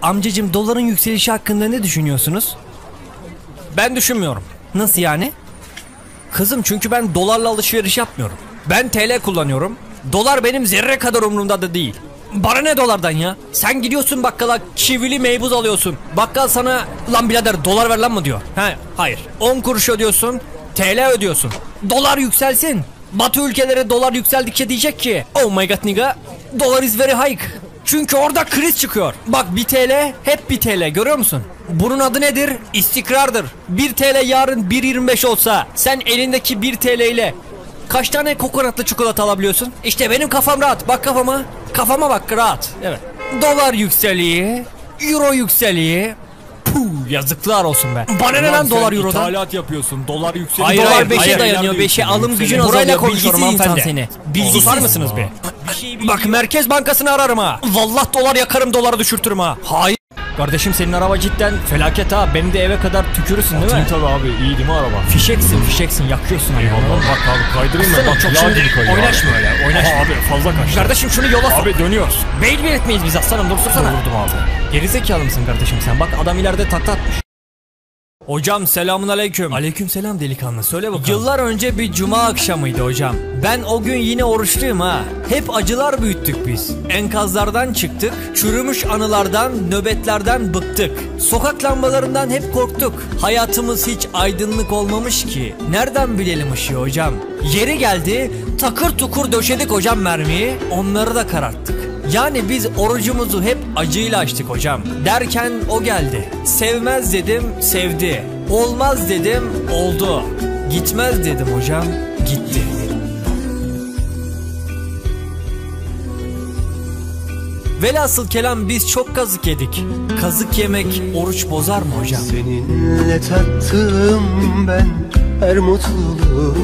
Amcacım, doların yükselişi hakkında ne düşünüyorsunuz? Ben düşünmüyorum. Nasıl yani? Kızım, çünkü ben dolarla alışveriş yapmıyorum. Ben TL kullanıyorum. Dolar benim zerre kadar umurumda da değil. Bana ne dolardan ya? Sen gidiyorsun bakkala, çivili meybuz alıyorsun. Bakkal sana lan birader dolar ver lan mı diyor. Hayır. 10 kuruş ödüyorsun, TL ödüyorsun. Dolar yükselsin. Batı ülkeleri dolar yükseldikçe diyecek ki oh my god nigga, dolar is very high. Çünkü orada kriz çıkıyor. Bak, 1 TL hep 1 TL, görüyor musun? Bunun adı nedir? İstikrardır. 1 TL yarın 1.25 olsa sen elindeki 1 TL ile kaç tane kokonatlı çikolata alabiliyorsun? İşte benim kafam rahat. Bak kafama. Kafama bak, rahat. Evet. Dolar yükseliyor. Euro yükseliyor. Puh, yazıklar olsun be. Bana ne lan dolar eurodan? İthalat yapıyorsun. Dolar yükseliyor. Hayır, dolar 5'e dayanıyor. 5'e alım gücün azalıyor. Burayla konuşuyorum hanımefendi. Seni. Susar mısınız be? Bak, Merkez Bankası'nı ararım ha. Vallahi dolar yakarım, doları düşürtürüm ha. Hayır. Kardeşim, senin araba cidden felaket ha. Beni de eve kadar tükürürsün değil mi? Tabii abi, iyi değil mi araba? Fişeksin, yakıyorsun. Eyvallah. Bak abi, kaydırayım mı? Bak, çok yağ şimdi gibi kayıyor. oynaşma öyle. Oynaşma. Abi fazla kaçtı. Kardeşim, şunu yola sok. Abi dönüyoruz. Beyl bir etmeyiz biz aslanım, dursursana. Durdum abi. Gerizekalı mısın kardeşim sen? Bak, adam ileride takla atmış. Hocam selamun aleyküm. Aleyküm selam delikanlı, söyle bakalım. Yıllar önce bir cuma akşamıydı hocam. Ben o gün yine oruçluyum ha. Hep acılar büyüttük biz. Enkazlardan çıktık. Çürümüş anılardan, nöbetlerden bıktık. Sokak lambalarından hep korktuk. Hayatımız hiç aydınlık olmamış ki. Nereden bilelim ışığı hocam? Yeri geldi, takır tukur döşedik hocam mermiyi. Onları da kararttık. Yani biz orucumuzu hep acıyla açtık hocam. Derken o geldi. Sevmez dedim, sevdi. Olmaz dedim, oldu. Gitmez dedim hocam, gitti. Velhasıl kelam biz çok kazık yedik. Kazık yemek oruç bozar mı hocam? Seninle tattım ben her mutluluğu.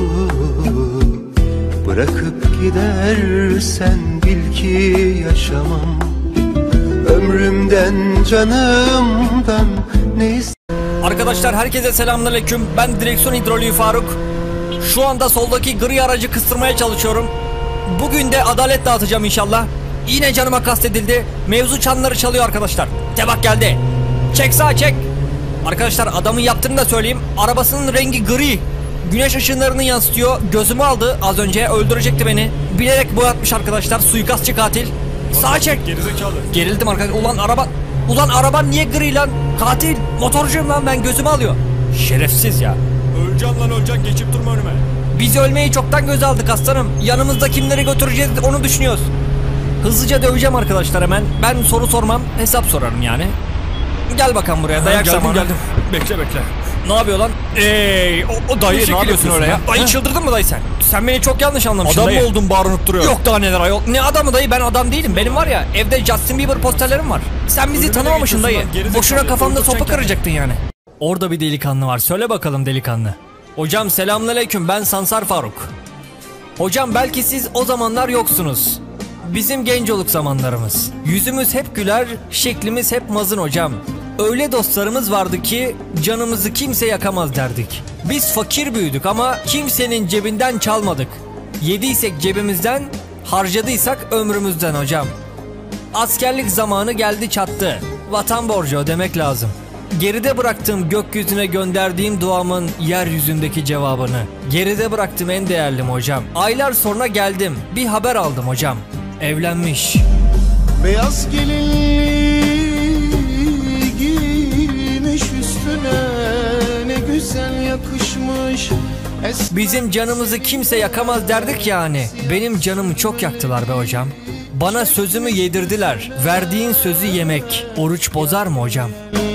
Bırakıp gidersen bil ki yaşamam. Ömrümden, canımdan ne istedim. Arkadaşlar, herkese selamünaleyküm. Ben direksiyon hidroliği Faruk. Şu anda soldaki gri aracı kıstırmaya çalışıyorum. Bugün de adalet dağıtacağım inşallah. Yine canıma kastedildi. Mevzu çanları çalıyor arkadaşlar. Tebak geldi. Çek sağa, çek. Arkadaşlar, adamın yaptığını da söyleyeyim. Arabasının rengi gri. Güneş ışınlarını yansıtıyor. Gözümü aldı az önce, öldürecekti beni. Bilerek boyatmış arkadaşlar, suikastçı katil. Sağa çek. Gerizekalı. Gerildim arkadaşlar. Ulan araban niye gri lan? Katil. Motorcuyum lan ben, gözümü alıyor. Şerefsiz ya. Öleceksin lan, öleceksin, geçip durma önüme. Biz ölmeyi çoktan göze aldık aslanım. Yanımızda kimleri götüreceğiz onu düşünüyoruz. Hızlıca döveceğim arkadaşlar hemen. Ben soru sormam, hesap sorarım yani. Gel bakalım buraya, dayak zamanı. Geldim. Bekle. Ne yapıyor lan? O dayı ne yapıyorsun öyle ya? Dayı çıldırdın mı dayı sen? Sen beni çok yanlış anlamışsın Adam dayı. mı oldun, bağırınıp duruyor? Yok daha neler ayol. Ne adamı dayı, ben adam değilim. Benim var ya, evde Justin Bieber posterlerim var. Sen bizi tanımamışsın dayı. Boşuna kafamda sopa kıracaktın yani. Orada bir delikanlı var. Söyle bakalım delikanlı. Hocam selamünaleyküm, ben Sansar Faruk. Hocam belki siz o zamanlar yoksunuz. Bizim gencoluk zamanlarımız. Yüzümüz hep güler, şeklimiz hep mazın hocam. Öyle dostlarımız vardı ki canımızı kimse yakamaz derdik. Biz fakir büyüdük ama kimsenin cebinden çalmadık. Yediysek cebimizden, harcadıysak ömrümüzden hocam. Askerlik zamanı geldi çattı. Vatan borcu ödemek lazım. Geride bıraktığım gökyüzüne gönderdiğim duamın yeryüzündeki cevabını. Geride bıraktım en değerlim hocam. Aylar sonra geldim, bir haber aldım hocam. Evlenmiş. Beyaz gelinliği giymiş üstüne, ne güzel yakışmış. Bizim canımızı kimse yakamaz derdik yani. Benim canımı çok yaktılar be hocam. Bana sözümü yedirdiler. Verdiğin sözü yemek oruç bozar mı hocam?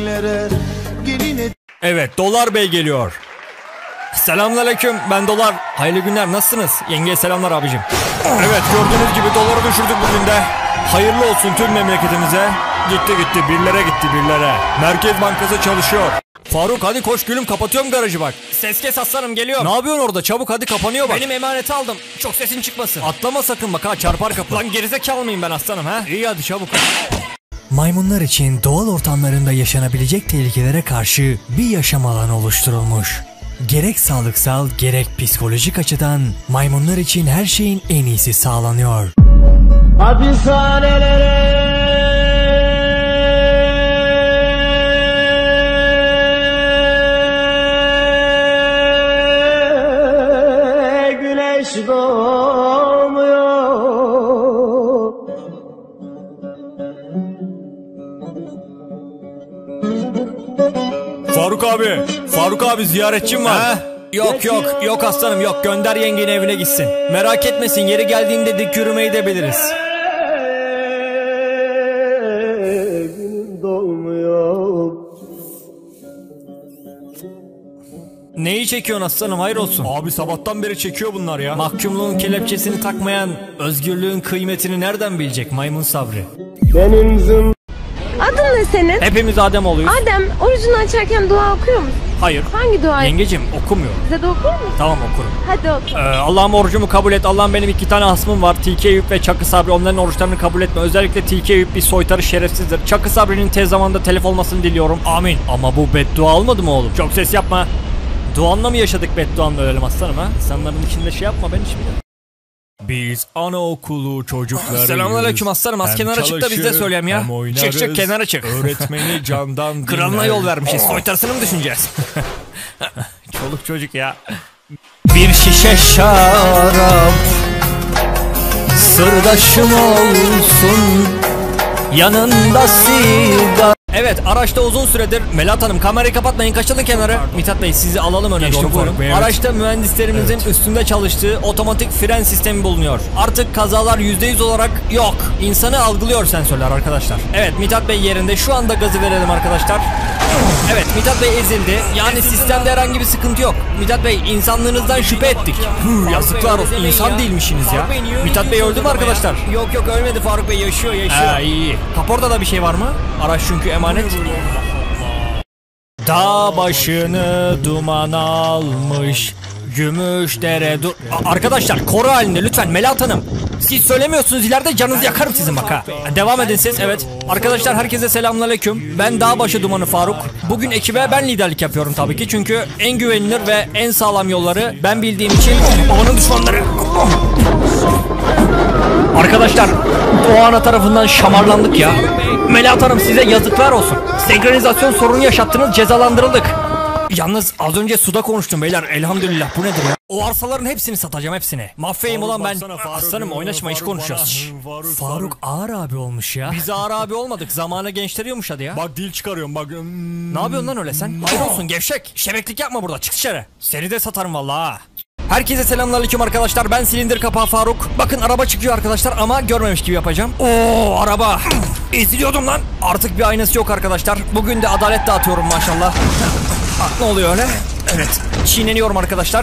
Evet, Dolar Bey geliyor. Selamünaleyküm, ben Dolar. Hayırlı günler, nasılsınız? Yengeye selamlar abicim. Evet, gördüğünüz gibi doları düşürdük bugün de. Hayırlı olsun tüm memleketimize. Gitti birlere gitti. Merkez Bankası çalışıyor. Faruk hadi koş gülüm, kapatıyorum garajı bak. Ses kes aslanım, geliyorum. Ne yapıyorsun orada, çabuk hadi, kapanıyor bak. Benim emaneti aldım, çok sesin çıkmasın. Atlama sakın bak ha, çarpar kapı. Lan gerizekalı mıyım ben aslanım ha? İyi hadi çabuk. Maymunlar için doğal ortamlarında yaşanabilecek tehlikelere karşı bir yaşam alanı oluşturulmuş. Gerek sağlıksal gerek psikolojik açıdan maymunlar için her şeyin en iyisi sağlanıyor. Hapishanelere Faruk abi. Faruk abi ziyaretçim var. Ha? Yok aslanım yok, gönder yengenin evine gitsin. Merak etmesin, yeri geldiğinde dik yürümeyi de biliriz. Neyi çekiyorsun aslanım, hayır olsun. Abi sabahtan beri çekiyor bunlar ya. Mahkumluğun kelepçesini takmayan özgürlüğün kıymetini nereden bilecek maymun Sabri? Adın ne senin? Hepimiz Adem oluyoruz. Adem, orucunu açarken dua okuyor musun? Hayır. Hangi dua? Yengecim okumuyor. Bize de okur musun? Tamam okurum. Hadi oku. Allah'ım orucumu kabul et. Allah'ım benim 2 tane hasmım var. TK Eyüp ve Çakı Sabri. Onların oruçlarını kabul etme. Özellikle TK Eyüp bir soytarı şerefsizdir. Çakı Sabri'nin tez zamanda telef olmasını diliyorum. Amin. Ama bu beddua olmadı mı oğlum? Çok ses yapma. Duanla mı yaşadık, bedduanla ölelim aslanım ha? İnsanların içinde şey yapma, ben şimdi. Biz anaokulu çocuklarıyız. Selamünaleyküm aslanım. Az Hem kenara çık da biz de çalışır, söyleyeyim ya. hem oynarız. Çık kenara çık. Öğretmeni candan Kralına dinler. yol vermişiz. Soytarısını mı düşüneceğiz? Çoluk çocuk ya. Bir şişe şarap sırdaşım olsun, yanında sigara. Evet, araçta uzun süredir Melahat Hanım kamerayı kapatmayın, kaçalım kenara. Mithat Bey sizi alalım öne Geçtim doğru, buyurun. Faruk Bey, evet. Araçta mühendislerimizin üstünde çalıştığı otomatik fren sistemi bulunuyor. Artık kazalar %100 olarak yok. İnsanı algılıyor sensörler arkadaşlar. Evet, Mithat Bey yerinde, şu anda gazı verelim arkadaşlar. Evet, Mithat Bey ezildi. Yani sistemde herhangi bir sıkıntı yok. Mithat Bey, insanlığınızdan şüphe ettik. Yazıklar olsun, insan değilmişsiniz ya. Mithat Bey öldü mü arkadaşlar? Yok ölmedi, Faruk Bey yaşıyor. İyi. Kaportada da bir şey var mı? Araç çünkü emanet. Dağ başını duman almış, Gümüşdere Arkadaşlar koru halinde lütfen Melahat Hanım. Siz söylemiyorsunuz, ileride canınızı yakarım sizin bak ha. Devam edin siz, evet. Arkadaşlar herkese selamünaleyküm. Ben Dağbaşı Dumanı Faruk. Bugün ekibe ben liderlik yapıyorum tabii ki. Çünkü en güvenilir ve en sağlam yolları ben bildiğim için onun düşmanları. Arkadaşlar Doğu Ana tarafından şamarlandık ya. Melahat Hanım size yazıklar olsun. Senkronizasyon sorunu yaşattınız, cezalandırıldık. Yalnız az önce suda konuştum beyler, elhamdülillah. Bu nedir ya? O arsaların hepsini satacağım, hepsini. Mafyayım ulan ben. Aslanım oynaşma, iş konuşuyoruz. Faruk ağır abi olmuş ya. Biz ağır abi olmadık, zamanı gençleri yumuşadı ya. Bak dil çıkarıyorum bak. Ne yapıyorsun lan öyle sen? Hayır olsun gevşek. Şebeklik yapma burada, çık dışarı. Seni de satarım vallahi ha. Herkese selamünaleyküm arkadaşlar, ben silindir kapağı Faruk. Bakın araba çıkıyor arkadaşlar ama görmemiş gibi yapacağım. Oo araba. Eziliyordum lan. Artık bir aynası yok arkadaşlar. Bugün de adalet dağıtıyorum maşallah. Ne oluyor öyle? Evet, çiğneniyorum arkadaşlar.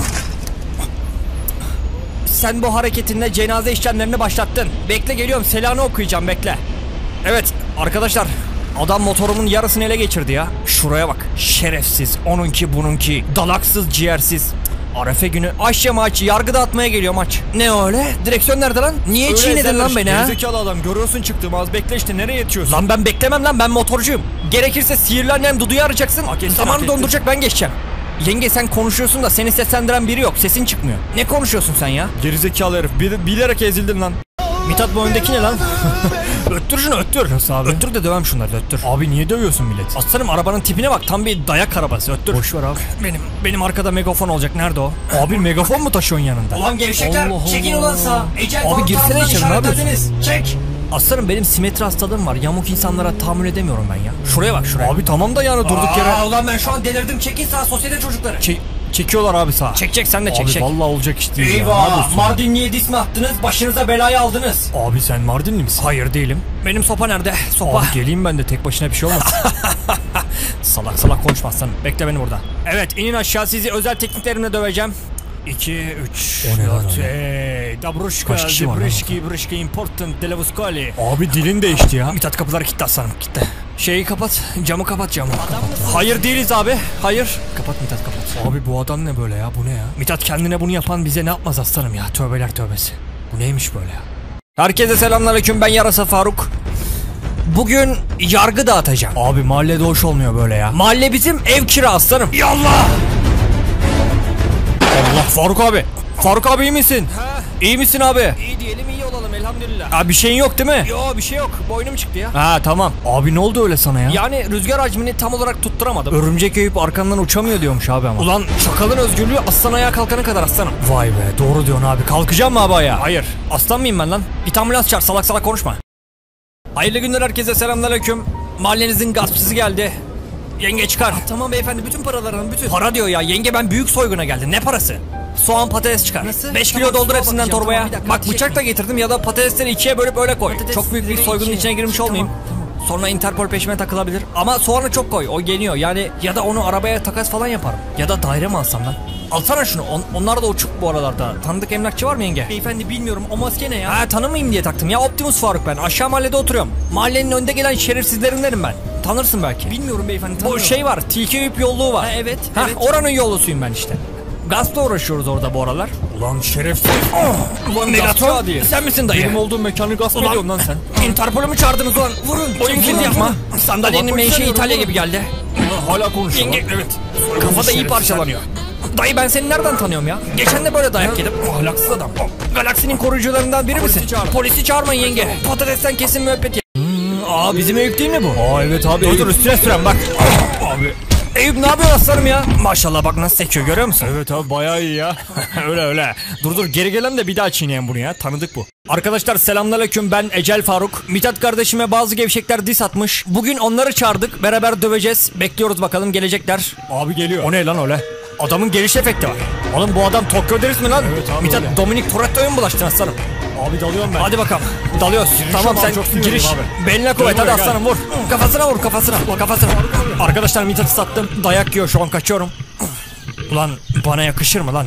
Sen bu hareketinle cenaze işlemlerini başlattın. Bekle geliyorum, selamını okuyacağım, bekle. Evet arkadaşlar, adam motorumun yarısını ele geçirdi ya. Şuraya bak, şerefsiz, onunki bununki, dalaksız ciğersiz. Arefe günü aşya maç, yargı dağıtmaya geliyor maç. Ne öyle? Direksiyon nerede lan? Niye çiğnedin lan beni ha? Gerizekalı adam, görüyorsun çıktım, az bekle işte, nereye yetişiyorsun? Lan ben beklemem lan, ben motorcuyum. Gerekirse sihirli annem Dudu'yu arayacaksın. Zamanı donduracak, ben geçeceğim. Yenge sen konuşuyorsun da seni seslendiren biri yok, sesin çıkmıyor. Ne konuşuyorsun sen ya? Gerizekalı herif, bilerek ezildin lan. Mithat bu öndeki ne lan? Öttür şunu, öttür. Nasıl abi? Öttür de dövem şunları, öttür. Abi niye dövüyorsun millet? Aslanım arabanın tipine bak, tam bir dayak arabası, öttür. Boş ver abi. Benim arkada megafon olacak, nerede o? Abi megafon mu taşıyorsun yanında? Ulan gevşekler, Allah çekin Allah. ulan sağa. Abi girsene içeri, ne yapıyorsun? Çek. Aslanım benim simetri hastalığım var, yamuk insanlara tahammül edemiyorum ben ya. Şuraya bak, şuraya. Abi tamam da yani durduk yere. Ulan ben şu an delirdim, çekin sağa, sosyete çocukları. Çekiyorlar abi sağa. Çek sen de Abi çek. vallahi olacak iş değil ya. Ne Eyvah, yapıyorsun? Mardinli'ye dis mi attınız, başınıza belayı aldınız. Abi sen Mardinli misin? Hayır değilim. Benim sopa nerede? Sopa. Abi geleyim ben de, tek başına bir şey olmaz. Salak konuşma aslanım. Bekle beni burada. Evet, inin aşağı, sizi özel tekniklerimle döveceğim. 2, 3, O ne lan 4, öyle? Dabruşka, Kaç kişi var lan Brışki, important, Delavuskali. Abi dilin değişti ya. Mithat kapıları kilitli aslanım, kilitli. Şeyi kapat, camı kapat camı. Hayır değiliz abi, hayır. Kapat Mithat, kapat. Abi bu adam ne böyle ya, bu ne ya? Mithat kendine bunu yapan bize ne yapmaz aslanım ya, tövbeler tövbesi. Bu neymiş böyle ya? Herkese selamünaleyküm, ben Yarasa Faruk. Bugün yargı dağıtacağım. Abi mahallede hoş olmuyor böyle ya. Mahalle bizim, ev kira aslanım. Yallah! Allah, Faruk abi. Faruk abi iyi misin? İyi misin abi? İyi diyelim, iyi olalım elhamdülillah. Abi bir şeyin yok değil mi? Yo bir şey yok, boynum çıktı ya. Ha tamam. Abi ne oldu öyle sana ya? Yani rüzgar hacmini tam olarak tutturamadım. Örümcek Eyüp arkandan uçamıyor diyormuş abi ama. Ulan çakalın özgürlüğü aslan ayağa kalkana kadar aslanım. Vay be, doğru diyorsun abi. Kalkacağım mı abi ayağa? Hayır, aslan mıyım ben lan? Git ambulans çağır, salak konuşma. Hayırlı günler herkese, selamünaleyküm. Mahallenizin gaspçısı geldi. Yenge çıkar. Tamam beyefendi, bütün paralarının bütün. Para diyor ya, yenge ben büyük soyguna geldim. Ne parası? Soğan patates çıkar. Nasıl? 5 kilo doldur hepsinden torbaya. Tamam, bak bıçak da getirdim, ya da patatesleri ikiye bölüp öyle koy. Çok büyük bir soygunun içine girmiş olmayayım. Sonra Interpol peşime takılabilir. Ama soğanı çok koy, o geliyor yani. Ya da onu arabaya takas falan yaparım. Ya da daire mi alsam lan? Alsana şunu. Onlar da uçuk bu aralarda. Tanıdık emlakçı var mı yenge? Beyefendi bilmiyorum, o maske ne ya? Ha, tanımayayım diye taktım ya. Optimus Faruk ben. Aşağı mahallede oturuyorum. Mahallenin önde gelen şerefsizlerindenim ben. Tanırsın belki. Bilmiyorum beyefendi, tanıyorum. Bu şey var, Tilki Üp yolluğu var. Ha, evet. Oranın yollusuyum ben işte. Gazla uğraşıyoruz orada bu aralar. Ulan şerefsiz. Ulan Megatron, sen misin dayı? Benim olduğum mekanı gasp ediyorsun lan sen. Interpol'ü mü çağırdınız ulan? Vurun. Oyun kilidi yapma. Sandalyenin menşei İtalya gibi geldi. Hala konuşuyor. Yenge, evet. Kafada iyi parçalanıyor. Dayı ben seni nereden tanıyorum ya? Geçen de böyle dayak yedim. Ahlaksız adam. Galaksinin koruyucularından biri misin? Polisi çağırmayın yenge. Patatesten kesin müebbet ye. Bizim Eyüp değil mi bu? Evet abi. Dur üstüne süren bak. Abi. Eyüp ne yapıyorsun aslanım ya? Maşallah bak nasıl seçiyor, görüyor musun? Evet abi bayağı iyi ya. öyle. Dur geri gelelim de bir daha çiğneyen bunu ya. Tanıdık bu. Arkadaşlar selamünaleyküm, ben Ecel Faruk. Mithat kardeşime bazı gevşekler diss atmış. Bugün onları çağırdık, beraber döveceğiz. Bekliyoruz bakalım, gelecekler. Abi geliyor. O ne lan öyle? Adamın geliş efekti var. Oğlum bu adam Tokyo Drift mi lan? Evet abi, Mithat öyle. Dominic Toretto'ya mı bulaştın aslanım? Abi dalıyorum ben. Hadi bakalım. Dalıyoruz. Tamam ama sen çok sinirliyim giriş. abi. Beline kuvvet, hadi Gel. aslanım vur. Kafasına vur, kafasına. Arkadaşlar Mithat'ı sattım. Dayak yiyor şu an, kaçıyorum. Ulan bana yakışır mı lan?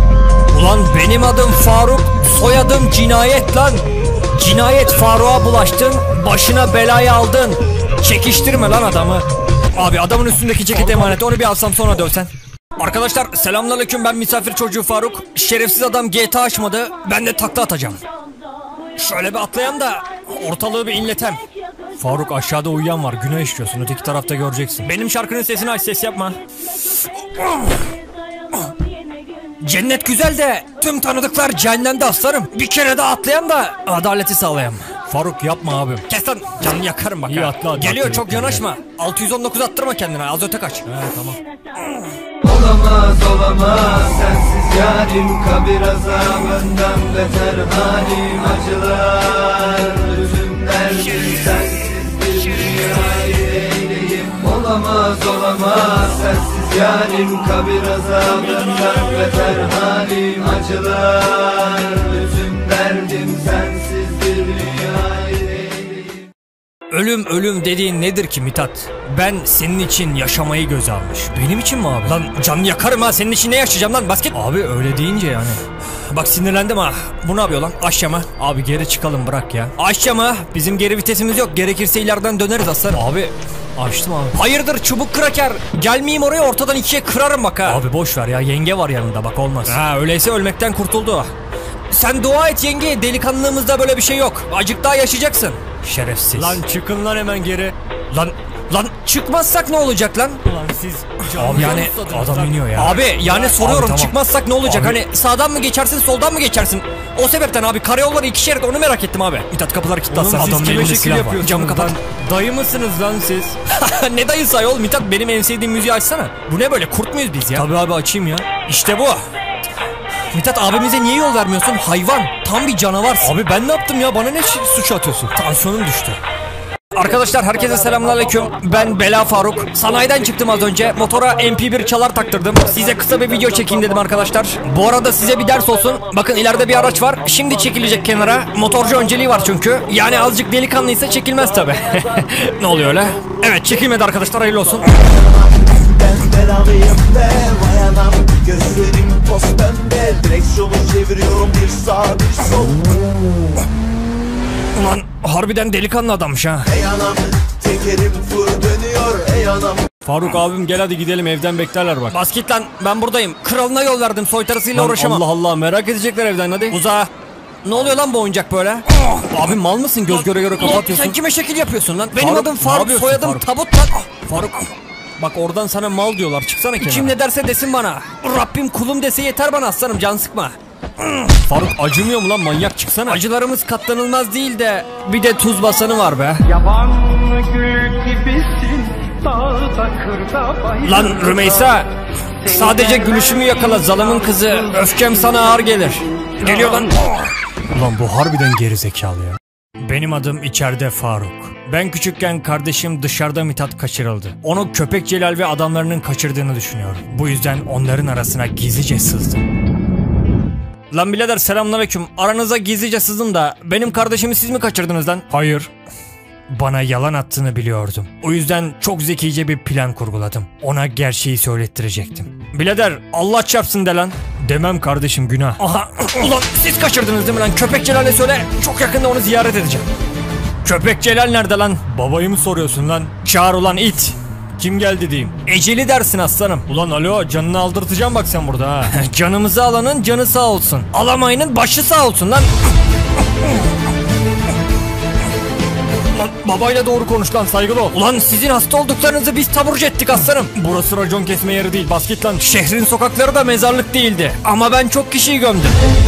Ulan benim adım Faruk, soyadım Cinayet lan. Cinayet Faruk'a bulaştın, başına belayı aldın. Çekiştirme lan adamı. Abi adamın üstündeki ceket emanet, onu bir alsam sonra dövsen. Arkadaşlar selamünaleyküm, ben misafir çocuğu Faruk. Şerefsiz adam GTA açmadı, ben de takla atacağım. Şöyle bir atlayayım da ortalığı bir inletem. Faruk aşağıda uyuyan var. Günah işliyorsun. Öteki tarafta göreceksin. Benim şarkının sesini aç, ses yapma. Cennet güzel de tüm tanıdıklar cehennemde aslanım. Bir kere daha atlayan da adaleti sağlayayım. Faruk yapma abim. Kes lan, canını yakarım bak. İyi ha. atla, Geliyor, atla, çok atla. yanaşma. 619 attırma kendine, az öte kaç. Tamam. Olamaz sensiz yarim, kabir azabından beter halim, acılar bütün derdim sensiz bir dünyayı eyleyim. Olamaz sensiz yarim, kabir azabından beter halim, acılar bütün derdim sensiz bir dünyayı eyleyim. Ölüm dediğin nedir ki Mithat? Ben senin için yaşamayı göze almış. Benim için mi abi? Lan canını yakarım ha, senin için ne yaşayacağım lan, basket. Abi öyle deyince yani. Bak sinirlendim ha. Bu ne yapıyor lan? Aşağı Abi geri çıkalım, bırak ya. Aşağı bizim geri vitesimiz yok. Gerekirse ileriden döneriz aslanım. Abi açtım abi. Hayırdır çubuk kraker? Gelmeyeyim oraya, ortadan ikiye kırarım bak ha. Abi boş ver ya, yenge var yanında, bak olmaz. Ha öyleyse ölmekten kurtuldu. Sen dua et yenge, delikanlılığımızda böyle bir şey yok. Acık daha yaşayacaksın. Şerefsiz. Lan çıkın lan hemen geri. Lan çıkmazsak ne olacak lan? Lan siz Abi yani adam iniyor ya. Abi yani soruyorum, tamam. çıkmazsak ne olacak? Abi. Hani sağdan mı geçersin, soldan mı geçersin? O sebepten abi, karayolları 2 şerit, onu merak ettim abi. Mithat kapıları kilitli Oğlum atsana. siz Adamın kime elinde şekil silah var. yapıyorsunuz Camı kapat. lan? Dayı mısınız lan siz? Ne dayısı ayol Mithat, benim en sevdiğim müziği açsana. Bu ne böyle, kurt muyuz biz ya? Tabii abi, açayım ya. İşte bu. Mithat abimize niye yol vermiyorsun? Hayvan, tam bir canavarsın. Abi ben ne yaptım ya, bana ne suç atıyorsun? Tansiyonum düştü. Arkadaşlar herkese selamünaleyküm. Ben Bela Faruk. Sanayiden çıktım az önce. Motora MP1 çalar taktırdım. Size kısa bir video çekeyim dedim arkadaşlar. Bu arada size bir ders olsun. Bakın ileride bir araç var. Şimdi çekilecek kenara. Motorcu önceliği var çünkü. Yani azıcık delikanlıysa çekilmez tabi. Ne oluyor öyle? Evet, çekilmedi arkadaşlar, hayırlı olsun. Ben belalıyım be, vay anam. Gözlerim toz pembe, direksiyonu çeviriyorum bir sağ bir sol. Ulan harbiden delikanlı adammış ha. Ey anam, tekerim fır dönüyor, ey anam. Faruk abim gel hadi gidelim, evden beklerler bak. Bas git lan, ben buradayım. Kralına yol verdim, soytarısıyla Lan uğraşamam. Allah Allah, merak edecekler evden, hadi. Uza. Ne oluyor lan bu oyuncak böyle? Abi mal mısın, göz göre göre kapatıyorsun. Sen kime şekil yapıyorsun lan? Benim Faruk, adım ne Faruk, yapıyorsun soyadım Faruk? Tabut lan. Faruk bak oradan sana mal diyorlar, çıksana kenara. Kim ne derse desin bana. Rabbim kulum dese yeter bana aslanım, can sıkma. Faruk acımıyor mu lan, manyak, çıksana. Acılarımız katlanılmaz değil de bir de tuz basanı var be. Yaban gül gibisin, dağda kırda bayır. Lan Rümeysa, sadece gülüşümü yakala zalımın kızı. Öfkem sana ağır gelir. Geliyor lan. Ulan bu harbiden gerizekalı ya. Benim adım içeride Faruk. Ben küçükken kardeşim dışarıda Mithat kaçırıldı. Onu Köpek Celal ve adamlarının kaçırdığını düşünüyorum. Bu yüzden onların arasına gizlice sızdım. Lan birader selamünaleyküm. Aranıza gizlice sızdım da benim kardeşimi siz mi kaçırdınız lan? Hayır. Bana yalan attığını biliyordum. O yüzden çok zekice bir plan kurguladım. Ona gerçeği söylettirecektim. Birader Allah çarpsın de lan. Demem kardeşim, günah. Aha ulan siz kaçırdınız değil mi lan? Köpek Celal'e söyle, çok yakında onu ziyaret edeceğim. Köpek Celal nerede lan? Babayı mı soruyorsun lan? Çağır ulan it. Kim geldi diyeyim? Eceli dersin aslanım. Ulan alo, canını aldırtacağım bak sen burada ha. Canımızı alanın canı sağ olsun. Alamayının başı sağ olsun lan. Lan babayla doğru konuş lan, saygılı ol. Ulan sizin hasta olduklarınızı biz taburcu ettik aslanım. Burası racon kesme yeri değil, bas git lan. Şehrin sokakları da mezarlık değildi. Ama ben çok kişiyi gömdüm.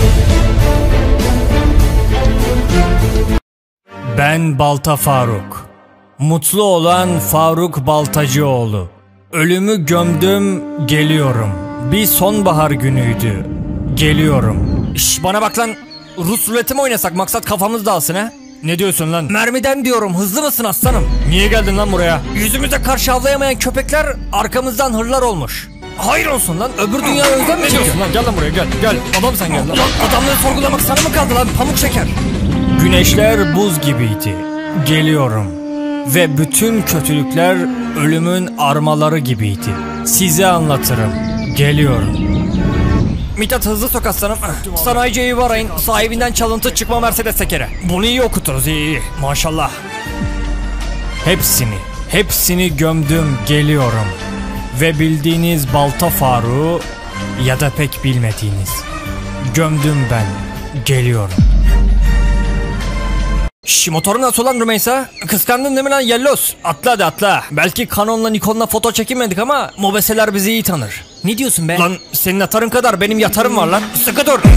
Ben Balta Faruk. Mutlu olan Faruk Baltacıoğlu. Ölümü gömdüm, geliyorum. Bir sonbahar günüydü. Geliyorum. Şş, bana bak lan. Rus ruleti mi oynasak, maksat kafamız dağılsın ha? Ne diyorsun lan? Mermiden diyorum, hızlı mısın aslanım? Niye geldin lan buraya? Yüzümüze karşı avlayamayan köpekler arkamızdan hırlar olmuş. Hayır olsun lan, öbür dünyaya özlem mi Ne diyorsun lan? Gel lan buraya, gel. Gel, adam sen gel lan. Ulan adamları sorgulamak sana mı kaldı lan, pamuk şeker? Güneşler buz gibiydi. Geliyorum. Ve bütün kötülükler ölümün armaları gibiydi. Size anlatırım. Geliyorum. Mithat hızlı sok aslanım. Sanayiciyi arayın. Sahibinden çalıntı çıkma Mercedes tekeri. Bunu iyi okuturuz, iyi. Maşallah. Hepsini gömdüm, geliyorum. Ve bildiğiniz Balta Faruk'u ya da pek bilmediğiniz. Gömdüm ben. Geliyorum. Şş, motorun nasıl olan Rümeysa? Kıskandın değil mi lan Yellos? Atla hadi atla. Belki Canon'la Nikon'la foto çekinmedik ama mobeseler bizi iyi tanır. Ne diyorsun be? Lan senin atarın kadar benim yatarım var lan. Sıkı dur.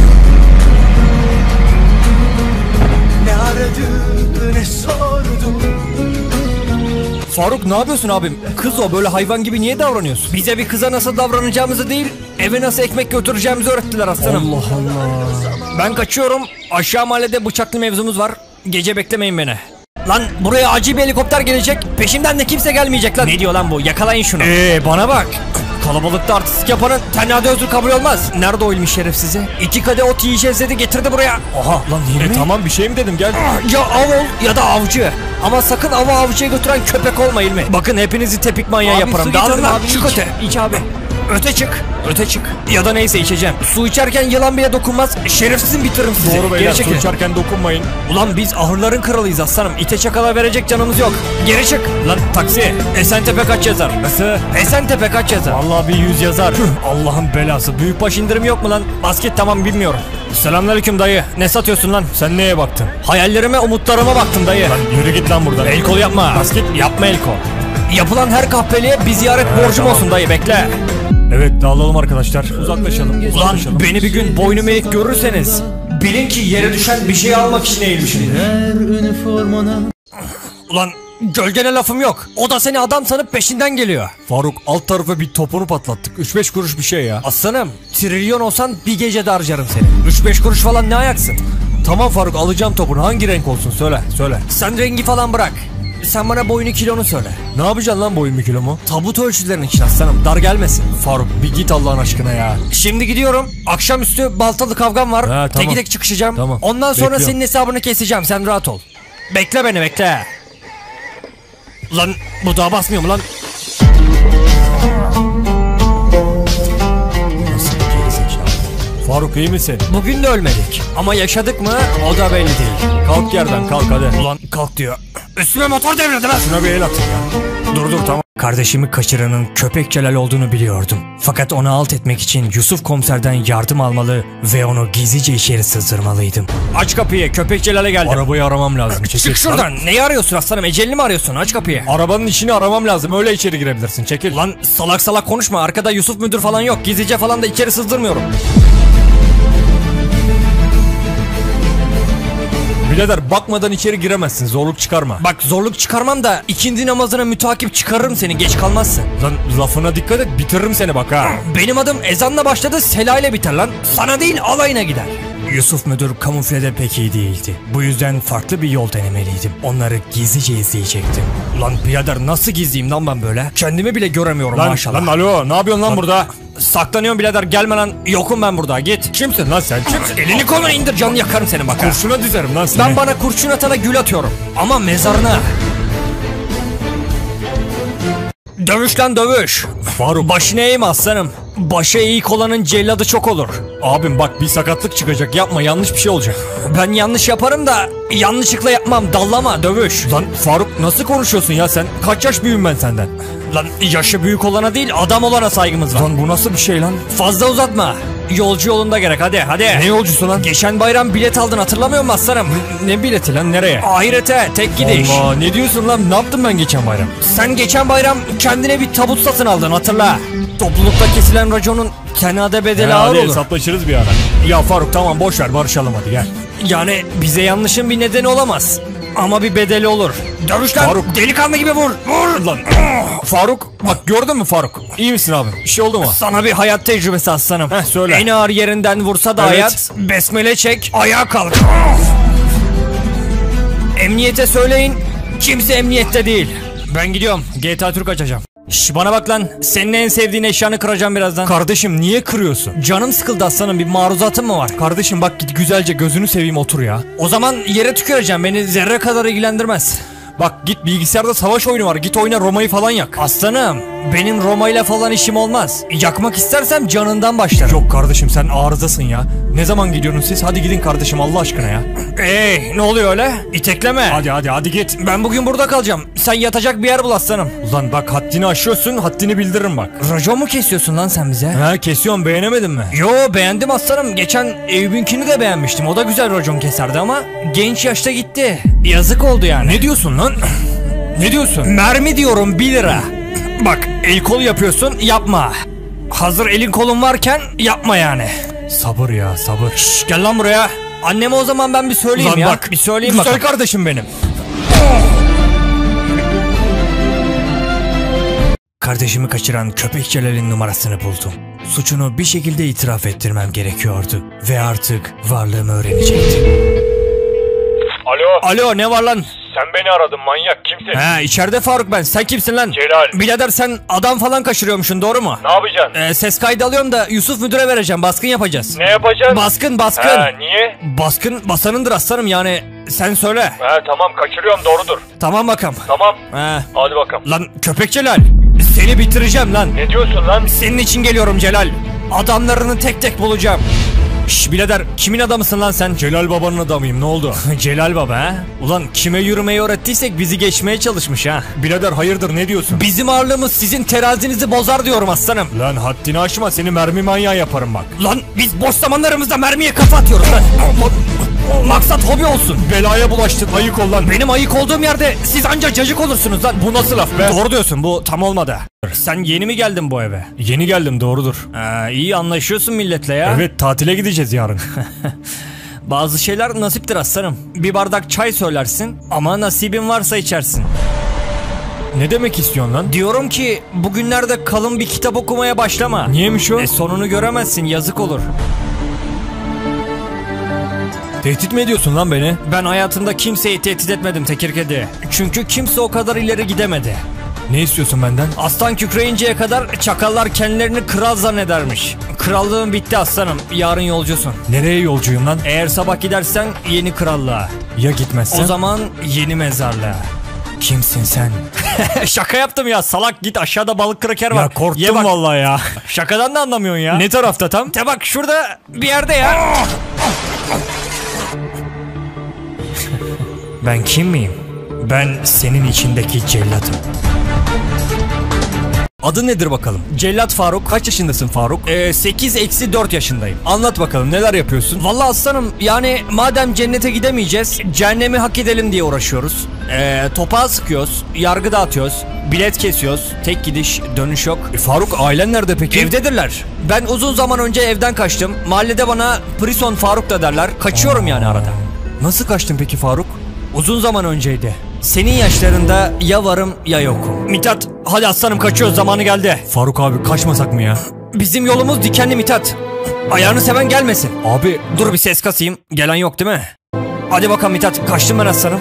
Ne aradı ne sordu. Faruk ne yapıyorsun abim? Kız o, böyle hayvan gibi niye davranıyorsun? Bize bir kıza nasıl davranacağımızı değil, eve nasıl ekmek götüreceğimizi öğrettiler aslanım. Allah Allah. Ben kaçıyorum. Aşağı mahallede bıçaklı mevzumuz var. Gece beklemeyin beni. Lan buraya acil bir helikopter gelecek. Peşimden de kimse gelmeyecek lan. Ne diyor lan bu? Yakalayın şunu. Bana bak. Kalabalıkta artistik yapanın tenhada özür kabul olmaz. Nerede o ilmiş şeref size? 2 kadeh ot yiyeceğiz dedi, getirdi buraya. Oha lan 20. Tamam bir şey mi dedim, gel. Ya av ol ya da avcı. Ama sakın avı avcıya götüren köpek olma İlmi. Bakın hepinizi tepik manyağı yaparım. Dağılın lan, çık öte. İç abi. Öte çık. Öte çık. Ya da neyse içeceğim. Su içerken yılan bile dokunmaz. Şerefsizim, bitiririm sizi. Doğru beyler, Geri su çekilin. içerken dokunmayın. Ulan biz ahırların kralıyız aslanım. İte çakala verecek canımız yok. Geri çık. Lan taksi. Esentepe kaç yazar? Nasıl? Esentepe kaç yazar? Vallahi bir 100 yazar. Allah'ın belası. Büyükbaş indirim yok mu lan? Basket tamam, bilmiyorum. Selamünaleyküm dayı. Ne satıyorsun lan? Sen neye baktın? Hayallerime, umutlarıma baktım dayı. Lan yürü git lan buradan. El kol yapma. Basket Yapma el kol. Yapılan her kahpeliğe bir ziyaret borcum tamam. olsun dayı, bekle. Evet, dağılalım arkadaşlar. Uzaklaşalım. Ulan Uzaklaşalım. beni bir gün boynumu eğik görürseniz bilin ki yere düşen bir şey almak için eğilmişimdir. Ulan gölgene lafım yok. O da seni adam sanıp peşinden geliyor. Faruk, alt tarafa bir topunu patlattık. 3-5 kuruş bir şey ya. Aslanım, trilyon olsan bir gecede harcarım seni. 3-5 kuruş falan ne ayaksın? Tamam Faruk, alacağım topunu. Hangi renk olsun söyle. Sen rengi falan bırak. Sen bana boyunu kilonu söyle. Ne yapacaksın lan boyumu kilomu? Tabut ölçülerin için aslanım, dar gelmesin. Faruk bir git Allah'ın aşkına ya. Şimdi gidiyorum. Akşamüstü baltalı kavgam var. Ha, tamam. Teki tek çıkışacağım. Tamam. Ondan sonra Bekliyorum. senin hesabını keseceğim. Sen rahat ol. Bekle beni, bekle. Lan bu daha basmıyor mu lan? Faruk iyi misin? Bugün de ölmedik. Ama yaşadık mı o da belli değil. Kalk yerden, kalk hadi. Ulan kalk diyor. Üstüme motor devredi lan. Şuna bir el atın ya. Dur tamam. Kardeşimi kaçıranın Köpek Celal olduğunu biliyordum. Fakat onu alt etmek için Yusuf komiserden yardım almalı ve onu gizlice içeri sızdırmalıydım. Aç kapıyı, Köpek Celal'e geldim. Arabayı aramam lazım. Çekil. Çık şuradan. Neyi arıyorsun aslanım? Ecelini mi arıyorsun? Aç kapıyı. Arabanın içini aramam lazım. Öyle içeri girebilirsin. Çekil. Lan salak salak konuşma. Arkada Yusuf müdür falan yok. Gizlice falan da içeri sızdırmıyorum. Birader bakmadan içeri giremezsin. Zorluk çıkarma. Bak zorluk çıkarmam da ikindi namazına mütakip çıkarırım seni. Geç kalmazsın. Lan lafına dikkat et. Bitiririm seni bak ha. Benim adım ezanla başladı, selayla biter lan. Sana değil alayına gider. Yusuf müdür kamuflede pek iyi değildi. Bu yüzden farklı bir yol denemeliydim. Onları gizlice izleyecektim. Ulan birader nasıl gizliyim lan ben böyle? Kendimi bile göremiyorum Lan, maşallah. lan alo ne yapıyorsun lan burada? Saklanıyorum birader, gelme lan. Yokum ben burada, git. Kimsin lan sen? Kimsin? Elini kolunu indir, canını yakarım senin bak ha. Kurşuna dizerim lan seni. Ben bana kurşun atana gül atıyorum. Ama mezarına. Dövüş lan dövüş. Faruk. Başına eğme aslanım. Başa eğik olanın celladı çok olur. Abim bak bir sakatlık çıkacak, yapma, yanlış bir şey olacak. Ben yanlış yaparım da yanlışlıkla yapmam, dallama dövüş. Lan Faruk nasıl konuşuyorsun ya sen? Kaç yaş büyüğüm ben senden? Lan yaşı büyük olana değil, adam olana saygımız var. Lan bu nasıl bir şey lan? Fazla uzatma. Yolcu yolunda gerek, hadi hadi. Ne yolcusu lan? Geçen bayram bilet aldın, hatırlamıyor musun aslanım? Ne bileti lan, nereye? Ahirete tek gidiş. Allah, ne diyorsun lan? Ne yaptım ben geçen bayram? Sen geçen bayram kendine bir tabut satın aldın, hatırla. Toplulukta kesilen raconun kenada bedeli ağır hadi olur. hesaplaşırız bir ara. Ya Faruk tamam boş ver, barışalım hadi gel. Yani bize yanlışın bir nedeni olamaz. Ama bir bedeli olur. Dövüş lan. Faruk. Delikanlı gibi vur. Vur. Lan Faruk bak, gördün mü Faruk? İyi misin abi? Bir şey oldu mu? Sana bir hayat tecrübesi aslanım. Söyle. En ağır yerinden vursa da Evet. hayat. Besmele çek. Ayağa kalk. Emniyete söyleyin. Kimse emniyette değil. Ben gidiyorum. GTA Türk açacağım. Şş, bana bak lan. Senin en sevdiğin eşyanı kıracağım birazdan. Kardeşim niye kırıyorsun? Canım sıkıldı aslanım. Bir maruzatın mı var? Kardeşim bak git güzelce, gözünü seveyim, otur ya. O zaman yere tüküreceğim. Beni zerre kadar ilgilendirmez. Bak git, bilgisayarda savaş oyunu var, git oyna, Roma'yı falan yak. Aslanım, benim Roma ile falan işim olmaz. Yakmak istersem canından başlarım. Yok kardeşim, sen arızasın ya. Ne zaman gidiyorsunuz siz? Hadi gidin kardeşim Allah aşkına ya. Ne oluyor öyle? İtekleme. Hadi git. Ben bugün burada kalacağım. Sen yatacak bir yer bul aslanım. Ulan bak, haddini aşıyorsun, haddini bildiririm bak. Racon mu kesiyorsun lan sen bize? Ha, kesiyorum, beğenemedin mi? Yo, beğendim aslanım. Geçen Eyüp'ünkini de beğenmiştim. O da güzel racon keserdi ama genç yaşta gitti. Yazık oldu yani. Ne diyorsun lan? Ne diyorsun? Mermi diyorum, 1 lira. Bak, el kol yapıyorsun, yapma. Hazır elin kolun varken yapma yani. Sabır ya, sabır. Şş, gel lan buraya. Anneme o zaman ben bir söyleyeyim Ulan ya. bak, bir söyleyeyim güzel bakalım. kardeşim benim. Kardeşimi kaçıran köpek Celal'in numarasını buldum. Suçunu bir şekilde itiraf ettirmem gerekiyordu. Ve artık varlığımı öğrenecekti. Alo. Alo, ne var lan? Sen beni aradın, manyak, kimsin? He, içeride Faruk ben. Sen kimsin lan? Celal. Birader sen adam falan kaçırıyormuşsun, doğru mu? Ne yapacaksın? Ses kaydı alıyorum da Yusuf müdüre vereceğim. Baskın yapacağız. Ne yapacaksın? Baskın. Niye? Baskın basanındır aslanım, yani sen söyle. Tamam, kaçırıyorum, doğrudur. Tamam bakalım. Tamam. He. Hadi bakalım. Lan köpek Celal. Seni bitireceğim lan. Ne diyorsun lan? Senin için geliyorum Celal. Adamlarını tek tek bulacağım. Şş birader, kimin adamısın lan sen? Celal babanın adamıyım, ne oldu? Celal baba ha? Ulan kime yürümeyi öğrettiysek bizi geçmeye çalışmış ha. Birader hayırdır, ne diyorsun? Bizim ağırlığımız sizin terazinizi bozar diyorum aslanım. Lan haddini aşma, seni mermi manyağı yaparım bak. Lan biz boş zamanlarımızda mermiye kafa atıyoruz lan. Maksat hobi olsun. Belaya bulaştın, ayık ol lan. Benim ayık olduğum yerde siz anca cacık olursunuz lan. Bu nasıl laf be? Doğru diyorsun, bu tam olmadı. Sen yeni mi geldin bu eve? Yeni geldim, doğrudur. İyi anlaşıyorsun milletle ya. Evet, tatile gideceğiz yarın. Bazı şeyler nasiptir aslanım. Bir bardak çay söylersin ama nasibin varsa içersin. Ne demek istiyorsun lan? Diyorum ki bugünlerde kalın bir kitap okumaya başlama. Niyeymiş o? Sonunu göremezsin, yazık olur. Tehdit mi ediyorsun lan beni? Ben hayatımda kimseyi tehdit etmedim Tekir Kedi. Çünkü kimse o kadar ileri gidemedi. Ne istiyorsun benden? Aslan kükreyinceye kadar çakallar kendilerini kral zannedermiş. Krallığın bitti aslanım, yarın yolcusun. Nereye yolcuyum lan? Eğer sabah gidersen yeni krallığa. Ya gitmezsen? O zaman yeni mezarlığa. Kimsin sen? Şaka yaptım ya salak, git aşağıda balık kraker var. Ya korktum Ye bak. vallahi ya. Şakadan da anlamıyorsun ya. Ne tarafta tam? Te bak şurada bir yerde ya. Ben kim miyim? Ben senin içindeki celladım. Adı nedir bakalım? Cellat Faruk. Kaç yaşındasın Faruk? 8-4 yaşındayım. Anlat bakalım, neler yapıyorsun? Vallahi aslanım, yani madem cennete gidemeyeceğiz, cehennemi hak edelim diye uğraşıyoruz. Topağı sıkıyoruz, yargı dağıtıyoruz, bilet kesiyoruz, tek gidiş dönüş yok. Faruk, ailen nerede peki? Evdedirler. Ben uzun zaman önce evden kaçtım. Mahallede bana Prison Faruk da derler. Kaçıyorum yani arada. Nasıl kaçtın peki Faruk? Uzun zaman önceydi. Senin yaşlarında ya varım ya yokum. Mithat, hadi aslanım kaçıyoruz, zamanı geldi. Faruk abi, kaçmasak mı ya? Bizim yolumuz dikenli Mithat. Ayağını seven gelmesin. Abi Dur bir ses kasayım. Gelen yok değil mi? Hadi bakalım Mithat. Kaçtım ben aslanım.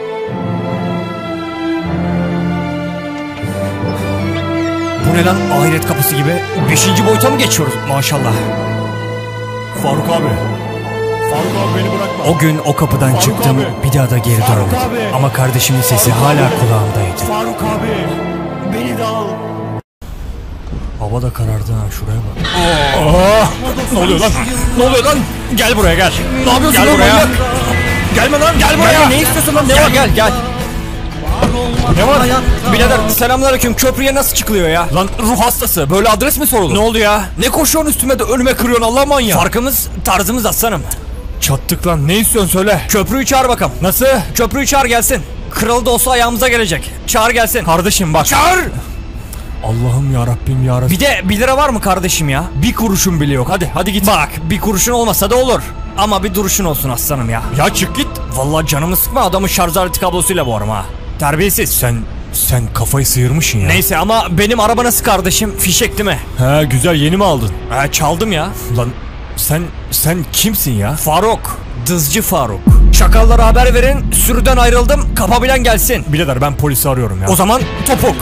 Bu ne lan? Ahiret kapısı gibi. 5. boyuta mı geçiyoruz? Maşallah. Faruk abi. Faruk abi beni bırakma. O gün o kapıdan Faruk çıktım. abi. Bir daha da geri Faruk dönmedim. abi. Ama kardeşimin sesi Faruk hala abi. kulağımdaydı. Faruk abi. Beni de al. Hava da karardı ha, şuraya bak. Ne oluyor lan? Ne oluyor lan? Gel buraya gel. Ne yapıyorsun Gel lan buraya. manyak? Gelme lan. Gel buraya. Ne istiyorsun lan? Ne var? Gel gel. Ne var? Birader selamünaleyküm. Köprüye nasıl çıkılıyor ya? Lan ruh hastası. Böyle adres mi sorulur? Ne oldu ya? Ne koşuyorsun üstüme de önüme kırıyorsun Allah manyağı. Farkımız tarzımız aslanım. Çattık lan. Ne istiyorsun söyle. Köprüyü çağır bakalım. Nasıl? Köprüyü çağır gelsin. Kralı da olsa ayağımıza gelecek. Çağır gelsin. Kardeşim bak. Çağır. Allah'ım ya Rabbim ya Rabbim. Bir de 1 lira var mı kardeşim ya? Bir kuruşun bile yok. Hadi git. Bak bir kuruşun olmasa da olur. Ama bir duruşun olsun aslanım ya. Ya çık git. Vallahi canımı sıkma, adamı şarj aleti kablosuyla boğarım ha. Terbiyesiz. Sen kafayı sıyırmışsın ya. Neyse ama benim araba nasıl kardeşim? Fişek değil mi? He güzel, yeni mi aldın? Çaldım ya. Lan sen kimsin ya? Faruk. Dızcı Faruk. Çakallara haber verin. Sürüden ayrıldım. Kapabilen gelsin. Birader ben polisi arıyorum ya. O zaman topuk.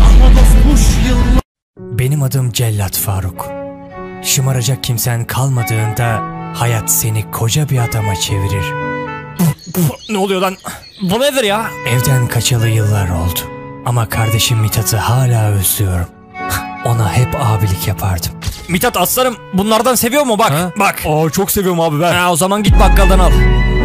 Benim adım Cellat Faruk. Şımaracak kimsen kalmadığında hayat seni koca bir adama çevirir. Ne oluyor lan? Bu nedir ya? Evden kaçalı yıllar oldu. Ama kardeşim Mithat'ı hala özlüyorum. Ona hep abilik yapardım. Mithat aslanım bunlardan seviyor mu bak? Ha? Bak. Aa, çok seviyorum abi ben. O zaman git bakkaldan al.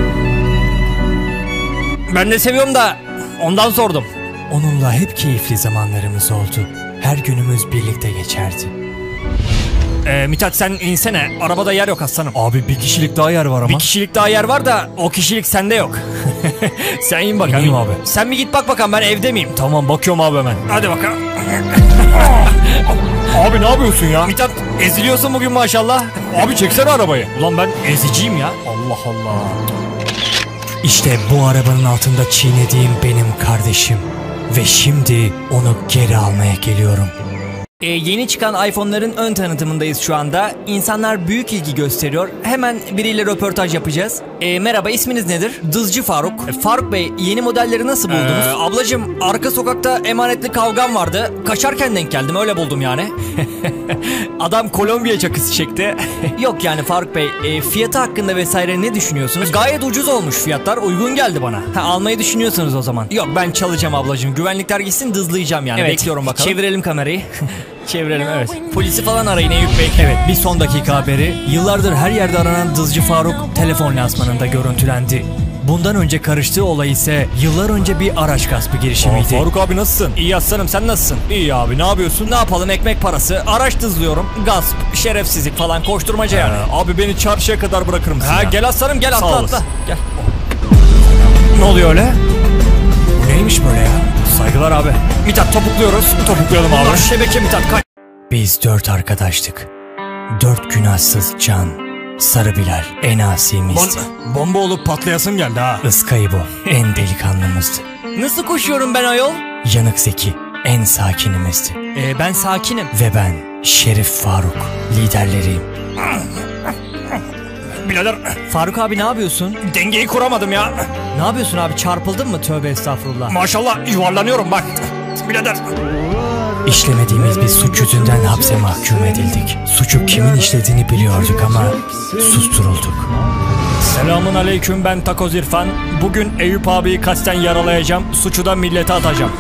Ben de seviyorum da ondan sordum. Onunla hep keyifli zamanlarımız oldu. Her günümüz birlikte geçerdi. Mithat sen insene. Arabada yer yok aslanım. Abi bir kişilik daha yer var ama. Bir kişilik daha yer var da o kişilik sende yok. Sen in bakalım. İneyim abi. Sen bir git bak bakalım ben evde miyim? Tamam bakıyorum abi hemen. Hadi bakalım. Abi ne yapıyorsun ya? Mithat eziliyorsun bugün maşallah. Abi çeksene arabayı. Ulan ben eziciyim ya. Allah Allah. İşte bu arabanın altında çiğnediğim benim kardeşim. Ve şimdi onu geri almaya geliyorum. Yeni çıkan iPhone'ların ön tanıtımındayız şu anda. İnsanlar büyük ilgi gösteriyor. Hemen biriyle röportaj yapacağız. Merhaba, isminiz nedir? Dızcı Faruk. Faruk Bey, yeni modelleri nasıl buldunuz? Ablacım, arka sokakta emanetli kavgam vardı. Kaçarken denk geldim, öyle buldum yani. Adam Kolombiya çakısı çekti. Yok yani Faruk Bey, fiyatı hakkında vesaire ne düşünüyorsunuz? Gayet ucuz olmuş fiyatlar, uygun geldi bana. Almayı düşünüyorsunuz o zaman. Yok, ben çalacağım ablacım. Güvenlikler gitsin, dızlayacağım yani. Evet. Bekliyorum bakalım. Çevirelim kamerayı. Çevirelim, evet. Polisi falan arayın Eyüp Bey. Evet, bir son dakika haberi. Yıllardır her yerde aranan Dızcı Faruk telefon lansmanında görüntülendi. Bundan önce karıştığı olay ise yıllar önce bir araç gaspı girişimiydi. Faruk abi nasılsın? İyi aslanım, sen nasılsın? İyi abi, ne yapıyorsun? Ne yapalım, ekmek parası, araç dızlıyorum, gasp, şerefsizlik falan, koşturmaca yani. Abi beni çarşıya kadar bırakır mısın ya? Gel aslanım, gel, Sağ atla olasın. atla. Gel. Ne oluyor öyle? Bu neymiş böyle ya? Saygılar abi. Mithat topukluyoruz. Topuklayalım abi. Allah şebeke Mithat kaç. Biz 4 arkadaştık. 4 günahsız can. Sarı Bilal en asimizdi. Bomba olup patlayasım geldi ha. Iskaybo en delikanlımızdı. Nasıl koşuyorum ben ayol? Yanık Zeki en sakinimizdi. Ben sakinim. Ve ben Şerif Faruk liderleriyim. Birader Faruk abi ne yapıyorsun? dengeyi kuramadım ya. Ne yapıyorsun abi, çarpıldın mı? Tövbe estağfurullah. Maşallah yuvarlanıyorum bak. Birader. İşlemediğimiz bir suç yüzünden hapse mahkum edildik. Suçu kimin işlediğini biliyorduk ama susturulduk. Selamun aleyküm, ben Takoz İrfan. Bugün Eyüp abiyi kasten yaralayacağım. Suçu da millete atacağım.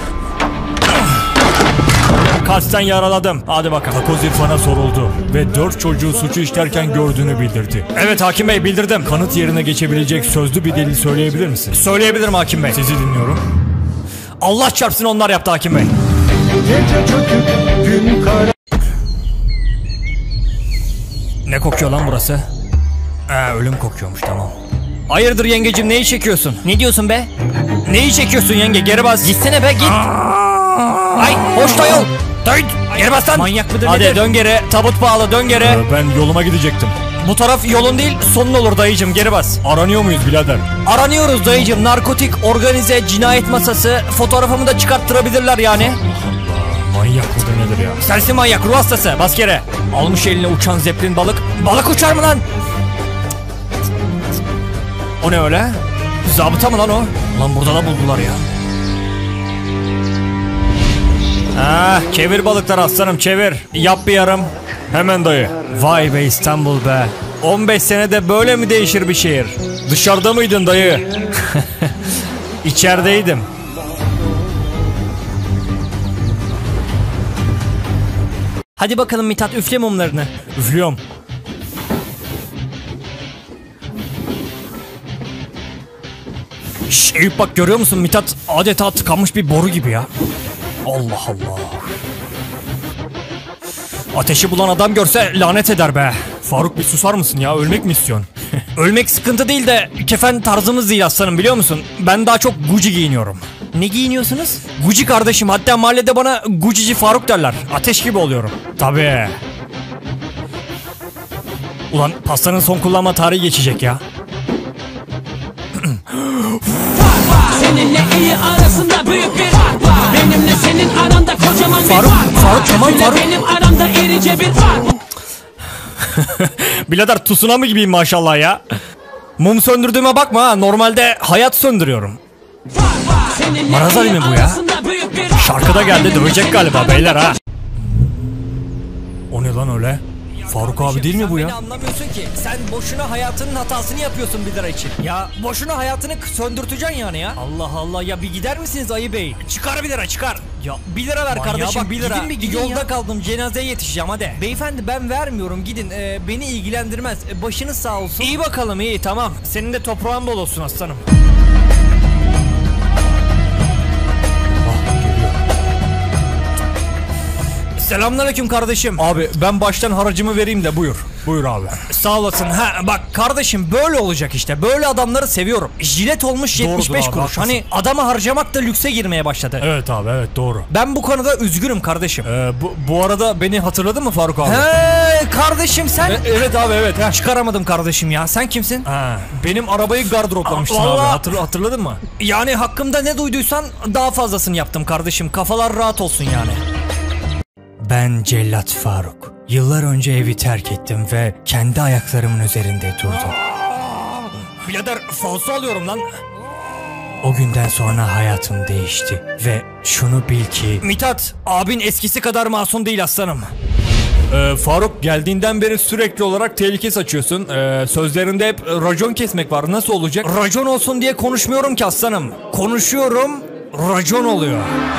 Kasten yaraladım. Hadi bakalım. Takoz İrfan'a soruldu ve 4 çocuğu suçu işlerken gördüğünü bildirdi. Evet hakim bey, bildirdim. Kanıt yerine geçebilecek sözlü bir delil söyleyebilir misin? Söyleyebilirim hakim bey. Sizi dinliyorum. Allah çarpsın onlar yaptı hakim bey. Gece çöküp gün kara. Ne kokuyor lan burası? Ölüm kokuyormuş, tamam. Hayırdır yengecim, neyi çekiyorsun? Ne diyorsun be? Neyi çekiyorsun yenge, geri bas. Gitsene be, git. Ay hoş da yol. Dön. Geri bas lan. Manyak mıdır nedir? Hadi dön geri, tabut bağlı, dön geri. Ben yoluma gidecektim. Bu taraf yolun değil sonun olur dayıcım, geri bas. Aranıyor muyuz birader? Aranıyoruz dayıcım, narkotik, organize, cinayet masası. Fotoğrafımı da çıkarttırabilirler yani. Manyak manyak mıdır nedir ya? Sensin manyak, ruh hastası. Bas kere. Almış eline uçan zeplin balık. Balık uçar mı lan? O ne öyle? Zabıta mı lan o? Lan burada da buldular ya. Çevir balıklar aslanım, çevir. Yap bir yarım. Hemen dayı. Vay be İstanbul be. 15 senede böyle mi değişir bir şehir? Dışarıda mıydın dayı? İçerideydim. Hadi bakalım Mithat, üfle mumlarını. Üflüyorum. Şşş Eyüp, bak görüyor musun Mithat adeta tıkanmış bir boru gibi ya. Allah Allah. Ateşi bulan adam görse lanet eder be. Faruk bir susar mısın ya? Ölmek mi istiyorsun? Ölmek sıkıntı değil de kefen tarzımız değil aslanım, biliyor musun? Ben daha çok Gucci giyiniyorum. Ne giyiniyorsunuz? Gucci kardeşim, hatta mahallede bana Gucci'ci Faruk derler. Ateş gibi oluyorum. Tabii. Ulan pastanın son kullanma tarihi geçecek ya. Seninle iyi arasında büyük bir fark var. Benimle senin aranda kocaman bir fark var. Faruk tamam Seninle Faruk. benim aramda irice bir fark var. Birader tsunami gibiyim maşallah ya. Mum söndürdüğüme bakma ha, normalde hayat söndürüyorum. Seninle Marazali iyi mi bu ya? arasında büyük bir fark Şarkıda var. geldi, Benimle dövecek senin galiba aranda beyler ha. O ne lan öyle? Faruk abi değil mi bu ya? Sen beni anlamıyorsun ki. Sen boşuna hayatının hatasını yapıyorsun 1 lira için. Ya boşuna hayatını söndürteceksin yani ya. Allah Allah ya, bir gider misiniz Ayı Bey? Çıkar 1 lira çıkar. Ya 1 lira ver Manyağa kardeşim, bak, 1 lira. gidin bir gidin Yolda ya. kaldım, cenazeye yetişeceğim hadi. Beyefendi ben vermiyorum, gidin. Beni ilgilendirmez. Başınız sağ olsun. İyi bakalım, iyi tamam. Senin de toprağın bol olsun aslanım. Selamünaleyküm kardeşim. Abi ben baştan haracımı vereyim de buyur. Buyur abi. Sağ olasın. Ha bak kardeşim, böyle olacak işte. Böyle adamları seviyorum. Jilet olmuş 75 abi, kuruş. haklısın. Hani adamı harcamak da lükse girmeye başladı. Evet abi, evet doğru. Ben bu konuda üzgünüm kardeşim. Bu arada beni hatırladın mı Faruk abi? He kardeşim sen. Evet abi, evet. Ha. Çıkaramadım kardeşim ya. Sen kimsin? Ha, benim arabayı gardıroplamıştın Aa, abi. vallahi- Hatırladın mı? Yani hakkımda ne duyduysan daha fazlasını yaptım kardeşim. Kafalar rahat olsun yani. Ben Cellat Faruk. Yıllar önce evi terk ettim ve kendi ayaklarımın üzerinde durdum. Birader falso alıyorum lan. O günden sonra hayatım değişti ve şunu bil ki... Mithat, abin eskisi kadar masum değil aslanım. Faruk geldiğinden beri sürekli olarak tehlike saçıyorsun. Sözlerinde hep racon kesmek var. Nasıl olacak? Racon olsun diye konuşmuyorum ki aslanım. Konuşuyorum, racon oluyor.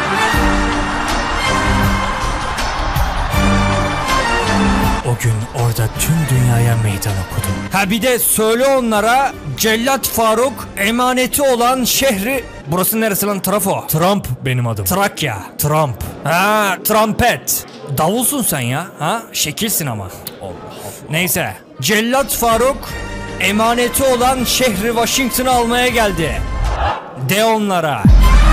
O gün orada tüm dünyaya meydan okudum. Ha bir de söyle onlara, Cellat Faruk emaneti olan şehri... Burası neresi lan, Trafo? Trump benim adım. Trakya. Trump. Ha, trompet. Davulsun sen ya. Ha, şekilsin ama. Neyse. Cellat Faruk emaneti olan şehri Washington'ı almaya geldi. De onlara.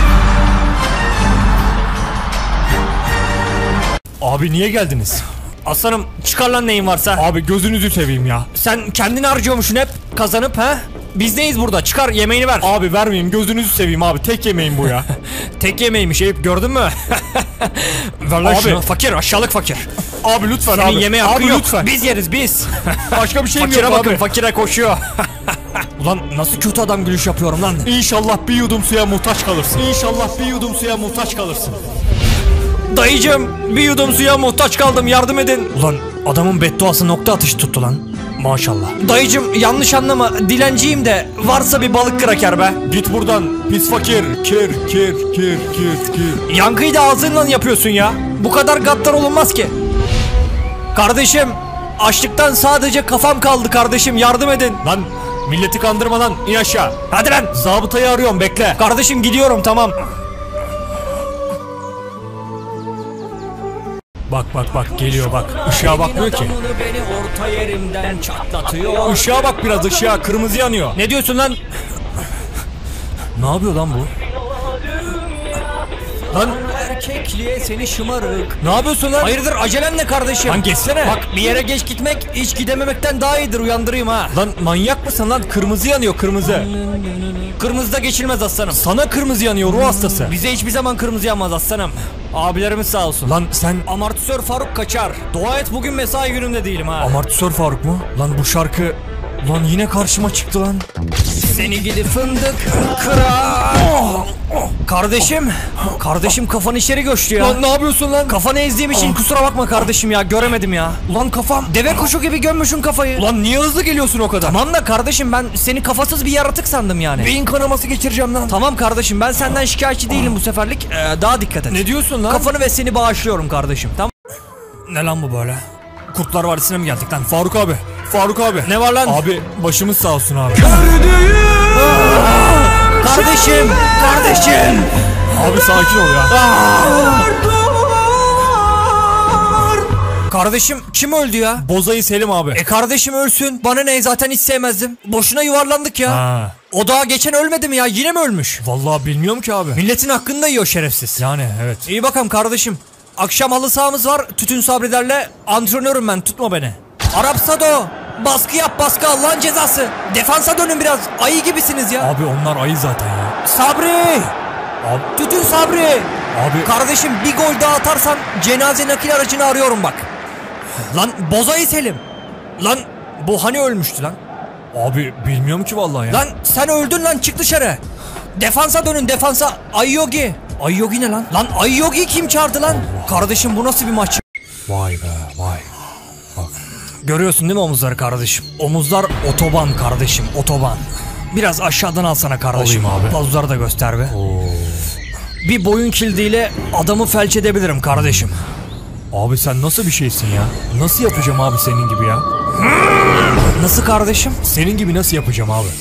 Abi niye geldiniz? Aslanım çıkar lan neyin varsa. Abi gözünüzü seveyim ya. Sen kendini harcıyormuşsun hep kazanıp ha? Biz neyiz burada? Çıkar yemeğini ver. Abi vermeyeyim, gözünüzü seveyim abi. Tek yemeğim bu ya. Tek yemeğiymiş Eyüp, gördün mü? Ver lan Abi. şunu. Fakir, aşağılık fakir. Abi lütfen Senin abi. yemeğe Abi hakkın yok. lütfen. Biz yeriz biz. Başka bir şeyim Fakire yok bakın, abi. fakire koşuyor. Ulan nasıl kötü adam gülüş yapıyorum lan. İnşallah bir yudum suya muhtaç kalırsın. İnşallah bir yudum suya muhtaç kalırsın. Dayıcım bir yudum suya muhtaç kaldım, yardım edin. Ulan adamın bedduası nokta atışı tuttu lan. Maşallah. Dayıcım yanlış anlama, dilenciyim de varsa bir balık kraker be. Git buradan pis fakir. Kir. Yankıyı da ağzınla yapıyorsun ya. Bu kadar gaddar olunmaz ki. Kardeşim açlıktan sadece kafam kaldı kardeşim, yardım edin. Lan milleti kandırma lan, in aşağı. Hadi lan. Zabıtayı arıyorum, bekle. Kardeşim gidiyorum, tamam. Bak geliyor bak. Işığa bakmıyor ki. Beni orta yerimden çatlatıyor. Işığa bak biraz, ışığa. Kırmızı yanıyor. Ne diyorsun lan? Ne yapıyor lan bu? Lan erkekliğe seni şımarık. Ne yapıyorsun lan? Hayırdır acelen ne kardeşim? Lan geçsene. Bak bir yere geç gitmek hiç gidememekten daha iyidir, uyandırayım ha. Lan manyak mısın lan? Kırmızı yanıyor, kırmızı. Kırmızıda geçilmez aslanım. Sana kırmızı yanıyor, ruh hastası. Bize hiçbir zaman kırmızı yanmaz aslanım. Abilerimiz sağ olsun. Lan sen Amortisör Faruk kaçar. Dua et bugün mesai günümde değilim ha. amortisör Faruk mu? Lan bu şarkı lan yine karşıma çıktı lan. Seni gidi fındık kırar. Kardeşim kafan içeri göçtü ya. Lan ne yapıyorsun lan? Kafanı ezdiğim için kusura bakma kardeşim ya, göremedim ya. Ulan kafam. Deve kuşu gibi gömmüşün kafayı. Ulan niye hızlı geliyorsun o kadar? Tamam da kardeşim, ben seni kafasız bir yaratık sandım yani. Beyin kanaması geçireceğim lan. Tamam kardeşim, ben senden şikayetçi değilim bu seferlik. Daha dikkat et. Ne diyorsun lan? Kafanı ve seni bağışlıyorum kardeşim, tamam. Ne lan bu böyle? Kurtlar Vadisi'ne mi geldik lan? Faruk abi. Faruk abi. Ne var lan? Abi başımız sağ olsun abi. Kardeşim. Abi sakin ol ya. Kardeşim kim öldü ya? Bozayı Selim abi. Kardeşim ölsün. Bana ne, zaten hiç sevmezdim. Boşuna yuvarlandık ya. Ha. O daha geçen ölmedi mi ya? Yine mi ölmüş? Vallahi bilmiyorum ki abi. Milletin hakkını da yiyor şerefsiz. Yani evet. İyi bakalım kardeşim. Akşam halı sahamız var. Tütün Sabrilerle antrenörüm ben. Tutma beni. Arap Sado. Baskı yap, baskı, Allah'ın cezası. Defansa dönün biraz. Ayı gibisiniz ya. Abi onlar ayı zaten ya. Sabri. Abi, Tütün Sabri. abi Kardeşim bir gol daha atarsan cenaze nakil aracını arıyorum bak. Lan Bozayı Selim. Lan bu hani ölmüştü lan. abi bilmiyorum ki vallahi ya. Lan sen öldün lan, çık dışarı. Defansa dönün, defansa. Ayyogi. Ayyogi ne lan? Lan Ayyogi kim çağırdı lan? Kardeşim bu nasıl bir maç? Vay be vay. Görüyorsun değil mi omuzları kardeşim? Omuzlar otoban kardeşim, otoban. Biraz aşağıdan alsana kardeşim. Alayım abi. Pazuzları da göster be. Bir boyun kildiyle adamı felç edebilirim kardeşim. Abi sen nasıl bir şeysin ya? Nasıl yapacağım abi senin gibi ya? Nasıl kardeşim? Senin gibi nasıl yapacağım abi?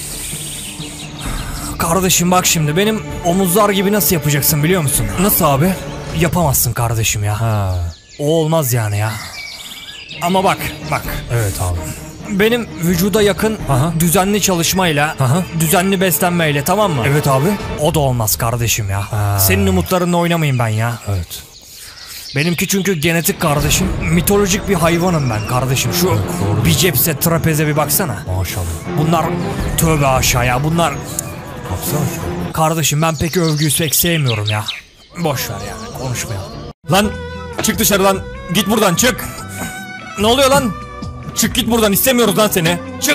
Kardeşim bak şimdi, benim omuzlar gibi nasıl yapacaksın biliyor musun? Nasıl abi? Yapamazsın kardeşim ya. Ha. O olmaz yani ya. Ama bak. Evet abi. Benim vücuda yakın Aha. düzenli çalışmayla, Aha. düzenli beslenmeyle, tamam mı? Evet abi. O da olmaz kardeşim ya. Ha. Senin umutlarınla oynamayayım ben ya. Evet. Benimki çünkü genetik kardeşim. Mitolojik bir hayvanım ben kardeşim. Şu doğru. bicepse, trapeze bir baksana. Maşallah. Bunlar tövbe aşağıya. Bunlar Baksana şu. kardeşim, ben pek övgüyü pek sevmiyorum ya. Boş ver yani, konuşmayalım. Lan çık dışarı lan. Git buradan çık. Ne oluyor lan? Çık git buradan, istemiyoruz lan seni. Çık.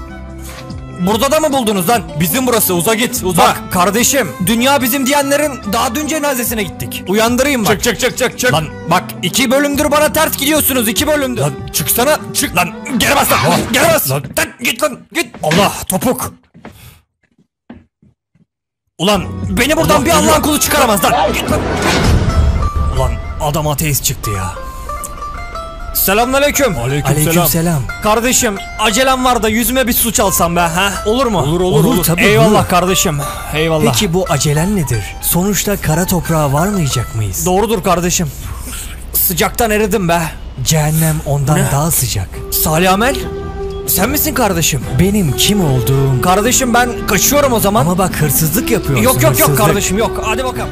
Burada da mı buldunuz lan? Bizim burası, uza git uza. Bak kardeşim, dünya bizim diyenlerin daha dün cenazesine gittik. Uyandırayım bak. Çık. Lan bak, 2 bölümdür bana ters gidiyorsunuz, 2 bölümdür. Lan çıksana, çık. Lan geri bas lan. Geri bas. Lan. Git lan git. Allah topuk. Ulan beni buradan Allah bir Allah'ın geliyor. kulu çıkaramaz lan. Git lan. Ulan adam ateist çıktı ya. Selamünaleyküm. Aleykümselam. Kardeşim acelem var da yüzüme bir su çalsam be, ha? Olur mu? Olur. Tabii, eyvallah kardeşim. Eyvallah. Peki bu acelen nedir? Sonuçta kara toprağa varmayacak mıyız? Doğrudur kardeşim. Sıcaktan eridim be. Cehennem ondan daha sıcak. Salih Amel, sen misin kardeşim? Benim kim olduğum... Kardeşim ben kaçıyorum o zaman. Ama bak, hırsızlık yapıyorsun. Yok hırsızlık. kardeşim yok. Hadi bakalım.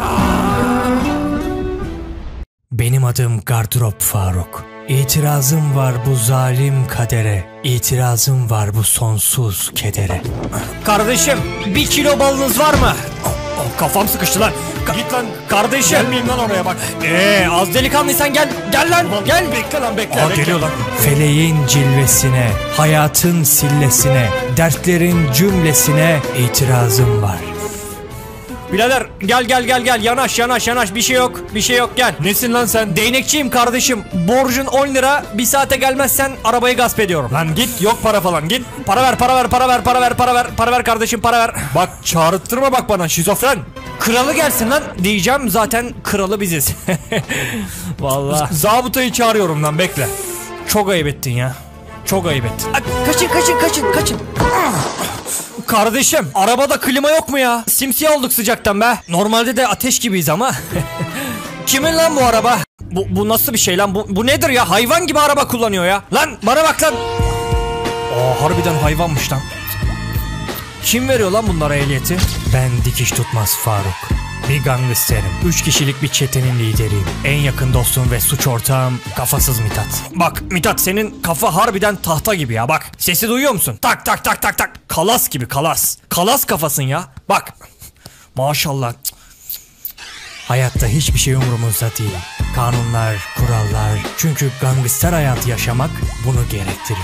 Benim adım Gardırop Faruk. İtirazım var bu zalim kadere. İtirazım var bu sonsuz kedere. Kardeşim 1 kilo balınız var mı? Kafam sıkıştı lan. Git lan. Kardeşim. Gelmeyeyim lan oraya bak. Az delikanlıysan gel. Gel lan. Gel. Bekle lan bekle. Aa, bekle. geliyor lan. Feleğin cilvesine, hayatın sillesine, dertlerin cümlesine itirazım var. Birader gel. Yanaş. Bir şey yok gel. Nesin lan sen? Değnekçiyim kardeşim. Borcun 10 lira. Bir saate gelmezsen arabayı gasp ediyorum. Lan git, yok para falan, git. Para ver kardeşim, para ver. Bak çağrıttırma bak bana, şizofren. Kralı gelsin lan diyeceğim, zaten kralı biziz. Vallahi Zabıtayı çağırıyorum lan, bekle. çok ayıp ettin ya. Çok ayıp ettin. Kaçın. Kardeşim arabada klima yok mu ya? Simsiyah olduk sıcaktan be. Normalde de ateş gibiyiz ama. Kimin lan bu araba? Bu nasıl bir şey lan? Bu nedir ya? Hayvan gibi araba kullanıyor ya. Lan bana bak lan. Harbiden hayvanmış lan. Kim veriyor lan bunlara ehliyeti? Ben dikiş tutmaz Faruk. Bir gangsterim. 3 kişilik bir çetenin lideriyim. En yakın dostum ve suç ortağım kafasız Mithat. Bak Mithat, senin kafa harbiden tahta gibi ya, bak. Sesi duyuyor musun? Tak. Kalas gibi kalas. Kalas kafasın ya. Bak. Maşallah. Hayatta hiçbir şey umurumuzda değil. Kanunlar, kurallar. Çünkü gangster hayatı yaşamak bunu gerektirir.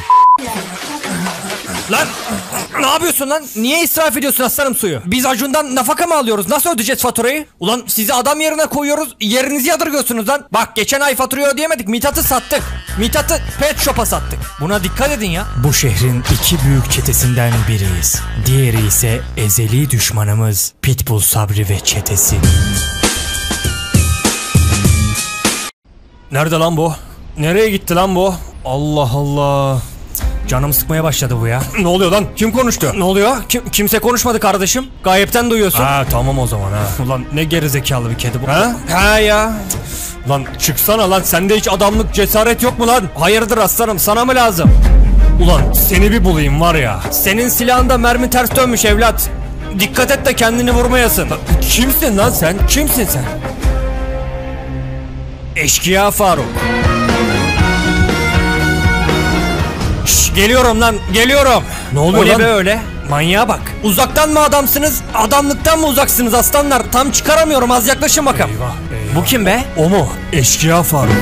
Lan ne yapıyorsun lan? Niye israf ediyorsun aslanım suyu? Biz Acun'dan nafaka mı alıyoruz? Nasıl ödeyeceğiz faturayı? Ulan sizi adam yerine koyuyoruz. Yerinizi yadırgıyorsunuz lan. Bak geçen ay faturayı ödeyemedik. Mithat'ı sattık. Mithat'ı pet shop'a sattık. Buna dikkat edin ya. Bu şehrin iki büyük çetesinden biriyiz. Diğeri ise ezeli düşmanımız Pitbull Sabri ve çetesi. Nerede lan bu? Nereye gitti lan bu? Allah Allah. Canım sıkmaya başladı bu ya. Ne oluyor lan? Kim konuştu? Ne oluyor? Kimse konuşmadı kardeşim. Gayipten duyuyorsun. Ha tamam o zaman ha. Ulan ne gerizekalı bir kedi bu. Ha? Ha ya. Lan çıksana lan, sende hiç adamlık cesaret yok mu lan? Hayırdır aslanım, sana mı lazım? Ulan seni bir bulayım var ya. Senin silahında mermi ters dönmüş evlat. Dikkat et de kendini vurmayasın. Kimsin lan sen? Kimsin sen? Eşkıya Faruk. Şş, geliyorum lan, geliyorum. Ne oluyor o lan? ne be öyle? Manyağa bak. Uzaktan mı adamsınız, adamlıktan mı uzaksınız aslanlar? Tam çıkaramıyorum, az yaklaşın bakalım. Eyvah. Bu kim be? O mu? Eşkıya Faruk.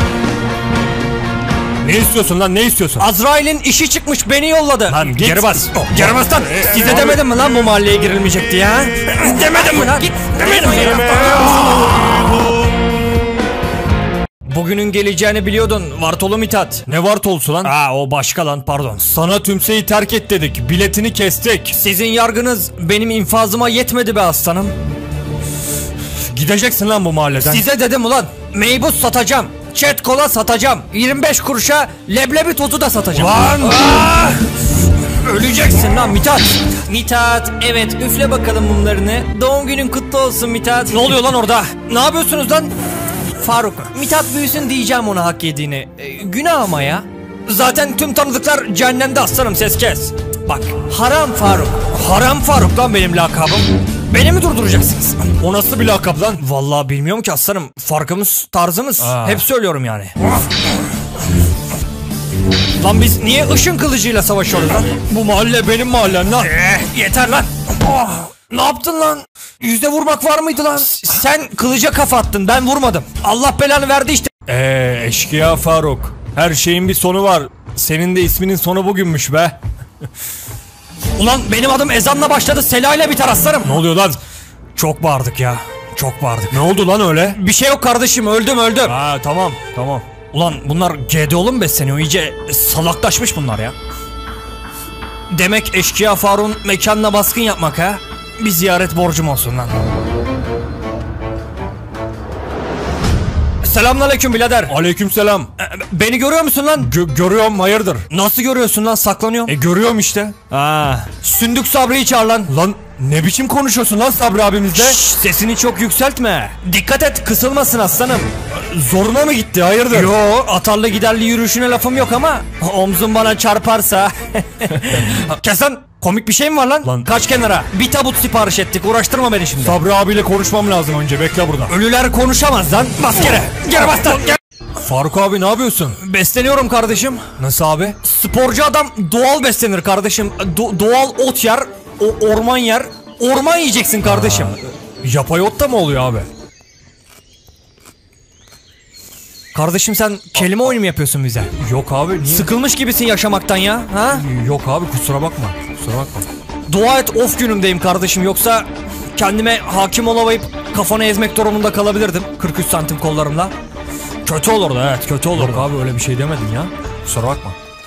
Ne istiyorsun lan, ne istiyorsun? Azrail'in işi çıkmış, beni yolladı. Lan git. Geri bas. Oh, Geri bas lan. Size abi. demedim mi lan bu mahalleye girilmeyecek diye ha? Demedim mi lan? Git. Demedim mi ya? Bugünün geleceğini biliyordun Vartolu Mithat. Ne Vartol'su lan? Aa o başka lan, pardon. Sana tümseyi terk et dedik. Biletini kestik. Sizin yargınız benim infazıma yetmedi be aslanım. Gideceksin lan bu mahalleden. Size dedim ulan, meybuz satacağım. Çet kola satacağım. 25 kuruşa leblebi tozu da satacağım. Lan! Öleceksin lan Mithat. Mithat, evet üfle bakalım mumlarını. Doğum günün kutlu olsun Mithat. Ne oluyor lan orada? Ne yapıyorsunuz lan? Faruk, Mithat büyüsün diyeceğim ona hak yediğini. Günah ama ya. Zaten tüm tanıdıklar cehennemde aslanım, ses kes. Bak, haram Faruk. Haram Faruk lan benim lakabım. Beni mi durduracaksınız? O nasıl bir lakap lan? Vallahi bilmiyorum ki aslanım. Farkımız, tarzımız. Hep söylüyorum yani. Lan biz niye ışın kılıcıyla savaşıyoruz lan? Bu mahalle benim mahallem lan. Yeter lan. Oh, ne yaptın lan? Yüzde vurmak var mıydı lan? Sen kılıca kafa attın, ben vurmadım. Allah belanı verdi işte. Eşkıya Faruk. Her şeyin bir sonu var. Senin de isminin sonu bugünmüş be. Ulan benim adım ezanla başladı, selayla biter aslanım. Ne oluyor lan? Çok bağırdık ya. Çok bağırdık. Ne oldu lan öyle? Bir şey yok kardeşim, öldüm. Ha tamam. Ulan bunlar GDO'lu mu besleniyor? İyice salaklaşmış bunlar ya. Demek eşkıya Faruk'un mekanına baskın yapmak ha? Bir ziyaret borcum olsun lan. Selamünaleyküm birader. Aleykümselam. Beni görüyor musun lan? Görüyorum, hayırdır? Nasıl görüyorsun lan? Saklanıyorum. Görüyorum işte. Sündük Sabri'yi çağır lan. Lan ne biçim konuşuyorsun lan Sabri abimizle? Şşş, sesini çok yükseltme. Dikkat et, kısılmasın aslanım. Zoruna mı gitti, hayırdır? Yo, atarlı giderli yürüyüşüne lafım yok ama omzun bana çarparsa. Kes lan, komik bir şey mi var lan? Lan. Kaç kenara? Bir tabut sipariş ettik, uğraştırma beni şimdi. Sabri abiyle konuşmam lazım önce, bekle burada. Ölüler konuşamaz lan. Bas geri. Geri bas lan. Gel. Faruk abi ne yapıyorsun? Besleniyorum kardeşim. Nasıl abi? Sporcu adam doğal beslenir kardeşim. Doğal ot yer, orman yer. Orman yiyeceksin kardeşim. Yapay ot da mı oluyor abi? Kardeşim sen kelime oyunu mu yapıyorsun bize? Yok abi, niye? Sıkılmış gibisin yaşamaktan ya. Ha? Yok abi, kusura bakma. Dua et off günümdeyim kardeşim, yoksa kendime hakim olamayıp kafanı ezmek durumunda kalabilirdim 43 santim kollarımla. Kötü olurdu, evet kötü olurdu. Yok abi, öyle bir şey demedin ya. Kusura bakma.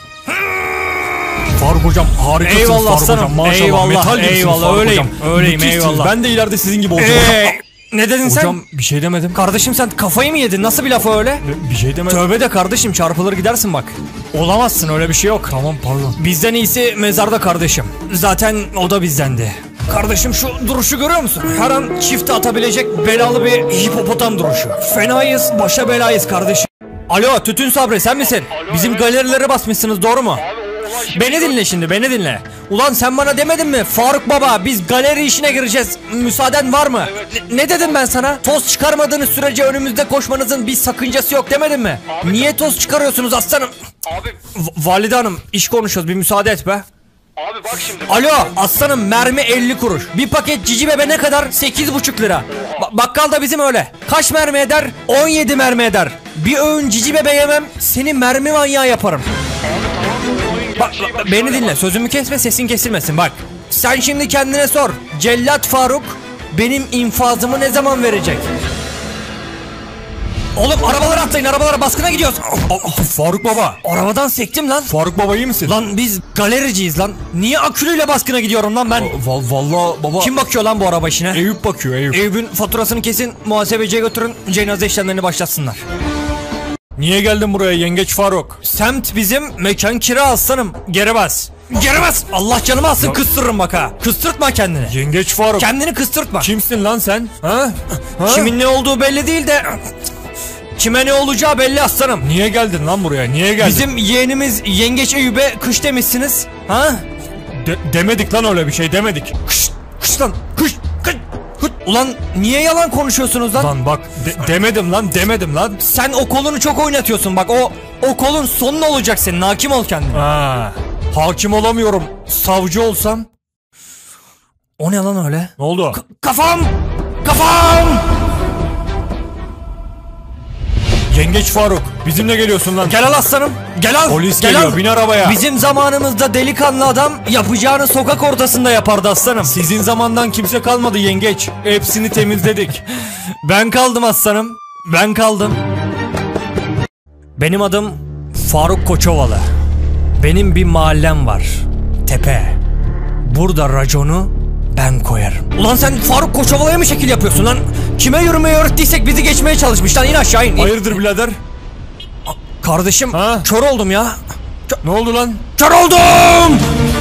Faruk hocam harikasınız. Eyvallah Faruk aslanım. hocam, maşallah. Eyvallah, Metal gibisiniz eyvallah, Faruk öyleyim, hocam. öyleyim, Müthişsiniz. eyvallah. Ben de ileride sizin gibi olacağım. Ne dedin sen? Hocam bir şey demedim. Kardeşim sen kafayı mı yedin? Nasıl bir laf o öyle? Bir şey demedim. Tövbe de kardeşim, çarpılır gidersin bak. Olamazsın, öyle bir şey yok. Tamam, pardon. Bizden iyisi mezarda kardeşim. Zaten o da bizdendi. Kardeşim şu duruşu görüyor musun? Her an çifte atabilecek belalı bir hipopotam duruşu. Fenayız, başa belayız kardeşim. Alo Tütün Sabri, sen misin? Bizim galerilere basmışsınız, doğru mu? Beni dinle şimdi, beni dinle. Ulan sen bana demedin mi? Faruk baba, biz galeri işine gireceğiz. Müsaaden var mı? Ne dedim ben sana? Toz çıkarmadığınız sürece önümüzde koşmanızın bir sakıncası yok demedim mi? Niye toz çıkarıyorsunuz aslanım? Valide hanım, iş konuşuyoruz, bir müsaade et be. Abi bak şimdi. Alo aslanım, mermi 50 kuruş. Bir paket cici bebe ne kadar? 8,5 lira. Bakkal da bizim öyle. Kaç mermi eder? 17 mermi eder. Bir öğün cici bebe yemem, seni mermi manyağı yaparım. Bak, beni dinle, sözümü kesme, sesin kesilmesin bak. Sen şimdi kendine sor. Cellat Faruk benim infazımı ne zaman verecek? Oğlum arabalara atlayın, arabalara, baskına gidiyoruz. Faruk baba. Arabadan sektim lan. Faruk baba iyi misin? Lan biz galericiyiz lan. Niye akülüyle baskına gidiyorum lan ben? Vallahi baba. Kim bakıyor lan bu araba işine? Eyüp bakıyor, Eyüp. Eyüp'ün faturasını kesin, muhasebeciye götürün, cenaze işlemlerini başlatsınlar. Niye geldin buraya yengeç Faruk? Semt bizim, mekan kira aslanım. Geri bas. Geri bas. Allah canımı alsın, kıstırırım bak ha. Kıstırtma kendini. Yengeç Faruk. Kendini kıstırtma. Kimsin lan sen? Ha? Kimin ne olduğu belli değil de kime ne olacağı belli aslanım. Niye geldin lan buraya? Niye geldin? Bizim yeğenimiz Yengeç Eyüp'e kış demişsiniz. Ha? Demedik lan, öyle bir şey demedik. Kış lan. Kış. Ulan niye yalan konuşuyorsunuz lan? Lan bak demedim lan. Sen o kolunu çok oynatıyorsun bak, o kolun sonun olacak senin, hakim ol kendine. Ha. Hakim olamıyorum. Savcı olsam. O ne lan öyle? Ne oldu? Kafam! Yengeç Faruk, bizimle geliyorsun lan. Gel al aslanım. Gel al. Polis gel geliyor, al. bin arabaya. Bizim zamanımızda delikanlı adam yapacağını sokak ortasında yapardı aslanım. Sizin zamandan kimse kalmadı yengeç. Hepsini temizledik. Ben kaldım aslanım. Ben kaldım. Benim adım Faruk Koçovalı. Benim bir mahallem var. Tepe. Burada raconu ben koyarım. Ulan sen Faruk Koçovalı'ya mı şekil yapıyorsun lan? Kime yürümeyi öğrettiysek bizi geçmeye çalışmış lan, in aşağı in. Hayırdır birader? Kardeşim Ha? kör oldum ya. Ne oldu lan? Kör oldum!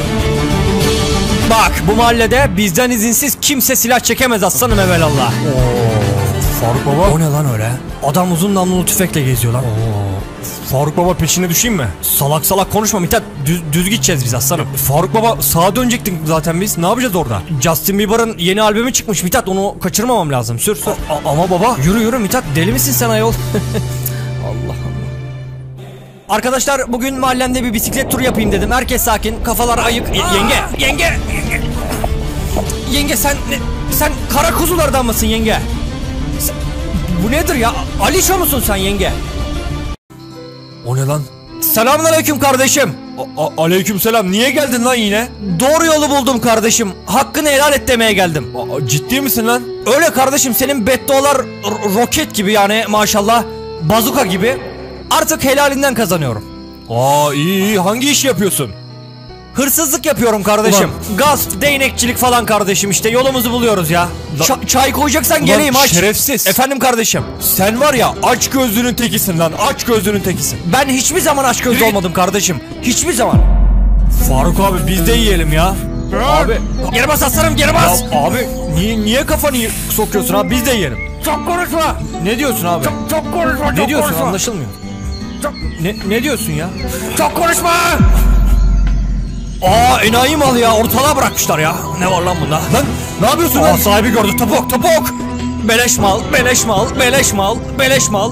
Bak bu mahallede bizden izinsiz kimse silah çekemez aslanım evelallah. Faruk baba. O ne lan öyle? Adam uzun namlulu tüfekle geziyor lan. Faruk baba peşine düşeyim mi? Salak salak konuşma Mithat. Düz gideceğiz biz aslanım. Faruk baba sağa dönecektik zaten biz. Ne yapacağız orada? Justin Bieber'ın yeni albümü çıkmış Mithat, onu kaçırmamam lazım. Sür. Ama baba. Yürü Mithat, deli misin sen ayol? Allah Allah. Arkadaşlar bugün mahallemde bir bisiklet turu yapayım dedim. Herkes sakin, kafalar ayık. Yenge sen kara kuzulardan mısın yenge? Bu nedir ya? Alişo musun sen yenge? O ne lan? Selamünaleyküm kardeşim. Aleykümselam. Niye geldin lan yine? Doğru yolu buldum kardeşim. Hakkını helal et demeye geldim. Ciddi misin lan? Öyle kardeşim, senin beddualar roket gibi yani maşallah. Bazuka gibi. Artık helalinden kazanıyorum. İyi. Hangi iş yapıyorsun? Hırsızlık yapıyorum kardeşim. Gasp, değnekçilik falan kardeşim, işte yolumuzu buluyoruz ya. Çay koyacaksan geleyim aç. Şerefsiz. Efendim kardeşim. Sen var ya aç gözlünün tekisin lan. Aç gözlünün tekisin. Ben hiçbir zaman aç gözlü olmadım kardeşim. Hiçbir zaman. Faruk abi biz de yiyelim ya. Abi. Geri bas aslanım, geri bas. Abi niye kafanı sokuyorsun abi, biz de yiyelim. Çok konuşma. Ne diyorsun abi? Çok konuşma. Ne diyorsun, anlaşılmıyor. Ne diyorsun ya? Çok konuşma. Enayi mal ya, ortalığa bırakmışlar ya. Ne var lan bunda? Lan ne yapıyorsun lan? Sahibi gördü, topuk. Beleş mal.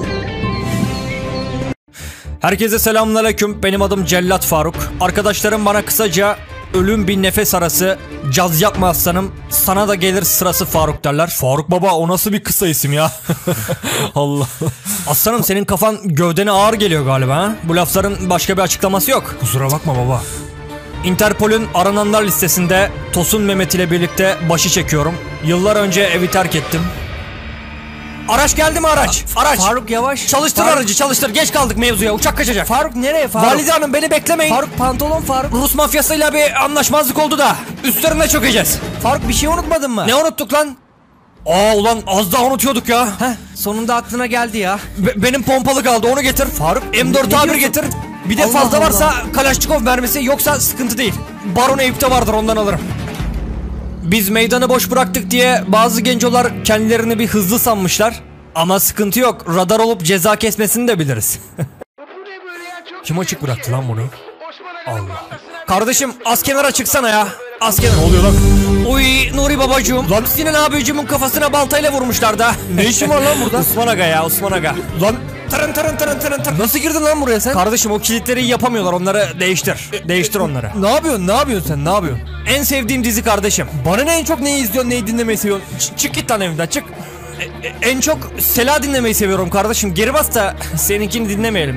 Herkese selamünaleyküm. Benim adım Cellat Faruk. Arkadaşlarım bana kısaca ölüm bir nefes arası, caz yapma aslanım, sana da gelir sırası Faruk derler. Faruk baba, o nasıl bir kısa isim ya? Allah. Aslanım senin kafan gövdene ağır geliyor galiba ha? Bu lafların başka bir açıklaması yok. Kusura bakma baba. Interpol'ün arananlar listesinde Tosun Mehmet ile birlikte başı çekiyorum. Yıllar önce evi terk ettim. Araç geldi mi araç? Araç. Faruk yavaş. Çalıştır aracı, çalıştır. Geç kaldık mevzuya. Uçak kaçacak. Faruk nereye Faruk? Valide Hanım beni beklemeyin. Faruk pantolon Faruk. Rus mafyasıyla bir anlaşmazlık oldu da üstlerine çökeceğiz. Faruk bir şey unutmadın mı? Ne unuttuk lan? Ulan az daha unutuyorduk ya. Sonunda aklına geldi ya. Benim pompalı kaldı, onu getir. Faruk M4 ne A1 diyorsun? getir. Bir de Allah fazla Allah. varsa Kalaşnikov mermisi, yoksa sıkıntı değil. Baron Eyüp'te vardır, ondan alırım. Biz meydanı boş bıraktık diye bazı gencolar kendilerini bir hızlı sanmışlar. Ama sıkıntı yok, radar olup ceza kesmesini de biliriz. Kim açık bıraktı lan bunu? Allah. Kardeşim az kenara çıksana ya. Az kenara. Ne oluyor lan? Uy Nuri babacığım. Lan Sinan abicimin kafasına baltayla vurmuşlar da. Ne işin var lan burada? Osman Aga ya, Osman Aga. Lan Tırın tırın tırın tırın tırın. Nasıl girdin lan buraya sen? Kardeşim o kilitleri yapamıyorlar, onları değiştir. Değiştir onları. Ne yapıyorsun? Ne yapıyorsun sen? Ne yapıyorsun? En sevdiğim dizi kardeşim. Bana ne, en çok neyi izliyorsun, neyi dinlemeyi seviyorsun? Çık git lan evimden, çık. En çok Sela dinlemeyi seviyorum kardeşim. Geri bas da seninkini dinlemeyelim.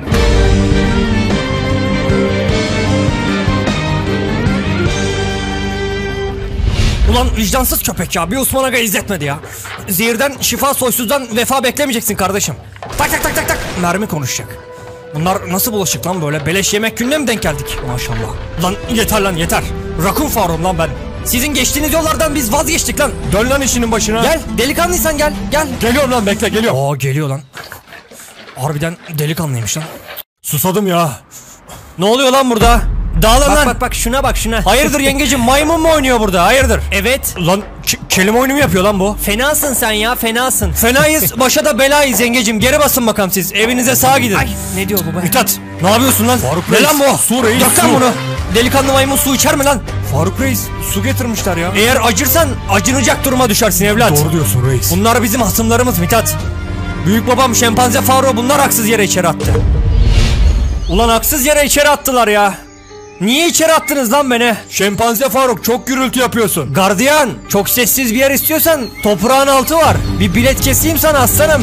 Ulan vicdansız köpek ya, bir Osman Aga izletmedi ya. Zehirden şifa, soysuzdan vefa beklemeyeceksin kardeşim. Tak tak tak tak tak. Mermi konuşacak. Bunlar nasıl bulaşık lan böyle? Beleş yemek gününe mi denk geldik? Maşallah. Lan yeter lan yeter. Rakun Faruk'um lan ben. Sizin geçtiğiniz yollardan biz vazgeçtik lan. Dön lan işinin başına. Gel delikanlıysan gel gel. Geliyorum lan, bekle, geliyorum. Aa geliyor lan. Harbiden delikanlıymış lan. Susadım ya. Ne oluyor lan burada? Dağılın Bak, lan. bak, Bak şuna bak şuna. Hayırdır yengecim, maymun mu oynuyor burada? Hayırdır? Evet. Lan kelime oyunu mu yapıyor lan bu? Fenasın sen ya, fenasın. Fenayız, başa da belayız yengecim. Geri basın bakalım siz. Evinize sağa gidin. Ay ne diyor bu be? Mithat. Ne yapıyorsun lan? Faruk Ne Reis, lan bu? su reis, Yak lan su. bunu. Delikanlı maymun su içer mi lan? Faruk Reis, su getirmişler ya. Eğer acırsan acınacak duruma düşersin evlat. Doğru diyorsun reis. Bunlar bizim hasımlarımız Mithat. Büyük babam şempanze Faruk, bunlar haksız yere içeri attı. Ulan haksız yere içeri attılar ya. Niye içeri attınız lan beni? Şempanze Faruk, çok gürültü yapıyorsun. Gardiyan, çok sessiz bir yer istiyorsan toprağın altı var. Bir bilet keseyim sana aslanım.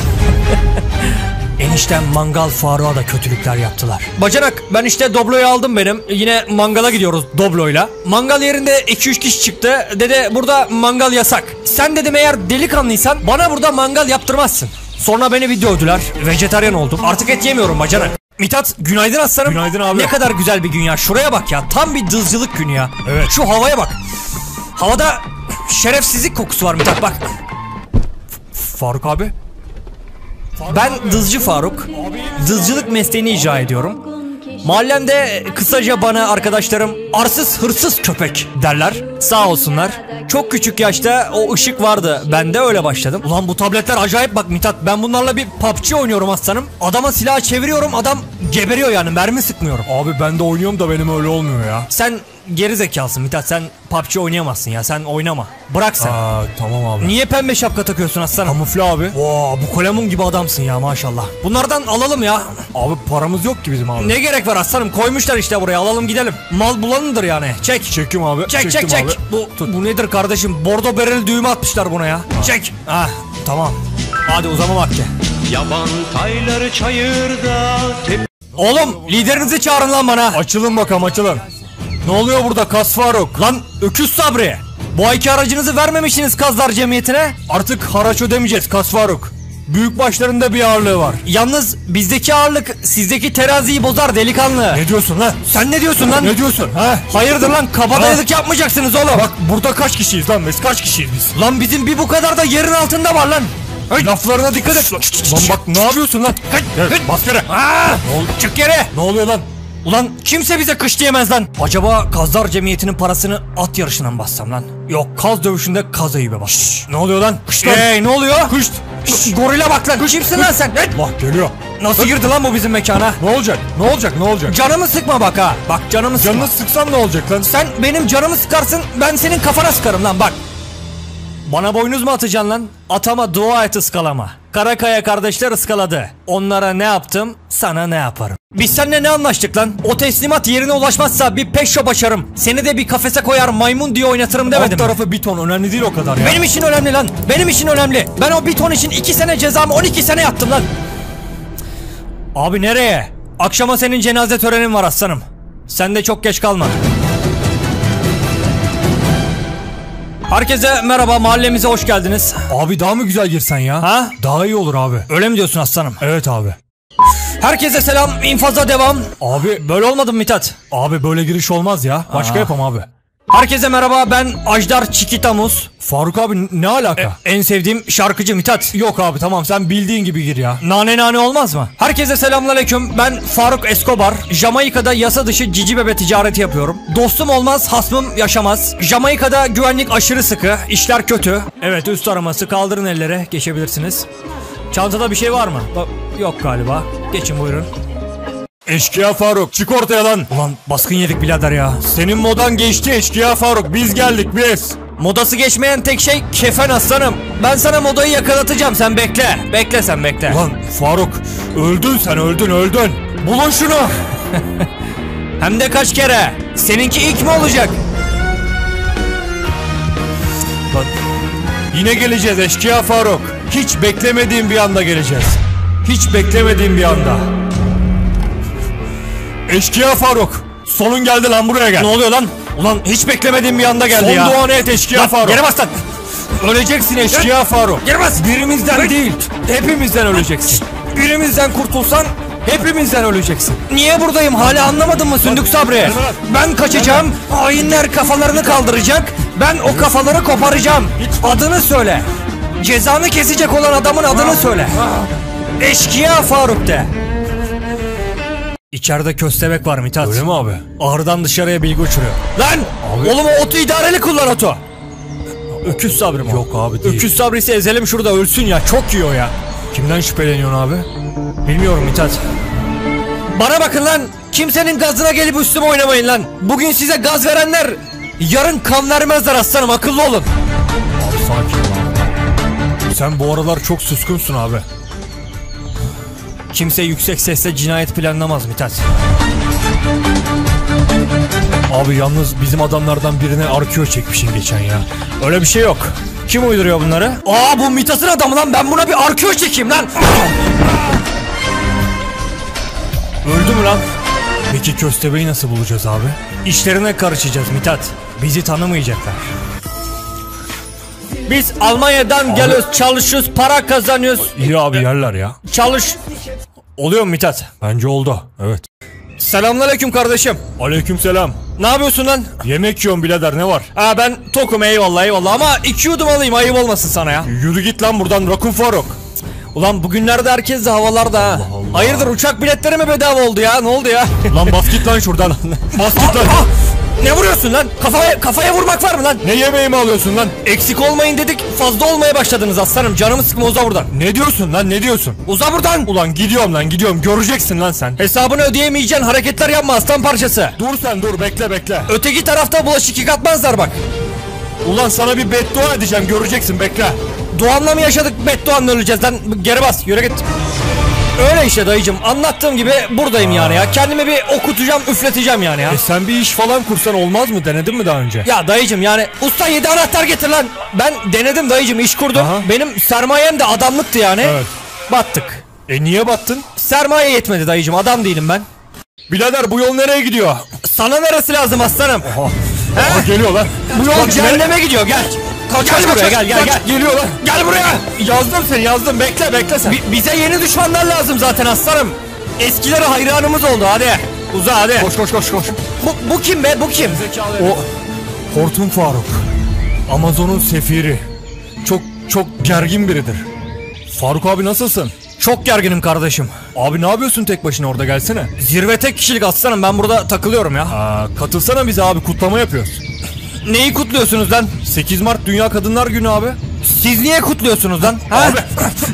Eniştem mangal Faruk'a da kötülükler yaptılar. Bacanak, ben işte Doblo'yu aldım benim. Yine mangala gidiyoruz Doblo'yla. Mangal yerinde 2-3 kişi çıktı. Dede burada mangal yasak. Sen dedim eğer delikanlıysan bana burada mangal yaptırmazsın. Sonra beni bir dövdüler. Vejetaryen oldum. Artık et yemiyorum bacanak. Mithat, günaydın aslanım. Günaydın abi. Ne kadar güzel bir gün ya. Şuraya bak ya. Tam bir dızcılık günü ya. Evet. Şu havaya bak. Havada şerefsizlik kokusu var Mithat bak. Faruk abi. Ben dızcı Faruk. Dızcılık mesleğini icra ediyorum. Mahallemde kısaca bana arkadaşlarım arsız hırsız köpek derler. Sağ olsunlar. Çok küçük yaşta o ışık vardı. Ben de öyle başladım. Ulan bu tabletler acayip bak Mithat. Ben bunlarla bir PUBG oynuyorum aslanım. Adama silah çeviriyorum, adam geberiyor yani, mermi sıkmıyorum. Abi ben de oynuyorum da benim öyle olmuyor ya. Sen geri zekalısın Mithat, sen PUBG oynayamazsın ya, sen oynama. Bırak sen. Tamam abi. Niye pembe şapka takıyorsun aslanım? Kamufle abi. Bu kalemun gibi adamsın ya maşallah. Bunlardan alalım ya. Abi paramız yok ki bizim abi. Ne gerek var aslanım, koymuşlar işte buraya, alalım gidelim. Mal bulanındır yani. Çek. Çekim abi. Çek Çektim çek abi. çek. Bu nedir kardeşim? Bordo bereli düğme atmışlar buna ya. Çek. Ah tamam. Hadi uzama vakti. Yaban tayları çayırda Oğlum liderinizi çağırın lan bana. Açılın bakalım, açılın. Ne oluyor burada Kas Faruk? Lan öküz Sabri. Bu ayki aracınızı vermemişsiniz Kazlar Cemiyeti'ne. Artık haraç ödemeyeceğiz Kas Faruk. Büyük başlarında bir ağırlığı var. Yalnız bizdeki ağırlık sizdeki teraziyi bozar delikanlı. Ne diyorsun lan? Sen ne diyorsun lan? Ne diyorsun ha? Hayırdır lan, kabadayılık yapmayacaksınız oğlum. Bak burada kaç kişiyiz lan biz? Kaç kişiyiz biz? Lan bizim bir bu kadar da yerin altında var lan. Laflarına dikkat et. Lan bak ne yapıyorsun lan? Gel, bas yere. Çık yere. Ne oluyor lan? Ulan kimse bize kış diyemez lan. Acaba Kazlar Cemiyeti'nin parasını at yarışına mı bassam lan? Yok, kaz dövüşünde kaz ayıbe bas. Ne oluyor lan? Kış lan. Ne oluyor? Kış. Gorila bak lan. Kimsin lan sen? Allah geliyor. Nasıl girdi lan bu bizim mekana? Ne olacak? Ne olacak? Ne olacak? Canımı sıkma bak ha. Bak canımı sıkma. Canını sıksan ne olacak lan? Sen benim canımı sıkarsın, ben senin kafana sıkarım lan bak. Bana boynuz mu atacaksın lan? Atama, dua et, ıskalama. Karakaya kardeşler ıskaladı. Onlara ne yaptım, sana ne yaparım? Biz seninle ne anlaştık lan? O teslimat yerine ulaşmazsa bir peşo başarım. Seni de bir kafese koyar maymun diye oynatırım demedim Alt mi? tarafı bir ton, önemli değil o kadar ya. Benim için önemli lan. Benim için önemli. Ben o bir ton için 2 sene cezamı 12 sene yattım lan. Abi nereye? Akşama senin cenaze törenin var aslanım. Sen de çok geç kalma. Herkese merhaba, mahallemize hoş geldiniz. Abi daha mı güzel girsen ya? Ha? Daha iyi olur abi. Öyle mi diyorsun aslanım? Evet abi. Herkese selam, infaza devam. Abi Böyle olmadı mı Mithat? Abi böyle giriş olmaz ya. Başka yapam abi. Herkese merhaba, ben Ajdar Çikitamuz. Faruk abi ne alaka? En sevdiğim şarkıcı Mithat. Yok abi tamam, sen bildiğin gibi gir ya. Nane nane olmaz mı? Herkese selamünaleyküm. Ben Faruk Escobar. Jamaika'da yasa dışı cici bebe ticareti yapıyorum. Dostum olmaz, hasmım yaşamaz. Jamaika'da güvenlik aşırı sıkı, işler kötü. Evet, üst araması, kaldırın ellere, geçebilirsiniz. Çantada bir şey var mı? Yok galiba. Geçin buyurun. Eşkıya Faruk, çık ortaya lan. Ulan baskın yedik birader ya. Senin modan geçti eşkıya Faruk, biz geldik biz. Modası geçmeyen tek şey kefen aslanım. Ben sana modayı yakalatacağım, sen bekle. Bekle sen bekle. Lan Faruk öldün sen, öldün. Bulun şunu. Hem de kaç kere. Seninki ilk mi olacak? Lan yine geleceğiz eşkıya Faruk. Hiç beklemediğim bir anda geleceğiz. Hiç beklemediğim bir anda. Eşkıya Faruk. Sonun geldi lan, buraya gel. Ne oluyor lan? Ulan hiç beklemediğim bir anda geldi Son ya. duanı et eşkıya Faruk. Geri bas lan. Öleceksin eşkıya Faruk. Geri bas. Birimizden değil, hepimizden öleceksin. Birimizden kurtulsan hepimizden öleceksin. Niye buradayım hala anlamadın mı Sündük Sabri? Ben kaçacağım. Hainler kafalarını kaldıracak. Ben o kafaları koparacağım. Adını söyle. Cezanı kesecek olan adamın adını söyle. Eşkıya Faruk de. İçeride köstebek var Mithat. Öyle mi abi? Ahırdan dışarıya bilgi uçuruyor. Lan! Abi. Oğlum o otu idareli kullan otu. Öküz Sabri mi? Yok abi değil. Öküz Sabri'si ezelim şurada ölsün ya. Çok yiyor ya. Kimden şüpheleniyorsun abi? Bilmiyorum Mithat. Bana bakın lan. Kimsenin gazına gelip üstüme oynamayın lan. Bugün size gaz verenler yarın kan vermezler aslanım, akıllı olun. Abi sakin ol abi. Sen bu aralar çok suskunsun abi. Kimse yüksek sesle cinayet planlamaz Mithat. Abi yalnız bizim adamlardan birine arkeo çekmişsin geçen ya. Öyle bir şey yok. Kim uyduruyor bunları? Aa, bu Mithat'ın adamı lan, ben buna bir arkeo çekeyim lan. Öldü mü lan? Peki köstebeği nasıl bulacağız abi? İşlerine karışacağız Mithat. Bizi tanımayacaklar. Biz Almanya'dan geliyoruz, çalışıyoruz, para kazanıyoruz. İyi abi yerler ya. Çalış. Oluyor mu Mithat? Bence oldu. Evet. Selamünaleyküm kardeşim. Aleykümselam. Ne yapıyorsun lan? Yemek yiyorum birader, ne var? Ha, ben tokum, eyvallah ama 2 yudum alayım, ayıp olmasın sana ya. Yürü git lan buradan Rakun Faruk. Ulan bugünlerde herkes de havalarda ha. Allah. Hayırdır, uçak biletleri mi bedava oldu ya? Ne oldu ya? Lan bas git lan şuradan. Bas git lan. Ne vuruyorsun lan? Kafaya vurmak var mı lan? Ne yemeğimi alıyorsun lan? Eksik olmayın dedik, fazla olmaya başladınız aslanım. Canımı sıkma, uza buradan. Ne diyorsun lan, ne diyorsun? Uza buradan. Ulan gidiyorum lan, gidiyorum, göreceksin lan sen. Hesabını ödeyemeyeceğin hareketler yapma aslan parçası. Dur sen dur, bekle. Öteki tarafta bulaşık yıkatmazlar bak. Ulan sana bir beddua edeceğim, göreceksin, bekle. Doğanla mı yaşadık, bedduanla öleceğiz lan? Geri bas, yürü git. Öyle işte dayıcım, anlattığım gibi buradayım yani ya. Kendimi bir okutacağım, üfleteceğim yani ya. Sen bir iş falan kursan olmaz mı? Denedin mi daha önce? Ya dayıcım yani, usta 7 anahtar getir lan. Ben denedim dayıcım, iş kurdum. Aha. Benim sermayem de adamlıktı yani. Evet. Battık. Niye battın? Sermaye yetmedi dayıcım, adam değilim ben. Birader bu yol nereye gidiyor? Sana neresi lazım aslanım? Aha geliyor lan. Bu yol cehenneme gidiyor, gel. Gel buraya, gel. Geliyor lan. Gel buraya. Yazdım seni, yazdım, bekle sen. Bize yeni düşmanlar lazım zaten aslanım. Eskileri hayranımız oldu, hadi. Uza hadi. Koş. Bu kim be, bu kim? O Hortum Faruk. Amazon'un sefiri. Çok gergin biridir. Faruk abi nasılsın? Çok gerginim kardeşim. Abi ne yapıyorsun tek başına orada, gelsene. Zirve tek kişilik aslanım, ben burada takılıyorum ya. Katılsana bize abi, kutlama yapıyoruz. Neyi kutluyorsunuz lan? 8 Mart Dünya Kadınlar Günü abi. Siz niye kutluyorsunuz lan? Ha? Abi.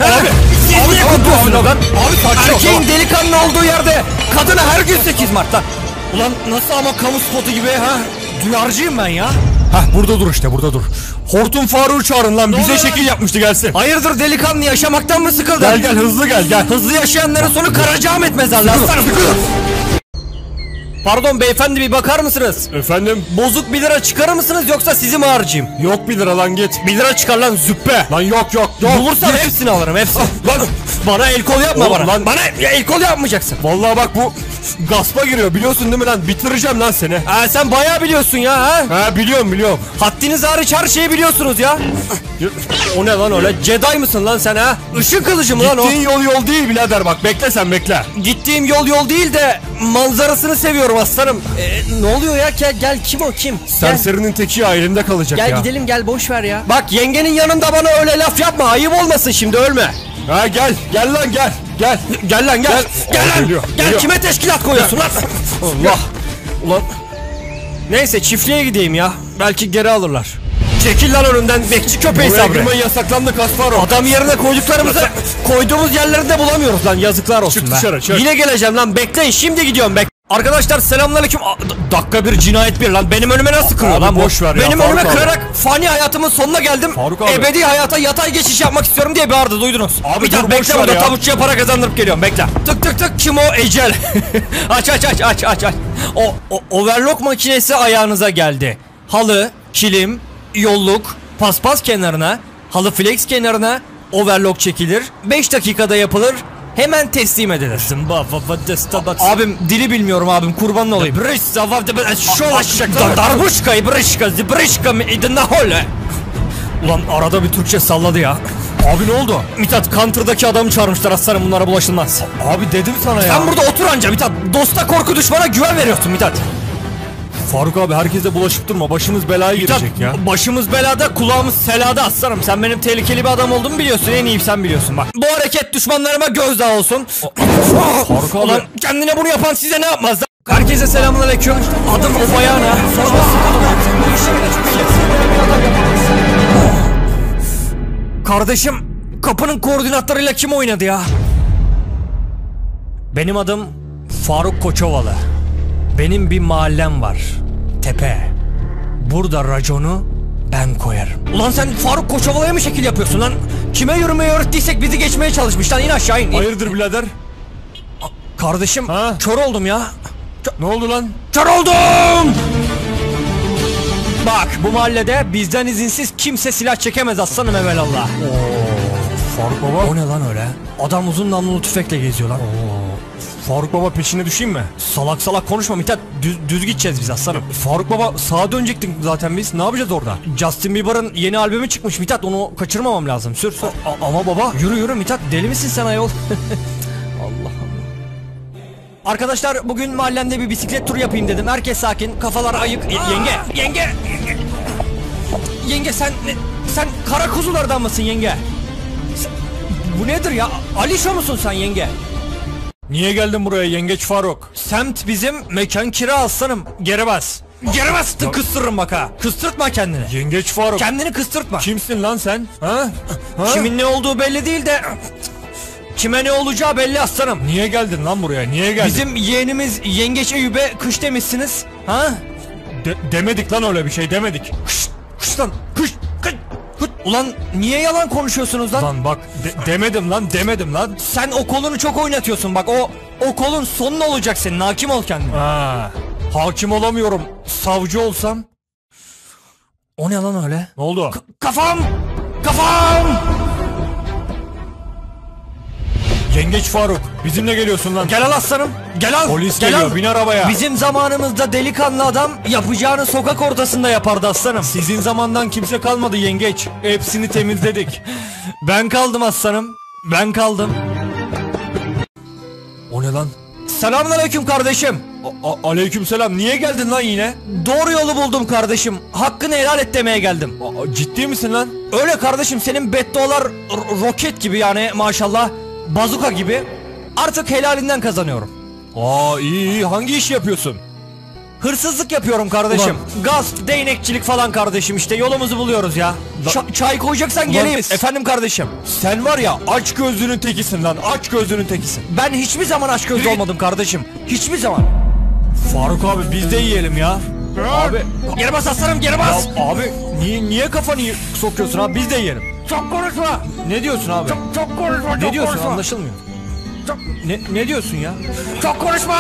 Siz niye kutluyorsunuz lan? Abi sakin ol. Erkeğin delikanlı olduğu yerde kadına her gün 8 Mart lan. Ulan nasıl ama kamu spotu gibi ha? Duyarcıyım ben ya. Burada dur işte, burada dur. Hortum Faruk'u çağırın lan, bize şekil yapmıştı, gelsin. Hayırdır delikanlı, yaşamaktan mı sıkıldın? Gel hızlı gel. Hızlı yaşayanların sonu Karacaahmet mezarlığı aslanım. Pardon beyefendi, bir bakar mısınız? Efendim? Bozuk 1 lira çıkarır mısınız yoksa sizi mi harcayayım? Yok 1 lira lan, git. 1 lira çıkar lan züppe. Lan yok. Bulursam hepsini alırım, hepsini. Lan Bana el kol yapma Oğlum bana. lan. Bana el kol yapmayacaksın. vallahi bak bu gaspa giriyor, biliyorsun değil mi lan? Bitireceğim lan seni. Sen bayağı biliyorsun ya ha? Biliyorum. Haddiniz hariç her şeyi biliyorsunuz ya. O ne lan öyle? Jedi mısın lan sen ha? Işın kılıcı mı lan o? Gittiğin yol değil birader, bak bekle sen. Gittiğim yol değil de manzarasını seviyorum aslanım. Ne oluyor ya? Gel kim o kim? Serserinin teki ya, elimde kalacak Gel ya. gidelim, gel boş ver ya. Bak yengenin yanında bana öyle laf yapma, ayıp olmasın şimdi, ölme. Gel lan gel. Gel lan gel. Gel lan. Geliyor. Kime teşkilat koyuyorsun lan? Allah. Ulan. Neyse çiftliğe gideyim ya. Belki geri alırlar. Çekil lan önümden bekçi köpeği Buraya Sabri. girmeyi yasaklandı Kasparov. Adam yerine koyduğumuz yerlerinde bulamıyoruz lan, yazıklar olsun Çık be. dışarı, çık. Yine geleceğim lan, bekleyin, şimdi gidiyorum Arkadaşlar selamünaleyküm. Dakika bir cinayet bir lan. Benim önüme nasıl kırıyor Abi lan bu? boş ver ya, Benim Faruk önüme abi. kırarak fani hayatımın sonuna geldim. Faruk abi. Ebedi hayata yatay geçiş yapmak istiyorum diye bağırdı, duydunuz. Abi bir dur, dakika boş bekle ver burada, ya. tavukçuya para kazandırıp geliyorum, bekle. Tık tık tık, kim o? Ecel. aç. O overlock makinesi ayağınıza geldi. Halı, kilim, yolluk, paspas kenarına, halı flex kenarına overlock çekilir. 5 dakikada yapılır. Hemen teslim edilir. Abim dili bilmiyorum abim, kurbanın olayım. Darbuşkayı brışka idina hole. Ulan arada bir Türkçe salladı ya. Abi ne oldu? Mithat, Counter'daki adamı çağırmışlar, aslanım bunlara bulaşılmaz. Abi dedim sana ya. Sen burada otur anca Mithat. Dosta korku, düşmana güven veriyorsun Mithat. Faruk abi herkese bulaşıp durma, başımız belaya girecek ya. Başımız belada, kulağımız selada aslanım. Sen benim tehlikeli bir adam olduğumu biliyorsun. En iyi sen biliyorsun bak. Bu hareket düşmanlarıma gözdağı olsun. Faruk abi. Ulan kendine bunu yapan size ne yapmaz? Herkese selamünaleyküm. Adım Obayana. Kardeşim, kapının koordinatlarıyla kim oynadı ya? Benim adım Faruk Koçovalı. Benim bir mahallem var. Tepe. Burada raconu ben koyarım. Ulan sen Faruk Koçovalı'ya mı şekil yapıyorsun lan? Kime yürümeyi öğrettiysek bizi geçmeye çalışmış lan, in aşağı in. Hayırdır birader? Kardeşim, Ha? kör oldum ya. Ne oldu lan? Kör oldum! Bak, bu mahallede bizden izinsiz kimse silah çekemez aslanım evelallah. Faruk baba. O ne lan öyle? Adam uzun namlulu tüfekle geziyor lan. Faruk baba peşine düşeyim mi? Salak salak konuşma Mithat, düz gideceğiz biz aslanım. Faruk baba sağa dönecektik zaten biz. Ne yapacağız orada? Justin Bieber'ın yeni albümü çıkmış Mithat, onu kaçırmamam lazım. Sür. Ama baba. Yürü Mithat, deli misin sen ayol? Allah. Arkadaşlar, bugün mahallemde bir bisiklet turu yapayım dedim. Herkes sakin, kafalar ayık. Yenge sen kara kuzulardan mısın yenge? Bu nedir ya? Alişo musun sen yenge? Niye geldin buraya yengeç Faruk? Semt bizim, mekan kira aslanım. Geri bas. Geri bas, kıstırırım bak ha. Kıstırtma kendini. Yengeç Faruk. Kendini kıstırtma. Kimsin lan sen? Ha? Kimin ne olduğu belli değil de kime ne olacağı belli aslanım. Niye geldin lan buraya? Niye geldin? Bizim yeğenimiz Yengeç Eyüp'e kış demişsiniz. Ha? Demedik lan, öyle bir şey demedik. Kış lan. Kış. Ulan niye yalan konuşuyorsunuz lan? Lan bak demedim lan. Sen o kolunu çok oynatıyorsun bak, o kolun sonun olacak senin, hakim ol kendine. Ha. Hakim olamıyorum. Savcı olsam. O ne lan öyle? Ne oldu? Kafam! Yengeç Faruk, bizimle geliyorsun lan. Gel al aslanım, gel al. Polis gel geliyor, al. bin arabaya. Bizim zamanımızda delikanlı adam yapacağını sokak ortasında yapardı aslanım. Sizin zamandan kimse kalmadı yengeç. Hepsini temizledik. Ben kaldım aslanım, ben kaldım. O ne lan? Selamünaleyküm kardeşim. Aleykümselam. Niye geldin lan yine? Doğru yolu buldum kardeşim. Hakkını helal et demeye geldim. Ciddi misin lan? Öyle kardeşim, senin beddualar roket gibi yani maşallah. Bazuka gibi. Artık helalinden kazanıyorum. İyi. Hangi iş yapıyorsun? Hırsızlık yapıyorum kardeşim. Gasp, değnekçilik falan kardeşim, işte yolumuzu buluyoruz ya. Çay koyacaksan geleyim. Efendim kardeşim. Sen var ya, aç gözlünün tekisin lan. Aç gözlünün tekisin. Ben hiçbir zaman açgözlü olmadım kardeşim. Hiçbir zaman. Faruk abi, biz de yiyelim ya. Abi. Geri bas aslanım, geri bas. Abi niye kafanı sokuyorsun abi? Biz de yiyelim. Çok konuşma. Ne diyorsun abi? Çok konuşma. Ne diyorsun, anlaşılmıyor. Ne diyorsun ya? Çok konuşma.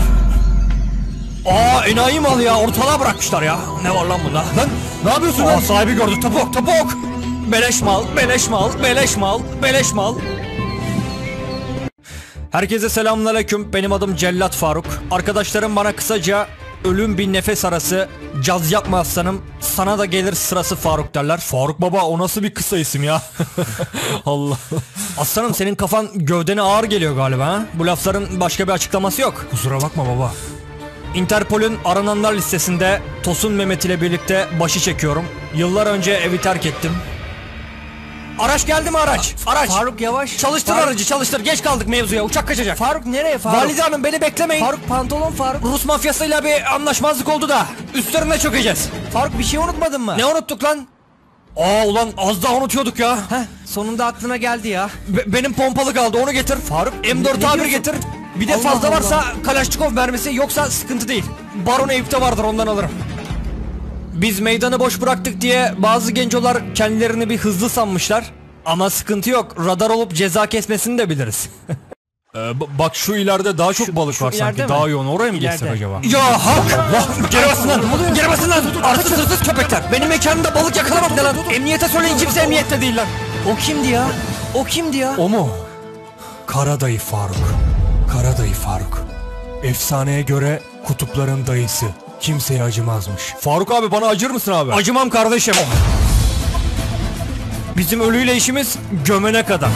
Enayi mal ya, ortalığa bırakmışlar ya. Ne var lan bunda? Lan ne yapıyorsun lan? Sahibi gördü, topuk. Beleş mal. Herkese selamünaleyküm. Benim adım Cellat Faruk. Arkadaşlarım bana kısaca ölüm bir nefes arası, caz yapma aslanım, sana da gelir sırası Faruk derler. Faruk baba, o nasıl bir kısa isim ya? Allah. Aslanım, senin kafan gövdene ağır geliyor galiba ha? Bu lafların başka bir açıklaması yok. Kusura bakma baba. Interpol'ün arananlar listesinde Tosun Mehmet ile birlikte başı çekiyorum. Yıllar önce evi terk ettim. Araç geldi mi araç? Araç. Faruk yavaş. Çalıştır Faruk. aracı, çalıştır. Geç kaldık mevzuya. Uçak kaçacak. Faruk nereye Faruk? Valide hanım, beni beklemeyin. Faruk pantolon Faruk. Rus mafyasıyla bir anlaşmazlık oldu da üstlerine çökeceğiz. Faruk bir şey unutmadın mı? Ne unuttuk lan? Ulan az daha unutuyorduk ya. Heh, sonunda aklına geldi ya. Benim pompalı kaldı, onu getir. Faruk M4 ne A1 diyorsun? getir. Bir de fazla varsa Kalaşnikov mermisi, yoksa sıkıntı değil. Baron Eyüp'te vardır, ondan alırım. Biz meydanı boş bıraktık diye bazı gencolar kendilerini bir hızlı sanmışlar. Ama sıkıntı yok. Radar olup ceza kesmesini de biliriz. Bak şu ileride daha çok balık var sanki. mi? Daha yoğun. Oraya mı geçsek İleride. acaba? Ya hak! Geri basın lan! Geri basın lan! Arsız hırsız köpekler! Benim mekanımda balık yakalamak ne lan? Emniyete söyleyin, kimse emniyette değil lan! O kimdi ya? O kimdi ya? O mu? Karadayı Faruk. Karadayı Faruk. Efsaneye göre kutupların dayısı. Kimseye acımazmış. Faruk abi, bana acır mısın abi? Acımam kardeşim. Bizim ölüyle işimiz gömene kadar.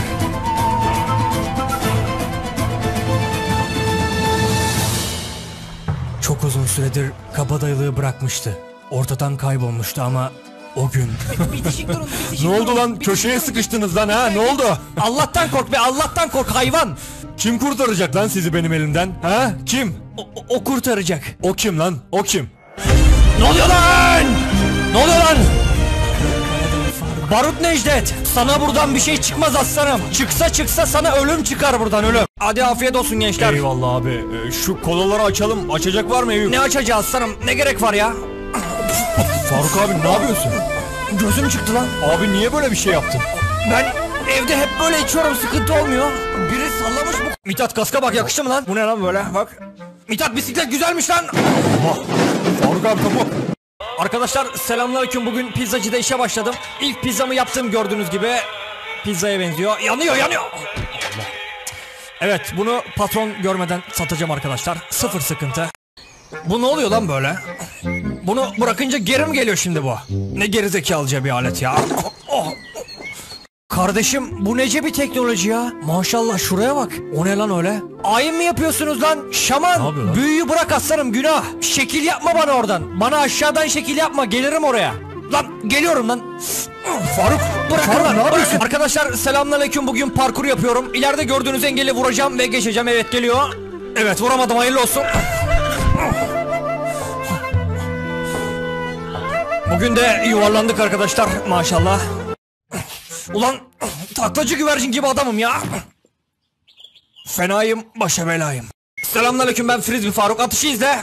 Çok uzun süredir kabadayılığı bırakmıştı. Ortadan kaybolmuştu ama o gün... Ne oldu lan? Köşeye sıkıştınız lan ha? Ne oldu? Allah'tan kork be, Allah'tan kork hayvan! Kim kurtaracak lan sizi benim elimden? Ha? Kim? O kurtaracak. O kim lan? O kim? Ne oluyor lan? Ne oluyor lan? Barut Necdet, sana buradan bir şey çıkmaz aslanım. Çıksa sana ölüm çıkar buradan, ölüm. Hadi afiyet olsun gençler. Eyvallah abi. Şu kolaları açalım. Açacak var mı Eyüp? Ne açacağız aslanım? Ne gerek var ya? Faruk abi, ne yapıyorsun? Gözüm çıktı lan. Abi niye böyle bir şey yaptın? Ben evde hep böyle içiyorum, sıkıntı olmuyor. Biri sallamış bu. Mithat, kaska bak, yakıştı mı lan? Bu ne lan böyle, bak. Mithat, bisiklet güzelmiş lan. Faruk abi, topu. Arkadaşlar selamünaleyküm, bugün pizzacıda işe başladım. İlk pizzamı yaptım, gördüğünüz gibi. Pizzaya benziyor. Yanıyor. Evet, bunu patron görmeden satacağım arkadaşlar. Sıfır sıkıntı. Bu ne oluyor lan böyle? Bunu bırakınca geri mi geliyor şimdi bu? Ne gerizekalıca bir alet ya. Kardeşim, bu nece bir teknoloji ya? Maşallah, şuraya bak. O ne lan öyle? Ayin mi yapıyorsunuz lan? Şaman. Ne yapıyor lan? Büyüyü bırak aslanım, günah. Şekil yapma bana oradan. Bana aşağıdan şekil yapma, gelirim oraya. Lan geliyorum lan. Faruk, bırakın lan. ne yapıyorsun? Bırakın. Arkadaşlar selamünaleyküm, bugün parkur yapıyorum. İleride gördüğünüz engeli vuracağım ve geçeceğim. Evet, geliyor. Evet, vuramadım, hayırlı olsun. Bugün de yuvarlandık arkadaşlar, maşallah. Ulan taklacı güvercin gibi adamım ya. Fenayım, başa belayım. Selamünaleyküm, ben Frisbee Faruk, atışı izle.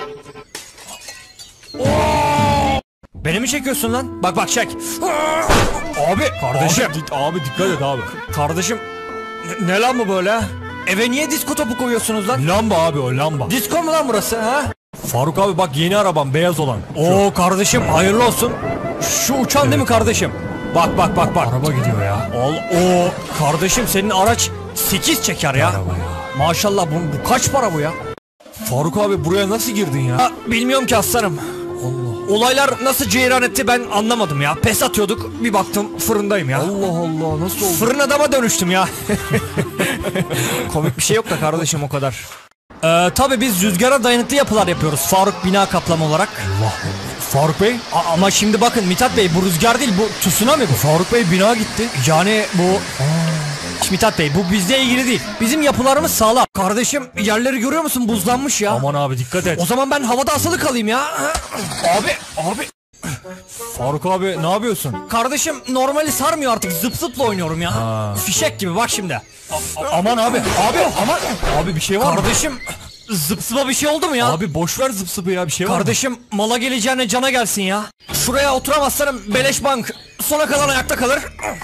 Beni mi çekiyorsun lan? Bak çek. Abi kardeşim. Abi dikkat et abi. Kardeşim ne lan bu böyle? Eve niye disko topu koyuyorsunuz lan? Lamba abi, o lamba. Disko mu lan burası ha? Faruk abi bak, yeni arabam, beyaz olan. Oo kardeşim, hayırlı olsun. Şu uçan değil mi kardeşim? Bak. Araba gidiyor ya. O kardeşim, senin araç 8 çeker ya. Araba ya. Maşallah, bu kaç para bu ya? Faruk abi, buraya nasıl girdin ya? Ha, bilmiyorum ki aslanım. Olaylar nasıl ceyran etti ben anlamadım ya. Pes atıyorduk, bir baktım fırındayım ya. Allah, nasıl oldu? Fırın adama dönüştüm ya. Komik bir şey yok da kardeşim, o kadar. Tabii biz rüzgara dayanıklı yapılar yapıyoruz Faruk bina kaplama olarak. Allah. Faruk Bey? Ama şimdi bakın Mithat Bey, bu rüzgar değil, bu tsunami bu. Faruk Bey, bina gitti. Yani bu... Mithat Bey, bu bizle ilgili değil. Bizim yapılarımız sağlam. Kardeşim, yerleri görüyor musun, buzlanmış ya. Aman abi, dikkat et. O zaman ben havada asılı kalayım ya. Abi. Faruk abi, ne yapıyorsun? Kardeşim, normali sarmıyor artık, zıp zıpla oynuyorum ya. Fişek gibi, bak şimdi. Aman abi. Aman. Abi bir şey var mı? Kardeşim, zıp zıpa bir şey oldu mu ya? Abi boş ver zıp zıpı ya, bir şey var mı? Kardeşim, mala geleceğine cana gelsin ya. Şuraya oturamazsanım beleş bank. Sona kalan ayakta kalır.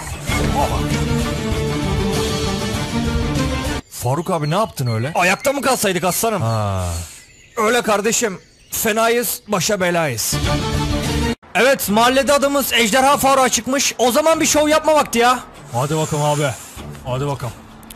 Faruk abi, ne yaptın öyle? Ayakta mı kalsaydık aslanım? Öyle kardeşim. Fenayız, başa belayız. Evet, mahallede adımız Ejderha Faruk'a çıkmış. O zaman bir şov yapma vakti ya. Hadi bakalım abi. Hadi bakalım.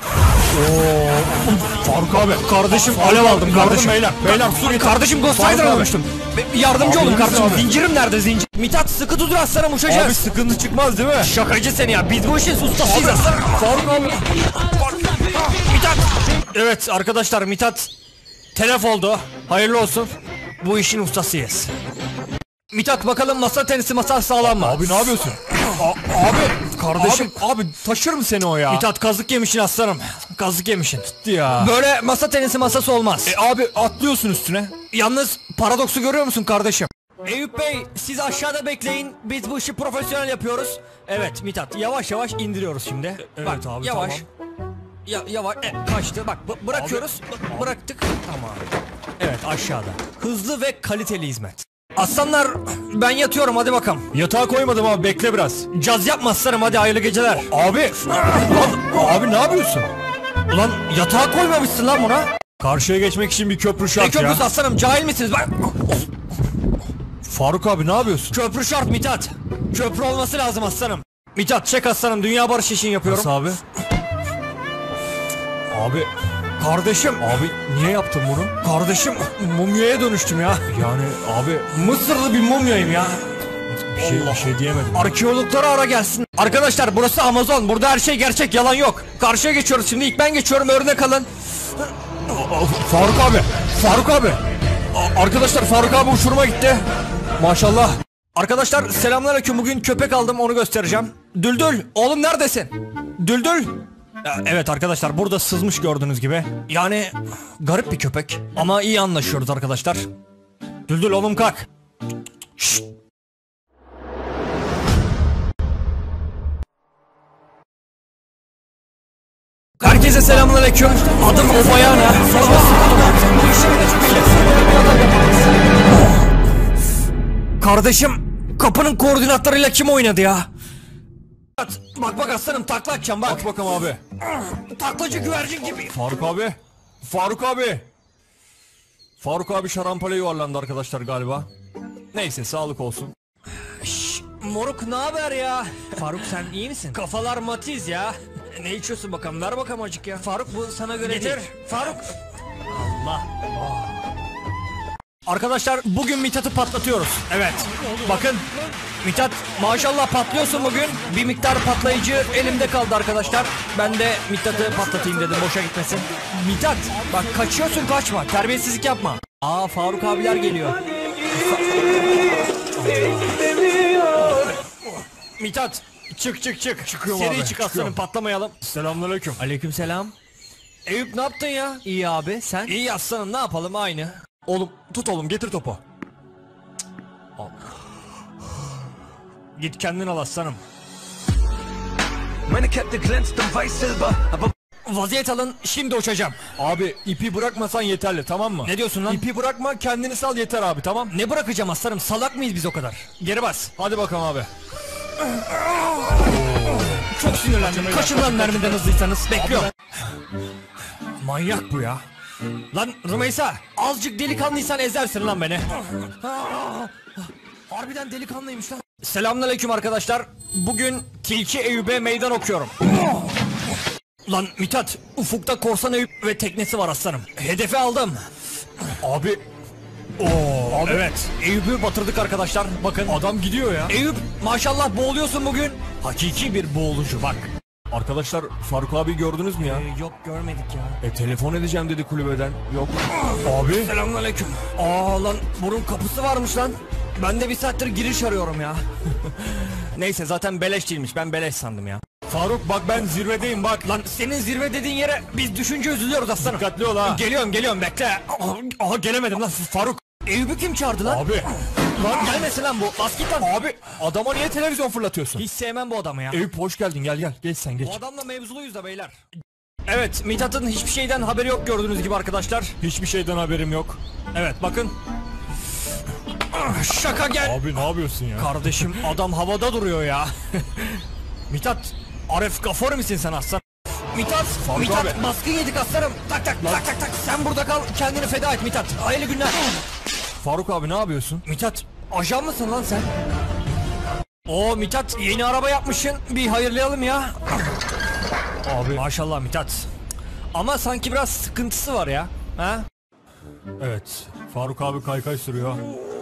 Faruk abi. Kardeşim, alev aldım kardeşim. Beyler su getir. Kardeşim, Ghost Faruk Rider abi. almıştım. Yardımcı Abi, olun kardeşim. abi. Zincirim nerede, zincir? Mithat, sıkı tutur aslanım, uçacağız. Abi sıkıntı çıkmaz değil mi? Şakacı seni ya, biz bu işin ustasıyız aslanım. Faruk abi. Mithat. Evet arkadaşlar, Mithat telef oldu. Hayırlı olsun. Bu işin ustasıyız. Mithat, bakalım masa tenisi masa sağlam mı? Abi ne yapıyorsun? Abi kardeşim. Abi taşır mı seni o ya? Mithat, kazık yemişsin aslanım. Kazık yemişsin. ya. Böyle masa tenisi masası olmaz. Abi atlıyorsun üstüne. Yalnız paradoksu görüyor musun kardeşim? Eyüp Bey, siz aşağıda bekleyin. Biz bu işi profesyonel yapıyoruz. Evet Mithat, yavaş yavaş indiriyoruz şimdi. Evet Bak, abi, yavaş. tamam. Yavaş kaçtı bak bırakıyoruz. Bıraktık. Tamam. Evet aşağıda. Hızlı ve kaliteli hizmet. Aslanlar ben yatıyorum hadi bakalım. Yatağa koymadım abi, bekle biraz. Caz yapma aslanım hadi hayırlı geceler. Abi. Abi ne yapıyorsun? Ulan yatağa koymamışsın lan buna. Karşıya geçmek için bir köprü Ne şart ya. köprüsü aslanım cahil misiniz? Bak. Faruk abi ne yapıyorsun? Köprü şart Mithat. Köprü olması lazım aslanım. Mithat çek aslanım, dünya barış için yapıyorum. Nasıl abi? Abi. Kardeşim. Abi niye yaptın bunu? Kardeşim mumyaya dönüştüm ya. Yani abi Mısırlı bir mumyayım ya. bir şey diyemedim. Arkeologlara ara gelsin. Arkadaşlar burası Amazon. Burada her şey gerçek, yalan yok. Karşıya geçiyoruz şimdi. İlk ben geçiyorum, örnek alın. Faruk abi. Faruk abi. Arkadaşlar Faruk abi uçuruma gitti. Maşallah. Arkadaşlar selamünaleyküm. Bugün köpek aldım, onu göstereceğim. Düldül oğlum neredesin? Düldül. Evet arkadaşlar burada sızmış gördüğünüz gibi. Yani garip bir köpek ama iyi anlaşıyoruz arkadaşlar. Düldül oğlum kalk. Şşt. Herkese selamünaleyküm. Adım Obayana. Kardeşim kapının koordinatlarıyla kim oynadı ya? Bak aslanım, takla atacağım bak. At bakalım abi. Taklacı güvercin gibi. Faruk abi. Faruk abi. Faruk abi şarampole yuvarlandı arkadaşlar galiba. Neyse sağlık olsun. Moruk ne haber ya? Faruk sen iyi misin? Kafalar matiz ya. Ne içiyorsun bakalım, ver bakalım acık ya. Faruk bu sana göre değil. Faruk. Allah. Arkadaşlar bugün Mithat'ı patlatıyoruz. Evet. Bakın Mithat maşallah patlıyorsun bugün. Bir miktar patlayıcı elimde kaldı arkadaşlar. Ben de Mithat'ı patlatayım dedim, boşa gitmesin. Mithat bak kaçıyorsun, kaçma. Terbiyesizlik yapma. Aa Faruk abiler geliyor. Mithat çık. Çıkıyorum Seri abi, çık aslanım, çıkıyorum. patlamayalım. Selamünaleyküm. Aleykümselam. Eyüp ne yaptın ya? İyi abi sen? İyi aslanım, ne yapalım aynı. Oğlum tut oğlum, getir topu. Git kendin al aslanım. Vaziyet alın, şimdi uçacağım. Abi ipi bırakmasan yeterli, tamam mı? Ne diyorsun lan? İpi bırakma, kendini sal yeter abi, tamam. Ne bırakacağım aslanım, salak mıyız biz o kadar? Geri bas. Hadi bakalım abi. Çok sinirlendim. Kaçın lan mermiden hızlıysanız. Bekliyorum. Manyak bu ya. Lan Rümeysa, azıcık delikanlıysan ezersin lan beni. Harbiden delikanlıymış lan. Selamünaleyküm arkadaşlar. Bugün Tilki Eyüp'e meydan okuyorum. Lan Mithat, ufukta korsan Eyüp ve teknesi var aslanım. Hedefi aldım. Abi. Abi. Evet, Eyüp'ü batırdık arkadaşlar. Bakın. Adam gidiyor ya. Eyüp maşallah boğuluyorsun bugün. Hakiki bir boğulucu bak. Arkadaşlar Faruk abi gördünüz mü ya? Yok görmedik ya. Telefon edeceğim dedi kulübeden. Yok. Abi. Selamünaleyküm. Aa lan burun kapısı varmış lan. Ben de bir saattir giriş arıyorum ya. Neyse zaten beleş değilmiş, ben beleş sandım ya. Faruk bak ben zirvedeyim bak. Lan senin zirve dediğin yere biz düşünce üzülüyoruz aslanım. Dikkatli ol ha. Geliyorum bekle. Aha gelemedim lan Faruk. Eyüp'ü kim çağırdı lan? Abi. Lan gelmesin lan bu. Bas git lan. Abi adama niye televizyon fırlatıyorsun? Hiç sevmem bu adamı ya. Eyüp hoş geldin, gel geç sen geç. Bu adamla mevzuluyuz da beyler. Evet, Mithat'ın hiçbir şeyden haberi yok gördüğünüz gibi arkadaşlar. Hiçbir şeyden haberim yok. Evet bakın. Şaka gel. Abi ne yapıyorsun ya? Kardeşim adam havada duruyor ya. Mithat, Aref Gafor misin sen aslan? Mithat abi. baskın yedik aslanım. Tak. Sen burada kal, kendini feda et Mithat. Hayırlı günler. Faruk abi ne yapıyorsun? Mithat, ajan mısın lan sen? Oo Mithat, yeni araba yapmışsın. Bir hayırlayalım ya. Abi. Maşallah Mithat. Ama sanki biraz sıkıntısı var ya. Ha? Evet. Faruk abi kaykay sürüyor.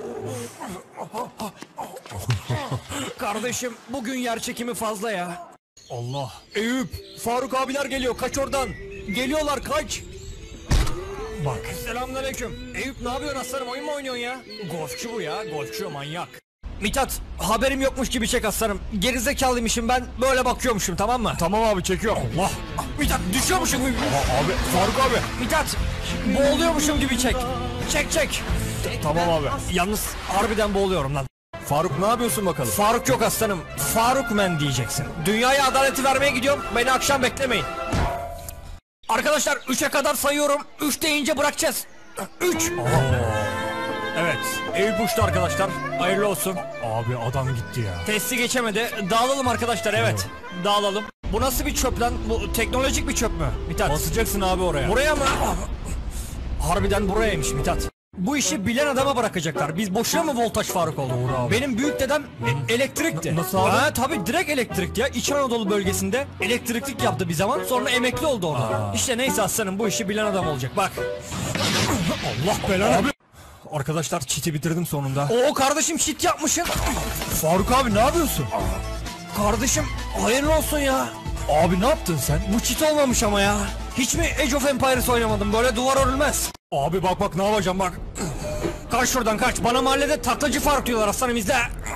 Kardeşim bugün yer çekimi fazla ya. Allah. Eyüp, Faruk abiler geliyor, kaç oradan. Geliyorlar, kaç. Bak. Selamünaleyküm. Eyüp ne yapıyorsun aslanım, oyun mu oynuyorsun ya? Golfçu bu ya, golfçu manyak. Mithat, haberim yokmuş gibi çek aslanım. Gerizekalıymışım ben, böyle bakıyormuşum, tamam mı? Tamam abi çekiyorum. Allah. Mithat düşüyormuşum gibi. Abi Faruk abi. Mithat boğuluyormuşum gibi çek. Çek. Tamam abi. Yalnız harbiden boğuluyorum lan. Faruk ne yapıyorsun bakalım? Faruk yok aslanım. Faruk men diyeceksin. Dünyaya adaleti vermeye gidiyorum. Beni akşam beklemeyin. Arkadaşlar 3'e kadar sayıyorum. 3 deyince bırakacağız. 3. Evet. Eyüp uçtu arkadaşlar. Hayırlı olsun. Abi adam gitti ya. Testi geçemedi. Dağılalım arkadaşlar, evet. Dağılalım. Bu nasıl bir çöp lan? Bu teknolojik bir çöp mü Mithat? Basacaksın abi oraya. Buraya mı? Harbiden burayaymış Mithat. Bu işi bilen adama bırakacaklar. Biz boşuna mı voltaj Faruk olduk? Doğru abi. Benim büyük dedem elektrikti. Nasıl abi? Ha tabii, direkt elektrikti ya. İç Anadolu bölgesinde elektriklik yaptı bir zaman. Sonra emekli oldu orada. İşte neyse aslanım, bu işi bilen adam olacak. Bak. Allah belanı. Abi. Arkadaşlar çiti bitirdim sonunda. Oo kardeşim, çit yapmışsın. Faruk abi ne yapıyorsun? Kardeşim hayırlı olsun ya. Abi ne yaptın sen? Bu çit olmamış ama ya. Hiç mi Age of Empires oynamadım? Böyle duvar örülmez. Abi bak ne yapacağım bak. Kaç şuradan kaç. Bana mahallede taklacı Faruk diyorlar aslanım, izle.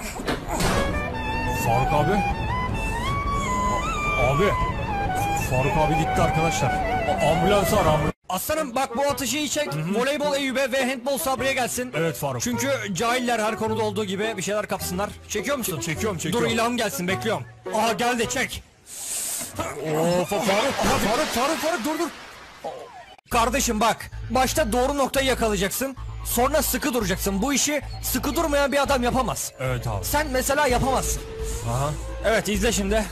Faruk abi. Abi. Faruk abi gitti arkadaşlar. Ambulans var, ambulans. Aslanım bak, bu atışı iyi çek. Voleybol Eyüp'e ve handball Sabri'ye gelsin. Evet Faruk. Çünkü cahiller her konuda olduğu gibi bir şeyler kapsınlar. Çekiyor musun? Çekiyorum. Dur ilham gelsin, bekliyorum. Aha geldi, çek. Oo Faruk dur. Kardeşim bak, başta doğru noktayı yakalayacaksın. Sonra sıkı duracaksın. Bu işi sıkı durmayan bir adam yapamaz. Evet abi. Sen mesela yapamazsın. Aha. Evet, izle şimdi.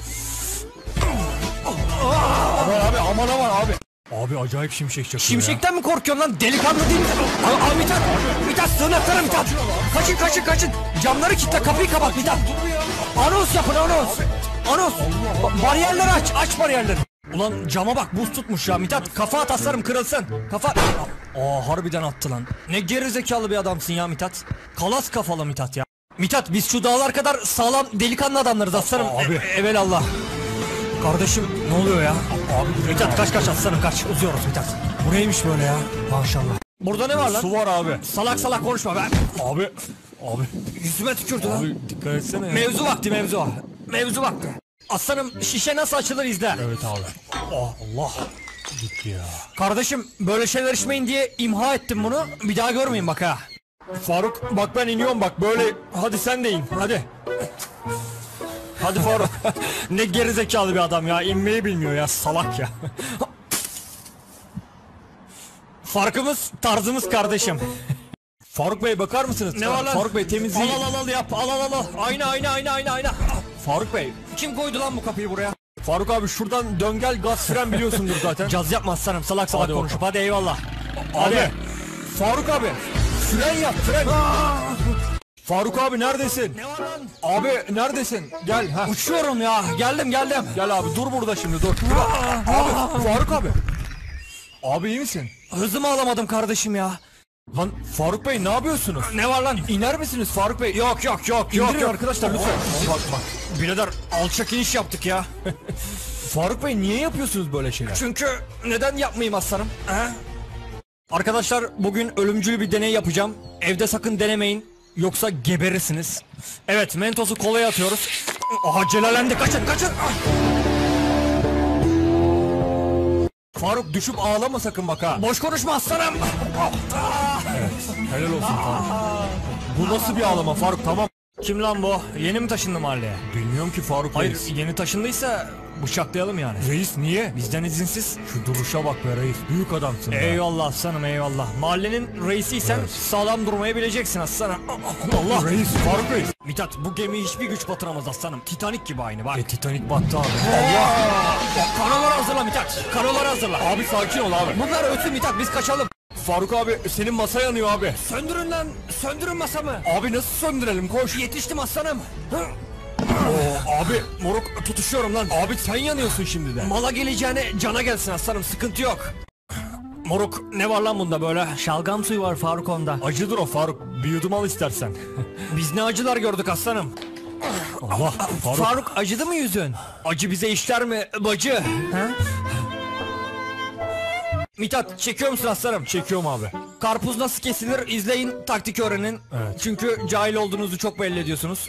Abi aman abi. Abi acayip şimşek çakıyor Şimşekten mi korkuyorsun lan? Delikanlı değil mi? Aa Mithat sığınaklara Mithat. Kaçın. Camları kilitle, kapıyı kapat Mithat. Anons yapın, anons. Bariyerleri aç bariyerleri. Ulan cama bak, buz tutmuş ya Mithat. Kafa at aslarım, kırılsın. Kafa. Aa harbiden attı lan. Ne gerizekalı bir adamsın ya Mithat. Kalas kafalı Mithat ya. Mithat, biz şu dağlar kadar sağlam delikanlı adamlarız aslanım. Abi. Evelallah. Kardeşim ne oluyor ya? Abi Mithat kaç aslanım kaç. Uzuyoruz Mithat. Bu neymiş böyle ya? Maşallah. Burada ne var lan? Su var abi. Salak konuşma be. Abi. Yüzüme tükürdü lan. Abi dikkat etsene ya. Mevzu vakti. Aslanım şişe nasıl açılır izle. Evet abi. Allah. Gitti ya. Kardeşim böyle şeyler içmeyin diye imha ettim bunu. Bir daha görmeyin bak ha. Faruk bak ben iniyorum bak böyle. Hadi sen de in hadi. Hadi Faruk. Ne gerizekalı bir adam ya. İnmeyi bilmiyor ya, salak ya. Farkımız tarzımız kardeşim. Faruk Bey bakar mısınız? Ne var lan? Faruk Bey temizleyin. Al yap. Al. Ayna. Faruk Bey. Kim koydu lan bu kapıyı buraya? Faruk abi şuradan döngel gaz fren biliyorsundur zaten. Caz yapma aslanım, salak Hadi konuşup. bakalım. Hadi eyvallah. Abi. Faruk abi. Fren yap fren. Faruk abi neredesin? Ne var lan? Abi neredesin? Gel ha. Uçuyorum ya. Geldim. Gel abi dur burada şimdi dur. Abi Faruk abi. Abi iyi misin? Hızımı alamadım kardeşim ya. Lan Faruk Bey ne yapıyorsunuz? Ne var lan? İner misiniz Faruk Bey? Yok. İndirin arkadaşlar lütfen. Bak. Birader alçak iniş yaptık ya. Faruk Bey niye yapıyorsunuz böyle şeyler? Çünkü neden yapmayayım aslanım? He? Arkadaşlar bugün ölümcül bir deney yapacağım. Evde sakın denemeyin. Yoksa geberirsiniz. Evet, Mentos'u kolaya atıyoruz. Aha celalendi, kaçın. Faruk düşüp ağlama sakın bak ha. Boş konuşma aslanım. Helal olsun Faruk. Bu nasıl bir ağlama Faruk tamam. Kim lan bu? Yeni mi taşındı mahalleye? Bilmiyorum ki Faruk Hayır, Reis. yeni taşındıysa bıçaklayalım yani. Reis niye? Bizden izinsiz. Şu duruşa bak be reis. Büyük adamsın be. Eyvallah aslanım, eyvallah. Mahallenin reisiysen sağlam durmayı bileceksin aslanım. Allah. Reis Faruk Reis. Mithat, bu gemi hiçbir güç batıramaz aslanım. Titanik gibi aynı bak. Titanik battı abi. Kanoları hazırla Mithat. Kanoları hazırla. Abi sakin ol abi. Bunlar ötü Mithat, biz kaçalım. Faruk abi senin masa yanıyor abi. Söndürün lan. Söndürün masamı. Abi nasıl söndürelim koş. Yetiştim aslanım. Abi Moruk tutuşuyorum lan. abi sen yanıyorsun şimdi de. Mala geleceğine cana gelsin aslanım, sıkıntı yok. Moruk ne var lan bunda böyle? Şalgam suyu var Faruk onda. Acıdır o Faruk. Bir yudum al istersen. Biz ne acılar gördük aslanım. Allah Faruk. Faruk acıdı mı yüzün? Acı bize işler mi bacı? Ha? Mithat çekiyor musun aslanım? Çekiyorum abi. Karpuz nasıl kesilir izleyin, taktik öğrenin. Evet. Çünkü cahil olduğunuzu çok belli ediyorsunuz.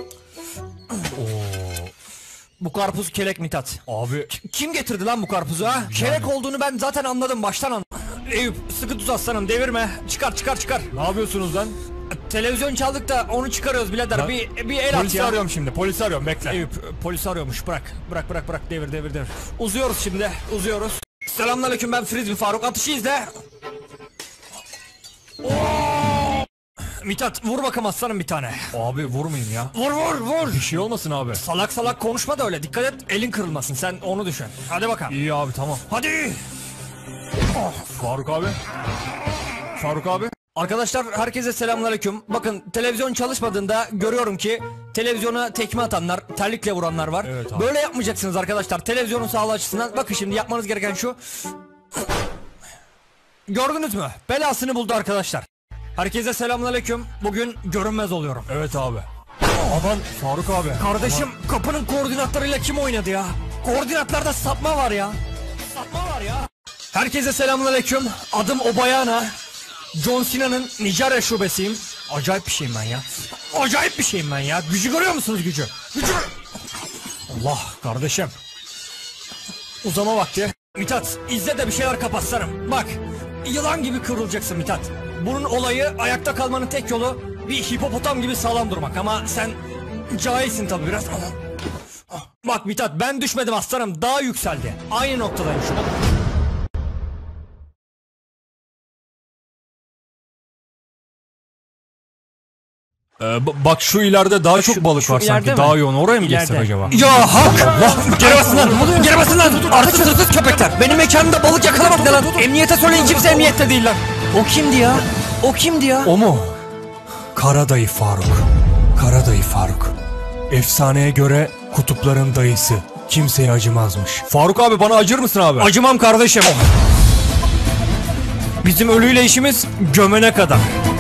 Bu karpuz kelek Mithat. Abi Kim getirdi lan bu karpuzu ha? Kelek olduğunu ben zaten anladım, baştan anladım. Eyüp sıkı tut aslanım, devirme. Çıkar. ne yapıyorsunuz lan? Televizyon çaldık da onu çıkarıyoruz birader. Ben- Bir el at Polisi ya. arıyorum şimdi. Polisi arıyorum bekle. Eyüp polis arıyormuş, bırak devir. Uzuyoruz şimdi, uzuyoruz. Selamünaleyküm, ben Frisbee Faruk, atışı izle. Mithat vur bakalım aslanım bir tane. Abi vurmayayım ya. Vur. Bir şey olmasın abi. Salak salak konuşma da öyle, dikkat et elin kırılmasın, sen onu düşün. Hadi bakalım. İyi abi, tamam. Hadi. Faruk abi. Faruk abi. Arkadaşlar herkese selamünaleyküm. Bakın televizyon çalışmadığında görüyorum ki televizyona tekme atanlar, terlikle vuranlar var. Evet abi. Böyle yapmayacaksınız arkadaşlar. Televizyonun sağlığı açısından bakın şimdi yapmanız gereken şu. Gördünüz mü? Belasını buldu arkadaşlar. Herkese selamünaleyküm. Bugün görünmez oluyorum. Evet abi. Aman Faruk abi. Kardeşim kapının koordinatlarıyla kim oynadı ya? Koordinatlarda sapma var ya. Sapma var ya. Herkese selamünaleyküm. Adım Obayana. John Cena'nın Nijerya şubesiyim. Acayip bir şeyim ben ya. Acayip bir şeyim ben ya. Gücü görüyor musunuz gücü? Gücü. Allah kardeşim. Uzama vakti. Mithat izle de bir şeyler kapatsarım. Bak yılan gibi kıvrılacaksın Mithat. Bunun olayı ayakta kalmanın tek yolu bir hipopotam gibi sağlam durmak. Ama sen cahilsin tabi biraz. Bak Mithat ben düşmedim aslanım, daha yükseldi. Aynı noktadayım şu an. Bak şu ileride daha çok balık var sanki. ileride mi? Daha yoğun. Oraya mı İleride. geçsek acaba? Ya hak! Geri basın lan! Geri basın lan! Artık hırsız köpekler! Benim mekanımda balık yakalamak ne lan? Emniyete söyleyin, kimse emniyette değil lan! O kimdi ya? O kimdi ya? O mu? Karadayı Faruk. Karadayı Faruk. Efsaneye göre kutupların dayısı. Kimseye acımazmış. Faruk abi bana acır mısın abi? Acımam kardeşim. Bizim ölüyle işimiz gömene kadar.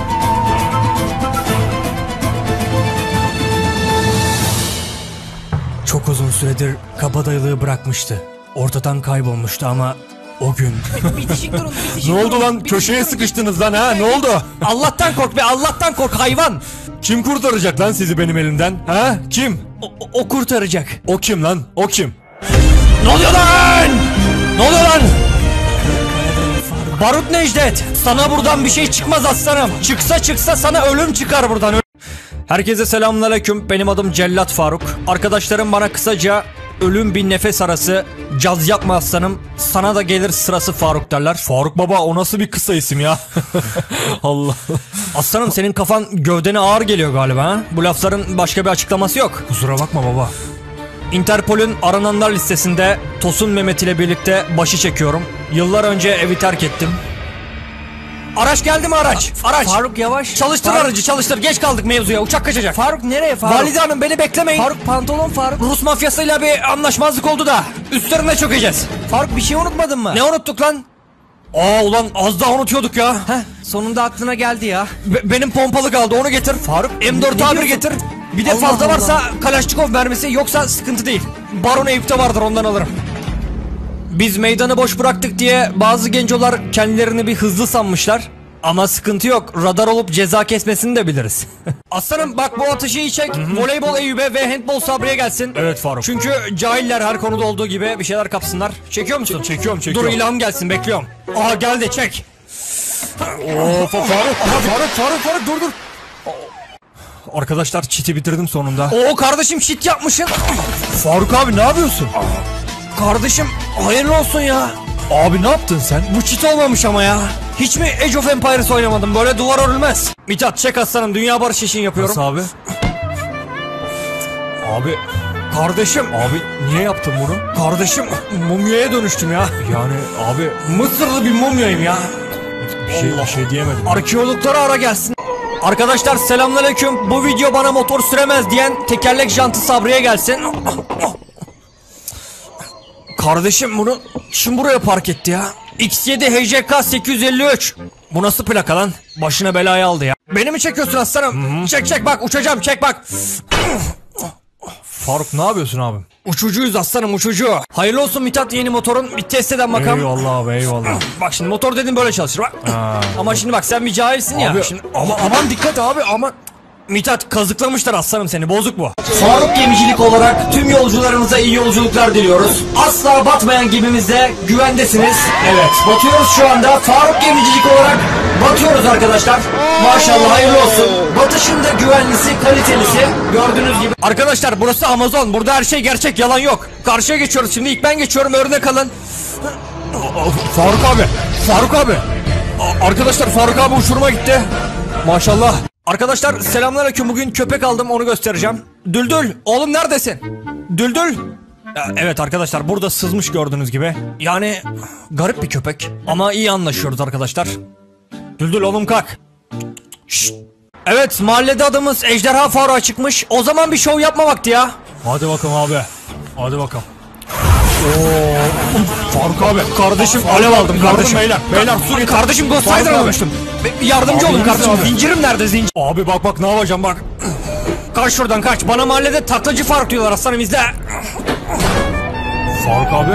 Çok uzun süredir kabadayılığı bırakmıştı. Ortadan kaybolmuştu ama o gün... Ne oldu lan? Köşeye sıkıştınız lan ha? Ne oldu? Allah'tan kork be, Allah'tan kork hayvan! Kim kurtaracak lan sizi benim elimden? Ha? Kim? O kurtaracak. O kim lan? O kim? Ne oluyor lan? Ne oluyor lan? Barut Necdet, sana buradan bir şey çıkmaz aslanım. Çıksa sana ölüm çıkar buradan. Herkese selamünaleyküm. Benim adım Cellat Faruk. Arkadaşlarım bana kısaca ölüm bir nefes arası, caz yapma aslanım, sana da gelir sırası Faruk derler. Faruk baba, o nasıl bir kısa isim ya? Allah. Aslanım senin kafan gövdene ağır geliyor galiba ha? Bu lafların başka bir açıklaması yok. Kusura bakma baba. Interpol'ün arananlar listesinde Tosun Mehmet ile birlikte başı çekiyorum. Yıllar önce evi terk ettim. Araç geldi mi araç? Araç. Faruk yavaş. Çalıştır Faruk. aracı çalıştır. Geç kaldık mevzuya. Uçak kaçacak. Faruk nereye Faruk? Valide Hanım beni beklemeyin. Faruk pantolon Faruk. Rus mafyasıyla bir anlaşmazlık oldu da üstlerine çökeceğiz. Faruk bir şey unutmadın mı? Ne unuttuk lan? Aa ulan az daha unutuyorduk ya. Sonunda aklına geldi ya. Benim pompalı kaldı, onu getir. Faruk M4A1 getir. Bir de Allah fazla Allah. varsa Kalaşnikov mermisi, yoksa sıkıntı değil. Baron Eyüp'te vardır, ondan alırım. Biz meydanı boş bıraktık diye bazı gencolar kendilerini bir hızlı sanmışlar. Ama sıkıntı yok, radar olup ceza kesmesini de biliriz. Aslanım bak bu atışı iyi çek. Voleybol Eyüp'e ve handbol Sabri'ye gelsin. Evet Faruk. Çünkü cahiller her konuda olduğu gibi bir şeyler kapsınlar. Çekiyor musun? Çekiyorum. Dur ilham gelsin, bekliyorum. Aha geldi, çek. Faruk dur. Arkadaşlar çiti bitirdim sonunda. Oo kardeşim shit yapmışsın. Faruk abi ne yapıyorsun? Kardeşim hayırlı olsun ya. Abi ne yaptın sen? Bu çit olmamış ama ya. Hiç mi Age of Empires oynamadım? Böyle duvar örülmez. Mithat çek aslanım, dünya barışı için yapıyorum. Nasıl abi? Abi Kardeşim. Abi niye yaptın bunu? Kardeşim mumyaya dönüştüm ya. Yani abi Mısırlı bir mumyayım ya. bir şey diyemedim. Arkeologlara ara gelsin. Arkadaşlar selamünaleyküm. Bu video bana motor süremez diyen tekerlek jantı Sabri'ye gelsin. Kardeşim bunu kim buraya park etti ya? X7 HJK 853. Bu nasıl plaka lan? Başına belayı aldı ya. Beni mi çekiyorsun aslanım? Çek bak, uçacağım, çek bak. Faruk ne yapıyorsun abim? Uçucuyuz aslanım, uçucu. Hayırlı olsun Mithat, yeni motorun. Bir test eden bakalım. Eyvallah abi, eyvallah. Bak şimdi motor dedim böyle çalışır bak. Ama şimdi bak sen bir cahilsin ya. Abi, Şimdi, aman dikkat abi, aman. Mithat kazıklamışlar aslanım seni, bozuk bu. Faruk Gemicilik olarak tüm yolcularımıza iyi yolculuklar diliyoruz. Asla batmayan gemimizde güvendesiniz. Evet, batıyoruz şu anda. Faruk Gemicilik olarak batıyoruz arkadaşlar. Maşallah hayırlı olsun. Batışın da güvenlisi, kalitelisi gördüğünüz gibi. Arkadaşlar burası Amazon. Burada her şey gerçek, yalan yok. Karşıya geçiyoruz şimdi. İlk ben geçiyorum, örnek alın. Faruk abi. Faruk abi. Arkadaşlar Faruk abi uçuruma gitti. Maşallah. Arkadaşlar selamünaleyküm. Bugün köpek aldım, onu göstereceğim. Düldül oğlum neredesin? Düldül. Evet arkadaşlar, burada sızmış gördüğünüz gibi. Yani garip bir köpek ama iyi anlaşıyoruz arkadaşlar. Düldül oğlum kalk. Şşt. Evet, mahallede adımız Ejderha Faruk'a çıkmış. O zaman bir şov yapma vakti ya. Hadi bakalım abi. Hadi bakalım. Faruk abi. Kardeşim alev aldım kardeşim. Beyler su getir. Kardeşim Ghost Rider Faruk abi. almıştım. Yardımcı Abi, olun kardeşim. abi. Zincirim nerede zincir? Abi bak ne yapacağım bak. Kaç şuradan kaç. Bana mahallede taklacı Faruk diyorlar aslanım, izle. Faruk abi.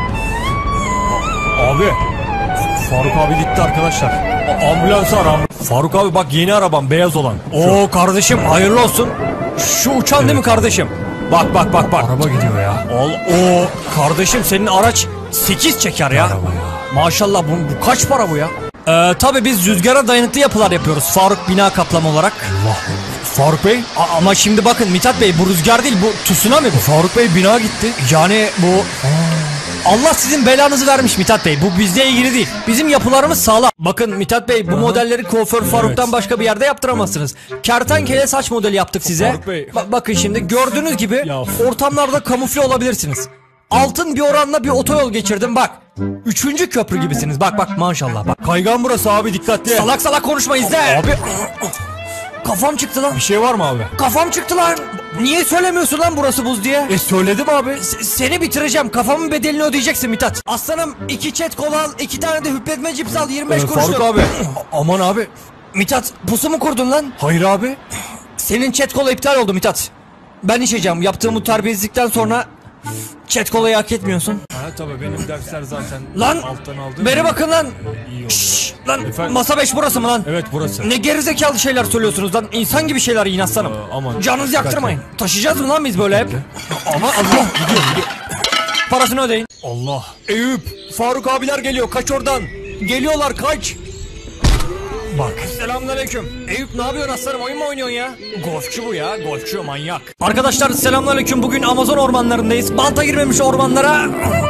Abi. Faruk abi gitti arkadaşlar. Ambulans ara. Faruk abi bak, yeni arabam beyaz olan. Oo kardeşim hayırlı olsun. Şu uçan değil mi kardeşim? Bak. Araba gidiyor ya. O kardeşim senin araç 8 çeker ya. Araba ya. Maşallah bu kaç para bu ya? Tabi biz rüzgara dayanıklı yapılar yapıyoruz Faruk bina kaplama olarak. Allah. Faruk Bey. Ama şimdi bakın Mithat Bey, bu rüzgar değil, bu tsunami bu. Faruk Bey bina gitti. Yani bu... Allah sizin belanızı vermiş Mithat Bey. Bu bizle ilgili değil. Bizim yapılarımız sağlam. Bakın Mithat Bey, bu modelleri kuaför Faruk'tan başka bir yerde yaptıramazsınız. Kertenkele saç modeli yaptık size. Faruk Bey. Bakın şimdi gördüğünüz gibi Ya. ortamlarda kamufle olabilirsiniz. Altın bir oranla bir otoyol geçirdim bak. 3. köprü gibisiniz. Bak maşallah bak. Kaygan burası abi, dikkatli. Salak konuşma, izle. Abi Kafam çıktı lan. bir şey var mı abi? Kafam çıktı lan. Niye söylemiyorsun lan burası buz diye? Söyledim abi. Seni bitireceğim. Kafamın bedelini ödeyeceksin Mithat. Aslanım 2 çet kola al, 2 tane de hüpletme cips al, 25 kuruş. Faruk abi. Aman abi. Mithat pusu mu kurdun lan? Hayır abi. Senin çet kola iptal oldu Mithat. Ben içeceğim. Yaptığım bu terbiyesizlikten sonra çet kolayı hak etmiyorsun. Ha tabii, benim dersler zaten Lan alttan aldım. beri bakın lan. İyi oldu. Lan Efendim? masa 5 burası mı lan? Evet burası. Ne gerizekalı şeyler söylüyorsunuz lan. İnsan gibi şeyler yiyin aslanım. Aman. Canınızı yaktırmayın. Taşıyacağız mı lan biz böyle hep? Ama Allah gidiyor. Parasını ödeyin. Allah. Eyüp, Faruk abiler geliyor. Kaç oradan. Geliyorlar, kaç. Bak. Selamünaleyküm. Eyüp ne yapıyorsun aslanım? Oyun mu oynuyorsun ya? Golfçu bu ya. Golfçu manyak. Arkadaşlar selamünaleyküm. Bugün Amazon ormanlarındayız. Banta girmemiş ormanlara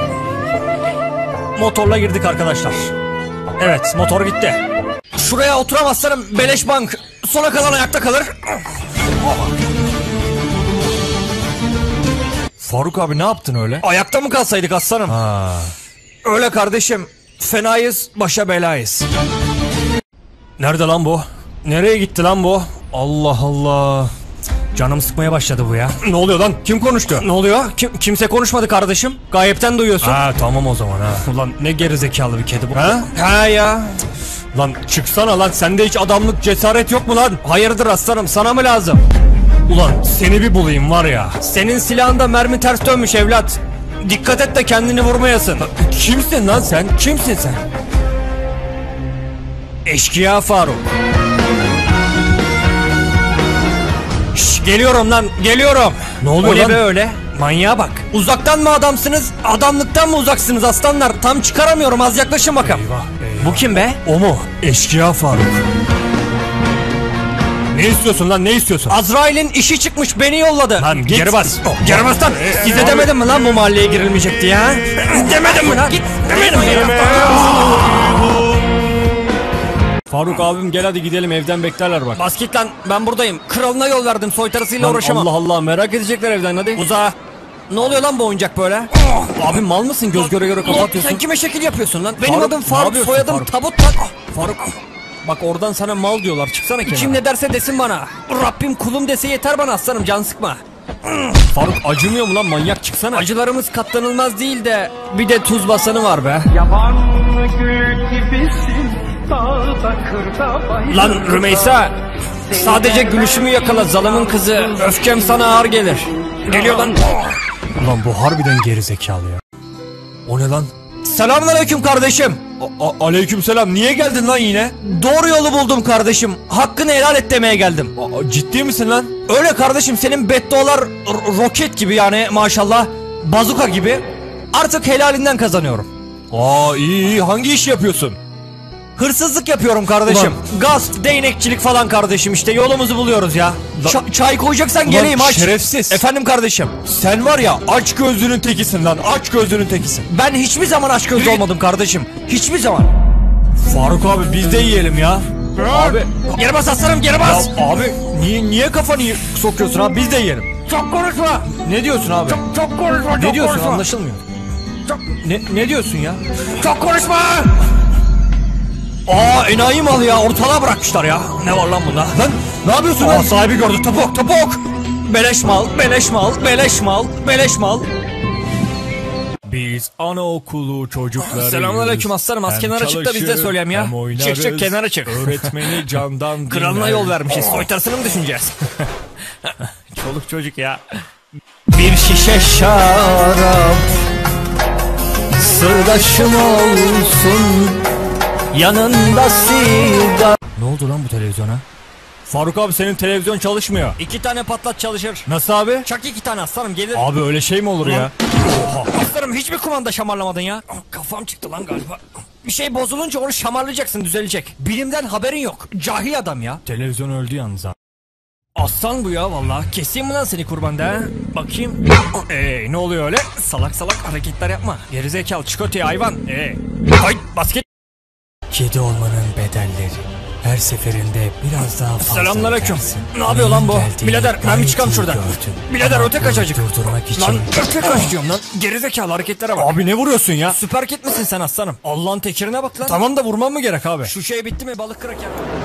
motorla girdik arkadaşlar. Evet, motor gitti. Şuraya oturamazsanım beleş bank. Sona kalan ayakta kalır. Faruk abi ne yaptın öyle? Ayakta mı kalsaydık aslanım? Ha. Öyle kardeşim. Fenayız, başa belayız. Nerede lan bu? Nereye gitti lan bu? Allah Allah. Canım sıkmaya başladı bu ya. Ne oluyor lan? Kim konuştu? Ne oluyor? Kimse konuşmadı kardeşim. Gayipten duyuyorsun. Ha tamam o zaman ha. Ulan ne gerizekalı bir kedi bu. Ha? Ha ya. Lan çıksana lan, sende hiç adamlık cesaret yok mu lan? Hayırdır aslanım, sana mı lazım? Ulan seni bir bulayım var ya. Senin silahında mermi ters dönmüş evlat. Dikkat et de kendini vurmayasın. Kimsin lan sen? Kimsin sen? Eşkıya Faruk. Şş, geliyorum lan, geliyorum. Ne oluyor O ne lan? be öyle? Manyağa bak. Uzaktan mı adamsınız, adamlıktan mı uzaksınız aslanlar? Tam çıkaramıyorum, az yaklaşın bakalım. Eyvah. Bu kim be? O mu? Eşkıya Faruk. Ne istiyorsun lan, ne istiyorsun? Azrail'in işi çıkmış, beni yolladı. Lan git. Geri bas. Geri bas lan. Size demedim mi lan bu mahalleye girilmeyecek diye ha? Demedim mi lan? Git. Demedim mi? Faruk abim gel hadi gidelim, evden beklerler bak. Bas git lan, ben buradayım. Kralına yol verdim, soytarısıyla Lan uğraşamam. Allah Allah, merak edecekler evden, hadi. Uza. Ne oluyor lan bu oyuncak böyle? Abi mal mısın, göz göre göre kapatıyorsun. Sen kime şekil yapıyorsun lan? Benim Faruk, adım ne Faruk, yapıyorsun soyadım Faruk? Tabut lan. Faruk bak, oradan sana mal diyorlar, çıksana kenara. Kim ne derse desin bana. Rabbim kulum dese yeter bana aslanım, can sıkma. Faruk acımıyor mu lan, manyak, çıksana. Acılarımız katlanılmaz değil de bir de tuz basanı var be. Yaban gül gibisin, dağda kırda bayır. Lan Rümeysa, sadece gülüşümü yakala zalımın kızı. Öfkem sana ağır gelir. Geliyor lan. Ulan bu harbiden gerizekalı ya. O ne lan? Selamünaleyküm kardeşim. Aleykümselam, niye geldin lan yine? Doğru yolu buldum kardeşim. Hakkını helal et demeye geldim. Ciddi misin lan? Öyle kardeşim, senin beddualar roket gibi yani maşallah. Bazuka gibi. Artık helalinden kazanıyorum. Aa iyi, hangi iş yapıyorsun? Hırsızlık yapıyorum kardeşim. Gasp, değnekçilik falan kardeşim işte yolumuzu buluyoruz ya. Çay koyacaksan geleyim aç. Şerefsiz. Efendim kardeşim. Sen var ya aç gözlünün tekisin lan. Aç gözlünün tekisin. Ben hiçbir zaman aç gözlü olmadım kardeşim. Hiçbir zaman. Faruk abi biz de yiyelim ya. Abi. Geri bas aslanım geri bas. Ya abi niye kafanı sokuyorsun abi? Biz de yiyelim. Çok konuşma. Ne diyorsun abi? Çok konuşma. Ne diyorsun anlaşılmıyor. Ne diyorsun ya? Çok konuşma. Aa enayi malı ya ortalığa bırakmışlar ya. Ne var lan bunda? Lan ne yapıyorsun lan? Sahibi gördü topuk. Beleş mal, beleş mal, beleş mal, beleş mal. Biz anaokulu çocuklarıyız. Selamünaleyküm aslanım. Az kenara çık da biz de söyleyeyim ya. Çık kenara çık. Öğretmeni candan Kralına yol vermişiz. Soytarısını mı düşüneceğiz? Çoluk çocuk ya. Bir şişe şarap sırdaşım olsun. Yanında sigara. Ne oldu lan bu televizyona? Faruk abi senin televizyon çalışmıyor. 2 tane patlat çalışır. Nasıl abi? Çak 2 tane aslanım gelir. Abi öyle şey mi olur ya? Aslanım hiçbir kumanda şamarlamadın ya. Kafam çıktı lan galiba. Bir şey bozulunca onu şamarlayacaksın düzelecek. Bilimden haberin yok. Cahil adam ya. Televizyon öldü yalnız abi. Aslan bu ya vallahi. Keseyim mi lan seni kurbanda ha? Bakayım. Ne oluyor öyle? Salak salak hareketler yapma. Gerizekalı çikotiye hayvan. Ay basket. Kedi olmanın bedelleri. Her seferinde biraz daha fazla Selamünaleyküm. ödersin. Ne yapıyor lan bu? Neyin geldiğini Birader ben bir gayet çıkam iyi şuradan. gördüm. Birader Ama öte kaç acık. durdurmak için... Lan öte kaç diyorum lan. Gerizekalı hareketlere bak. Abi ne vuruyorsun ya? Süper kit misin sen aslanım? Allah'ın tekirine bak lan. Tamam da vurmam mı gerek abi? Şu şey bitti mi balık kraker?